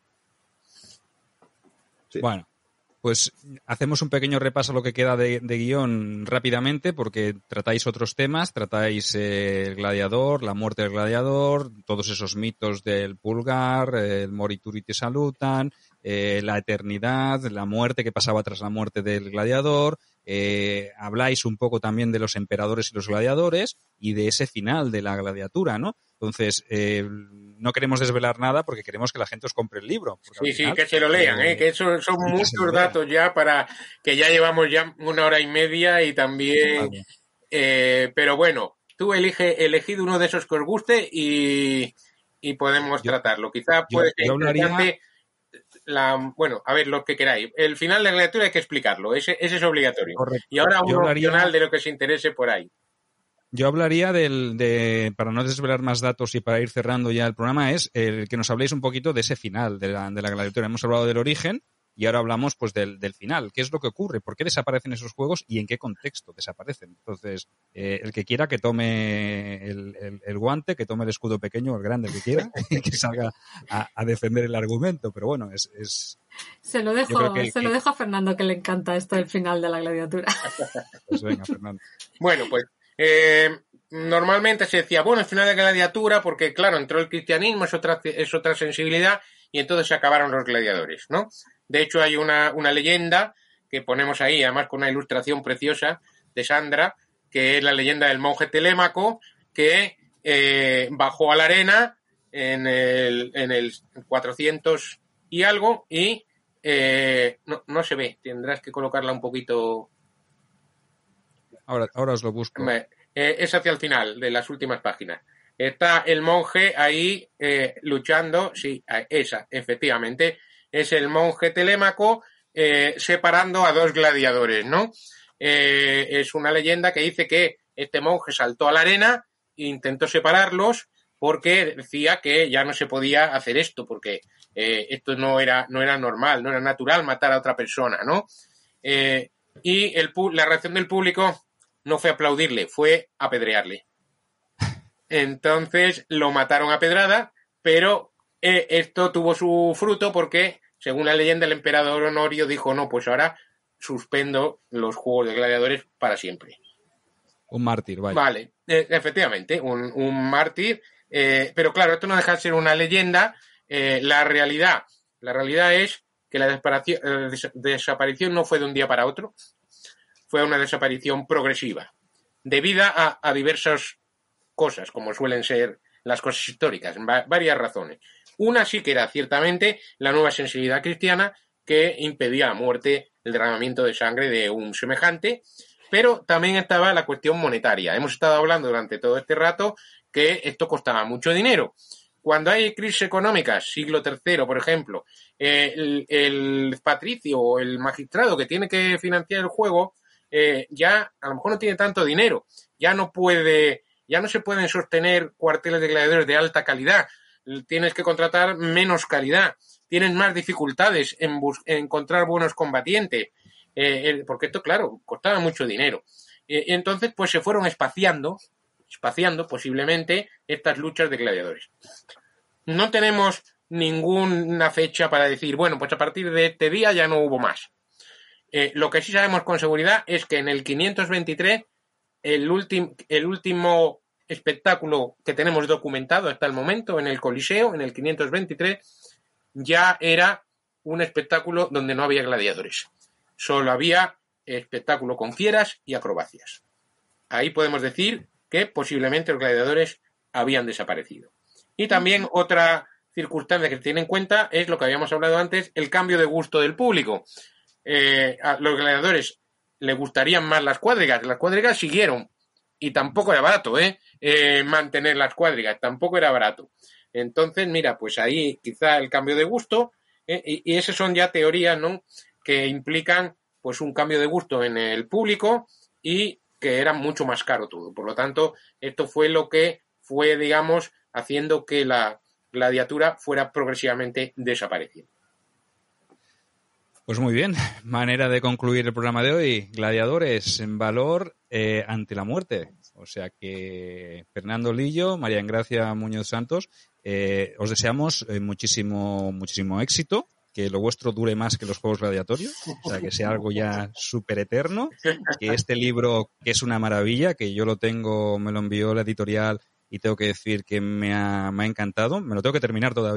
Sí. Bueno, pues hacemos un pequeño repaso a lo que queda de, de guión rápidamente, porque tratáis otros temas, tratáis eh, el gladiador, la muerte del gladiador, todos esos mitos del pulgar, eh, el morituri te salutan, eh, la eternidad, la muerte que pasaba tras la muerte del gladiador, eh, habláis un poco también de los emperadores y los gladiadores y de ese final de la gladiatura, ¿no? Entonces, eh, no queremos desvelar nada porque queremos que la gente os compre el libro. Sí, sí, que se lo lean, ¿eh? Que eso son sí, muchos datos ya para que ya llevamos ya una hora y media y también... Vale. Eh, pero bueno, tú elige, elegid uno de esos que os guste y, y podemos yo, tratarlo. Quizá puede ser interesante... La, bueno, a ver, lo que queráis. El final de la gladiatura hay que explicarlo, ese, ese es obligatorio. Correcto. Y ahora un hablaría, opcional de lo que os interese por ahí. Yo hablaría del, de, para no desvelar más datos y para ir cerrando ya el programa, es el que nos habléis un poquito de ese final de la, de la gladiatura. Hemos hablado del origen y ahora hablamos pues del, del final. ¿Qué es lo que ocurre? ¿Por qué desaparecen esos juegos y en qué contexto desaparecen? Entonces, eh, el que quiera que tome el, el, el guante, que tome el escudo pequeño o el grande que quiera y que salga a, a defender el argumento. Pero bueno, es... es se lo dejo, que, se que... lo dejo a Fernando, que le encanta esto del final de la gladiatura. Pues venga, Fernando. Bueno, pues eh, normalmente se decía, bueno, el final de la gladiatura, porque claro, entró el cristianismo, es otra, es otra sensibilidad, y entonces se acabaron los gladiadores, ¿no? De hecho, hay una, una leyenda que ponemos ahí, además con una ilustración preciosa de Sandra, que es la leyenda del monje Telémaco, que eh, bajó a la arena en el, en el cuatrocientos y algo, y eh, no, no se ve, tendrás que colocarla un poquito... Ahora, ahora os lo busco. Eh, es hacia el final de las últimas páginas. Está el monje ahí eh, luchando, sí, esa, efectivamente, es el monje Telémaco eh, separando a dos gladiadores, ¿no? Eh, es una leyenda que dice que este monje saltó a la arena e intentó separarlos porque decía que ya no se podía hacer esto, porque eh, esto no era, no era normal, no era natural matar a otra persona, ¿no? Eh, y el, la reacción del público no fue aplaudirle, fue apedrearle. Entonces lo mataron a pedrada, pero eh, esto tuvo su fruto porque, según la leyenda, el emperador Honorio dijo, no, pues ahora suspendo los juegos de gladiadores para siempre. Un mártir, vale. Vale, eh, efectivamente, un, un mártir, eh, pero claro, esto no deja de ser una leyenda. Eh, la realidad, la realidad es que la desaparición, eh, des- desaparición no fue de un día para otro, fue una desaparición progresiva, debida a, a diversas cosas, como suelen ser las cosas históricas, va- varias razones. Una sí que era ciertamente la nueva sensibilidad cristiana que impedía la muerte, el derramamiento de sangre de un semejante, pero también estaba la cuestión monetaria. Hemos estado hablando durante todo este rato que esto costaba mucho dinero. Cuando hay crisis económicas, siglo tercero, por ejemplo, eh, el, el patricio o el magistrado que tiene que financiar el juego, eh, ya a lo mejor no tiene tanto dinero, ya no puede, ya no se pueden sostener cuarteles de gladiadores de alta calidad, tienes que contratar menos calidad, tienes más dificultades en, bus- en encontrar buenos combatientes, eh, eh, porque esto, claro, costaba mucho dinero. Eh, y entonces, pues se fueron espaciando, espaciando posiblemente estas luchas de gladiadores. No tenemos ninguna fecha para decir, bueno, pues a partir de este día ya no hubo más. Eh, lo que sí sabemos con seguridad es que en el quinientos veintitrés, el, ultim- el último espectáculo que tenemos documentado hasta el momento en el Coliseo, en el quinientos veintitrés, ya era un espectáculo donde no había gladiadores. Solo había espectáculo con fieras y acrobacias. Ahí podemos decir que posiblemente los gladiadores habían desaparecido. Y también otra circunstancia que se tiene en cuenta es lo que habíamos hablado antes, el cambio de gusto del público. Eh, a los gladiadores les gustarían más las cuadrigas. Las cuadrigas siguieron y tampoco era barato, ¿eh? Eh, mantener las cuadrigas, tampoco era barato. Entonces, mira, pues ahí quizá el cambio de gusto, ¿eh? y, y esas son ya teorías, ¿no?, que implican pues un cambio de gusto en el público y que era mucho más caro todo. Por lo tanto, esto fue lo que fue, digamos, haciendo que la gladiatura fuera progresivamente desapareciendo. Pues muy bien, manera de concluir el programa de hoy. Gladiadores en valor eh, ante la muerte. O sea que Fernando Lillo, María Engracia Muñoz Santos, eh, os deseamos eh, muchísimo, muchísimo éxito, que lo vuestro dure más que los juegos gladiatorios, o sea que sea algo ya súper eterno, que este libro, que es una maravilla, que yo lo tengo, me lo envió la editorial y tengo que decir que me ha, me ha encantado, me lo tengo que terminar todavía,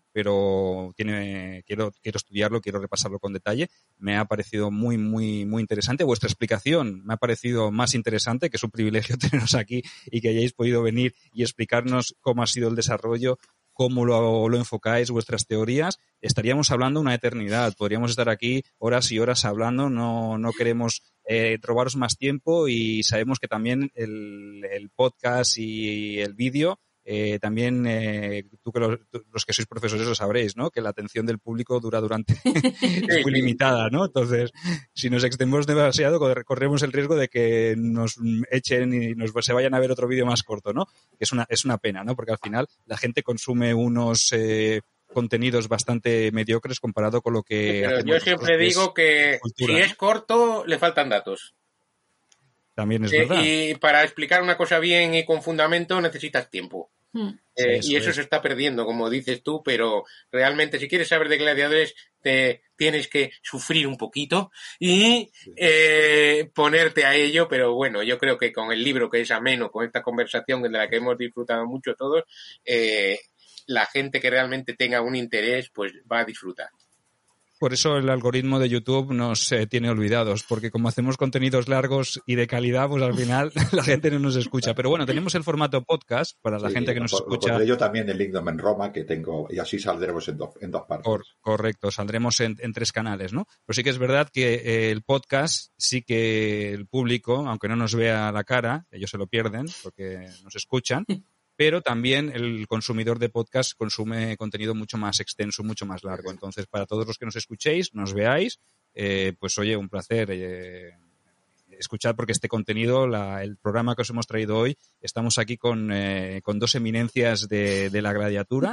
pero tiene, quiero, quiero estudiarlo, quiero repasarlo con detalle. Me ha parecido muy, muy, muy interesante. Vuestra explicación me ha parecido más interesante, que es un privilegio teneros aquí y que hayáis podido venir y explicarnos cómo ha sido el desarrollo, cómo lo, lo enfocáis, vuestras teorías. Estaríamos hablando una eternidad. Podríamos estar aquí horas y horas hablando. No, no queremos eh, robaros más tiempo y sabemos que también el, el podcast y el vídeo Eh, también, eh, tú que los, los que sois profesores lo sabréis, ¿no? Que la atención del público dura durante... es muy limitada, ¿no? Entonces, si nos extendemos demasiado, corremos el riesgo de que nos echen y nos se vayan a ver otro vídeo más corto, ¿no? Es una, es una pena, ¿no? Porque al final la gente consume unos eh, contenidos bastante mediocres comparado con lo que... Pero yo siempre digo que cultura, si ¿no? es corto, le faltan datos. También es eh, verdad. Y para explicar una cosa bien y con fundamento necesitas tiempo. Hmm. Eh, eso y eso es. se está perdiendo, como dices tú, pero realmente si quieres saber de gladiadores te tienes que sufrir un poquito y eh, ponerte a ello, pero bueno, yo creo que con el libro, que es ameno, con esta conversación de la que hemos disfrutado mucho todos, eh, la gente que realmente tenga un interés pues va a disfrutar. Por eso el algoritmo de YouTube nos eh, tiene olvidados, porque como hacemos contenidos largos y de calidad, pues al final la gente no nos escucha. Pero bueno, tenemos el formato podcast para la sí, gente que nos lo, escucha. Lo pondré yo también en Lingdom en Roma, que tengo, y así saldremos en, do, en dos partes. Cor, correcto, saldremos en, en tres canales, ¿no? Pero sí que es verdad que eh, el podcast, sí que el público, aunque no nos vea la cara, ellos se lo pierden porque nos escuchan, pero también el consumidor de podcast consume contenido mucho más extenso, mucho más largo. Entonces, para todos los que nos escuchéis, nos veáis, eh, pues oye, un placer eh, escuchar, porque este contenido, la, el programa que os hemos traído hoy, estamos aquí con, eh, con dos eminencias de, de la gladiatura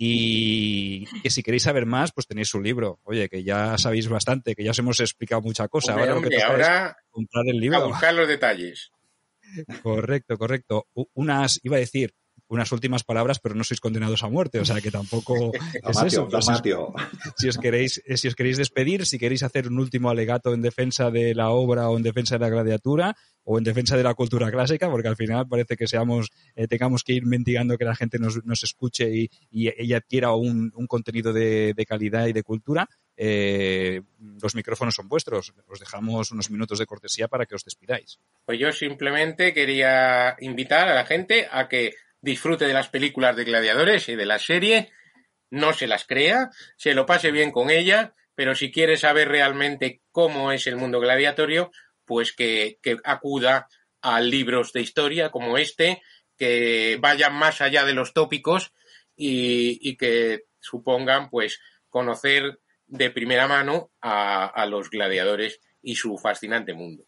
y que si queréis saber más, pues tenéis su libro. Oye, que ya sabéis bastante, que ya os hemos explicado mucha cosa. Hombre, ahora hombre, lo que toca ahora es comprar el libro. A buscar los detalles. Correcto, correcto. Unas, iba a decir, unas últimas palabras, pero no sois condenados a muerte, o sea que tampoco es eso. Pues si, os, si, os queréis, si os queréis despedir, si queréis hacer un último alegato en defensa de la obra o en defensa de la gladiatura o en defensa de la cultura clásica, porque al final parece que seamos eh, tengamos que ir mendigando que la gente nos, nos escuche y, y ella adquiera un, un contenido de, de calidad y de cultura. Eh, los micrófonos son vuestros. Os dejamos unos minutos de cortesía para que os despidáis. Pues yo simplemente quería invitar a la gente a que disfrute de las películas de gladiadores y de la serie, no se las crea, se lo pase bien con ella, pero si quiere saber realmente cómo es el mundo gladiatorio, pues que, que acuda a libros de historia como este, que vayan más allá de los tópicos y, y que supongan pues conocer de primera mano a, a los gladiadores y su fascinante mundo.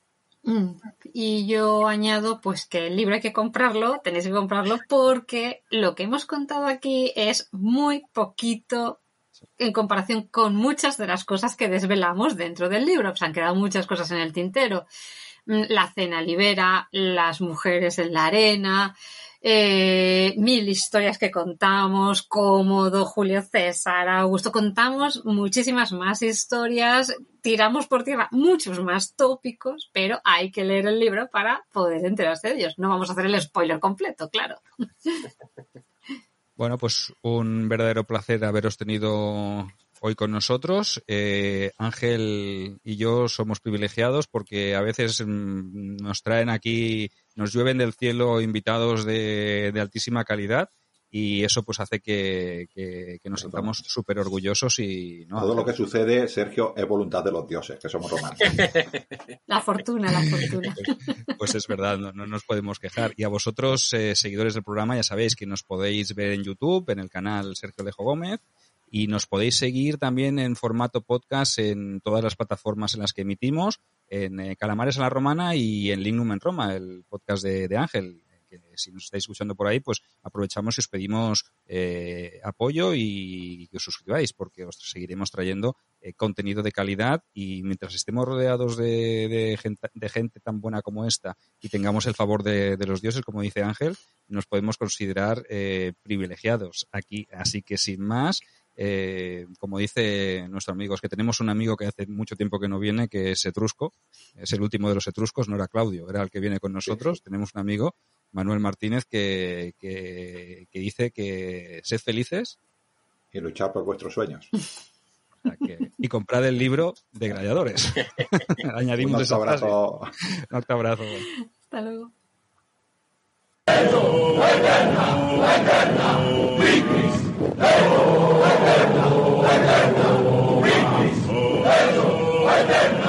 Y yo añado pues que el libro hay que comprarlo, tenéis que comprarlo porque lo que hemos contado aquí es muy poquito en comparación con muchas de las cosas que desvelamos dentro del libro. Pues han quedado muchas cosas en el tintero. La cena libera, las mujeres en la arena, eh, mil historias que contamos, Cómodo, Julio César, Augusto, contamos muchísimas más historias, tiramos por tierra muchos más tópicos, pero hay que leer el libro para poder enterarse de ellos. No vamos a hacer el spoiler completo, claro. Bueno, pues un verdadero placer haberos tenido hoy con nosotros. Eh, Ángel y yo somos privilegiados porque a veces mmm, nos traen aquí, nos llueven del cielo invitados de, de altísima calidad y eso pues hace que, que, que nos sintamos súper orgullosos y ¿no? Todo lo que sucede, Sergio, es voluntad de los dioses, que somos romanos. La fortuna, la fortuna. Pues, pues es verdad, no, no nos podemos quejar. Y a vosotros, eh, seguidores del programa, ya sabéis que nos podéis ver en YouTube, en el canal Sergio Alejo Gómez, y nos podéis seguir también en formato podcast en todas las plataformas en las que emitimos, en eh, Calamares a la Romana y en Lignum en Roma, el podcast de, de Ángel. Que si nos estáis escuchando por ahí, pues aprovechamos y os pedimos eh, apoyo y que os suscribáis, porque os seguiremos trayendo eh, contenido de calidad y mientras estemos rodeados de, de, gente, de gente tan buena como esta y tengamos el favor de, de los dioses, como dice Ángel, nos podemos considerar eh, privilegiados aquí. Así que sin más, Eh, como dice nuestro amigo, es que tenemos un amigo que hace mucho tiempo que no viene, que es etrusco, es el último de los etruscos, no era Claudio, era el que viene con nosotros. Sí. Tenemos un amigo, Manuel Martínez, que, que, que dice que sed felices y luchar por vuestros sueños. O sea que, y comprad el libro de Gladiadores. Añadimos Un esa frase. abrazo. Un octo abrazo. Hasta luego. Eterna,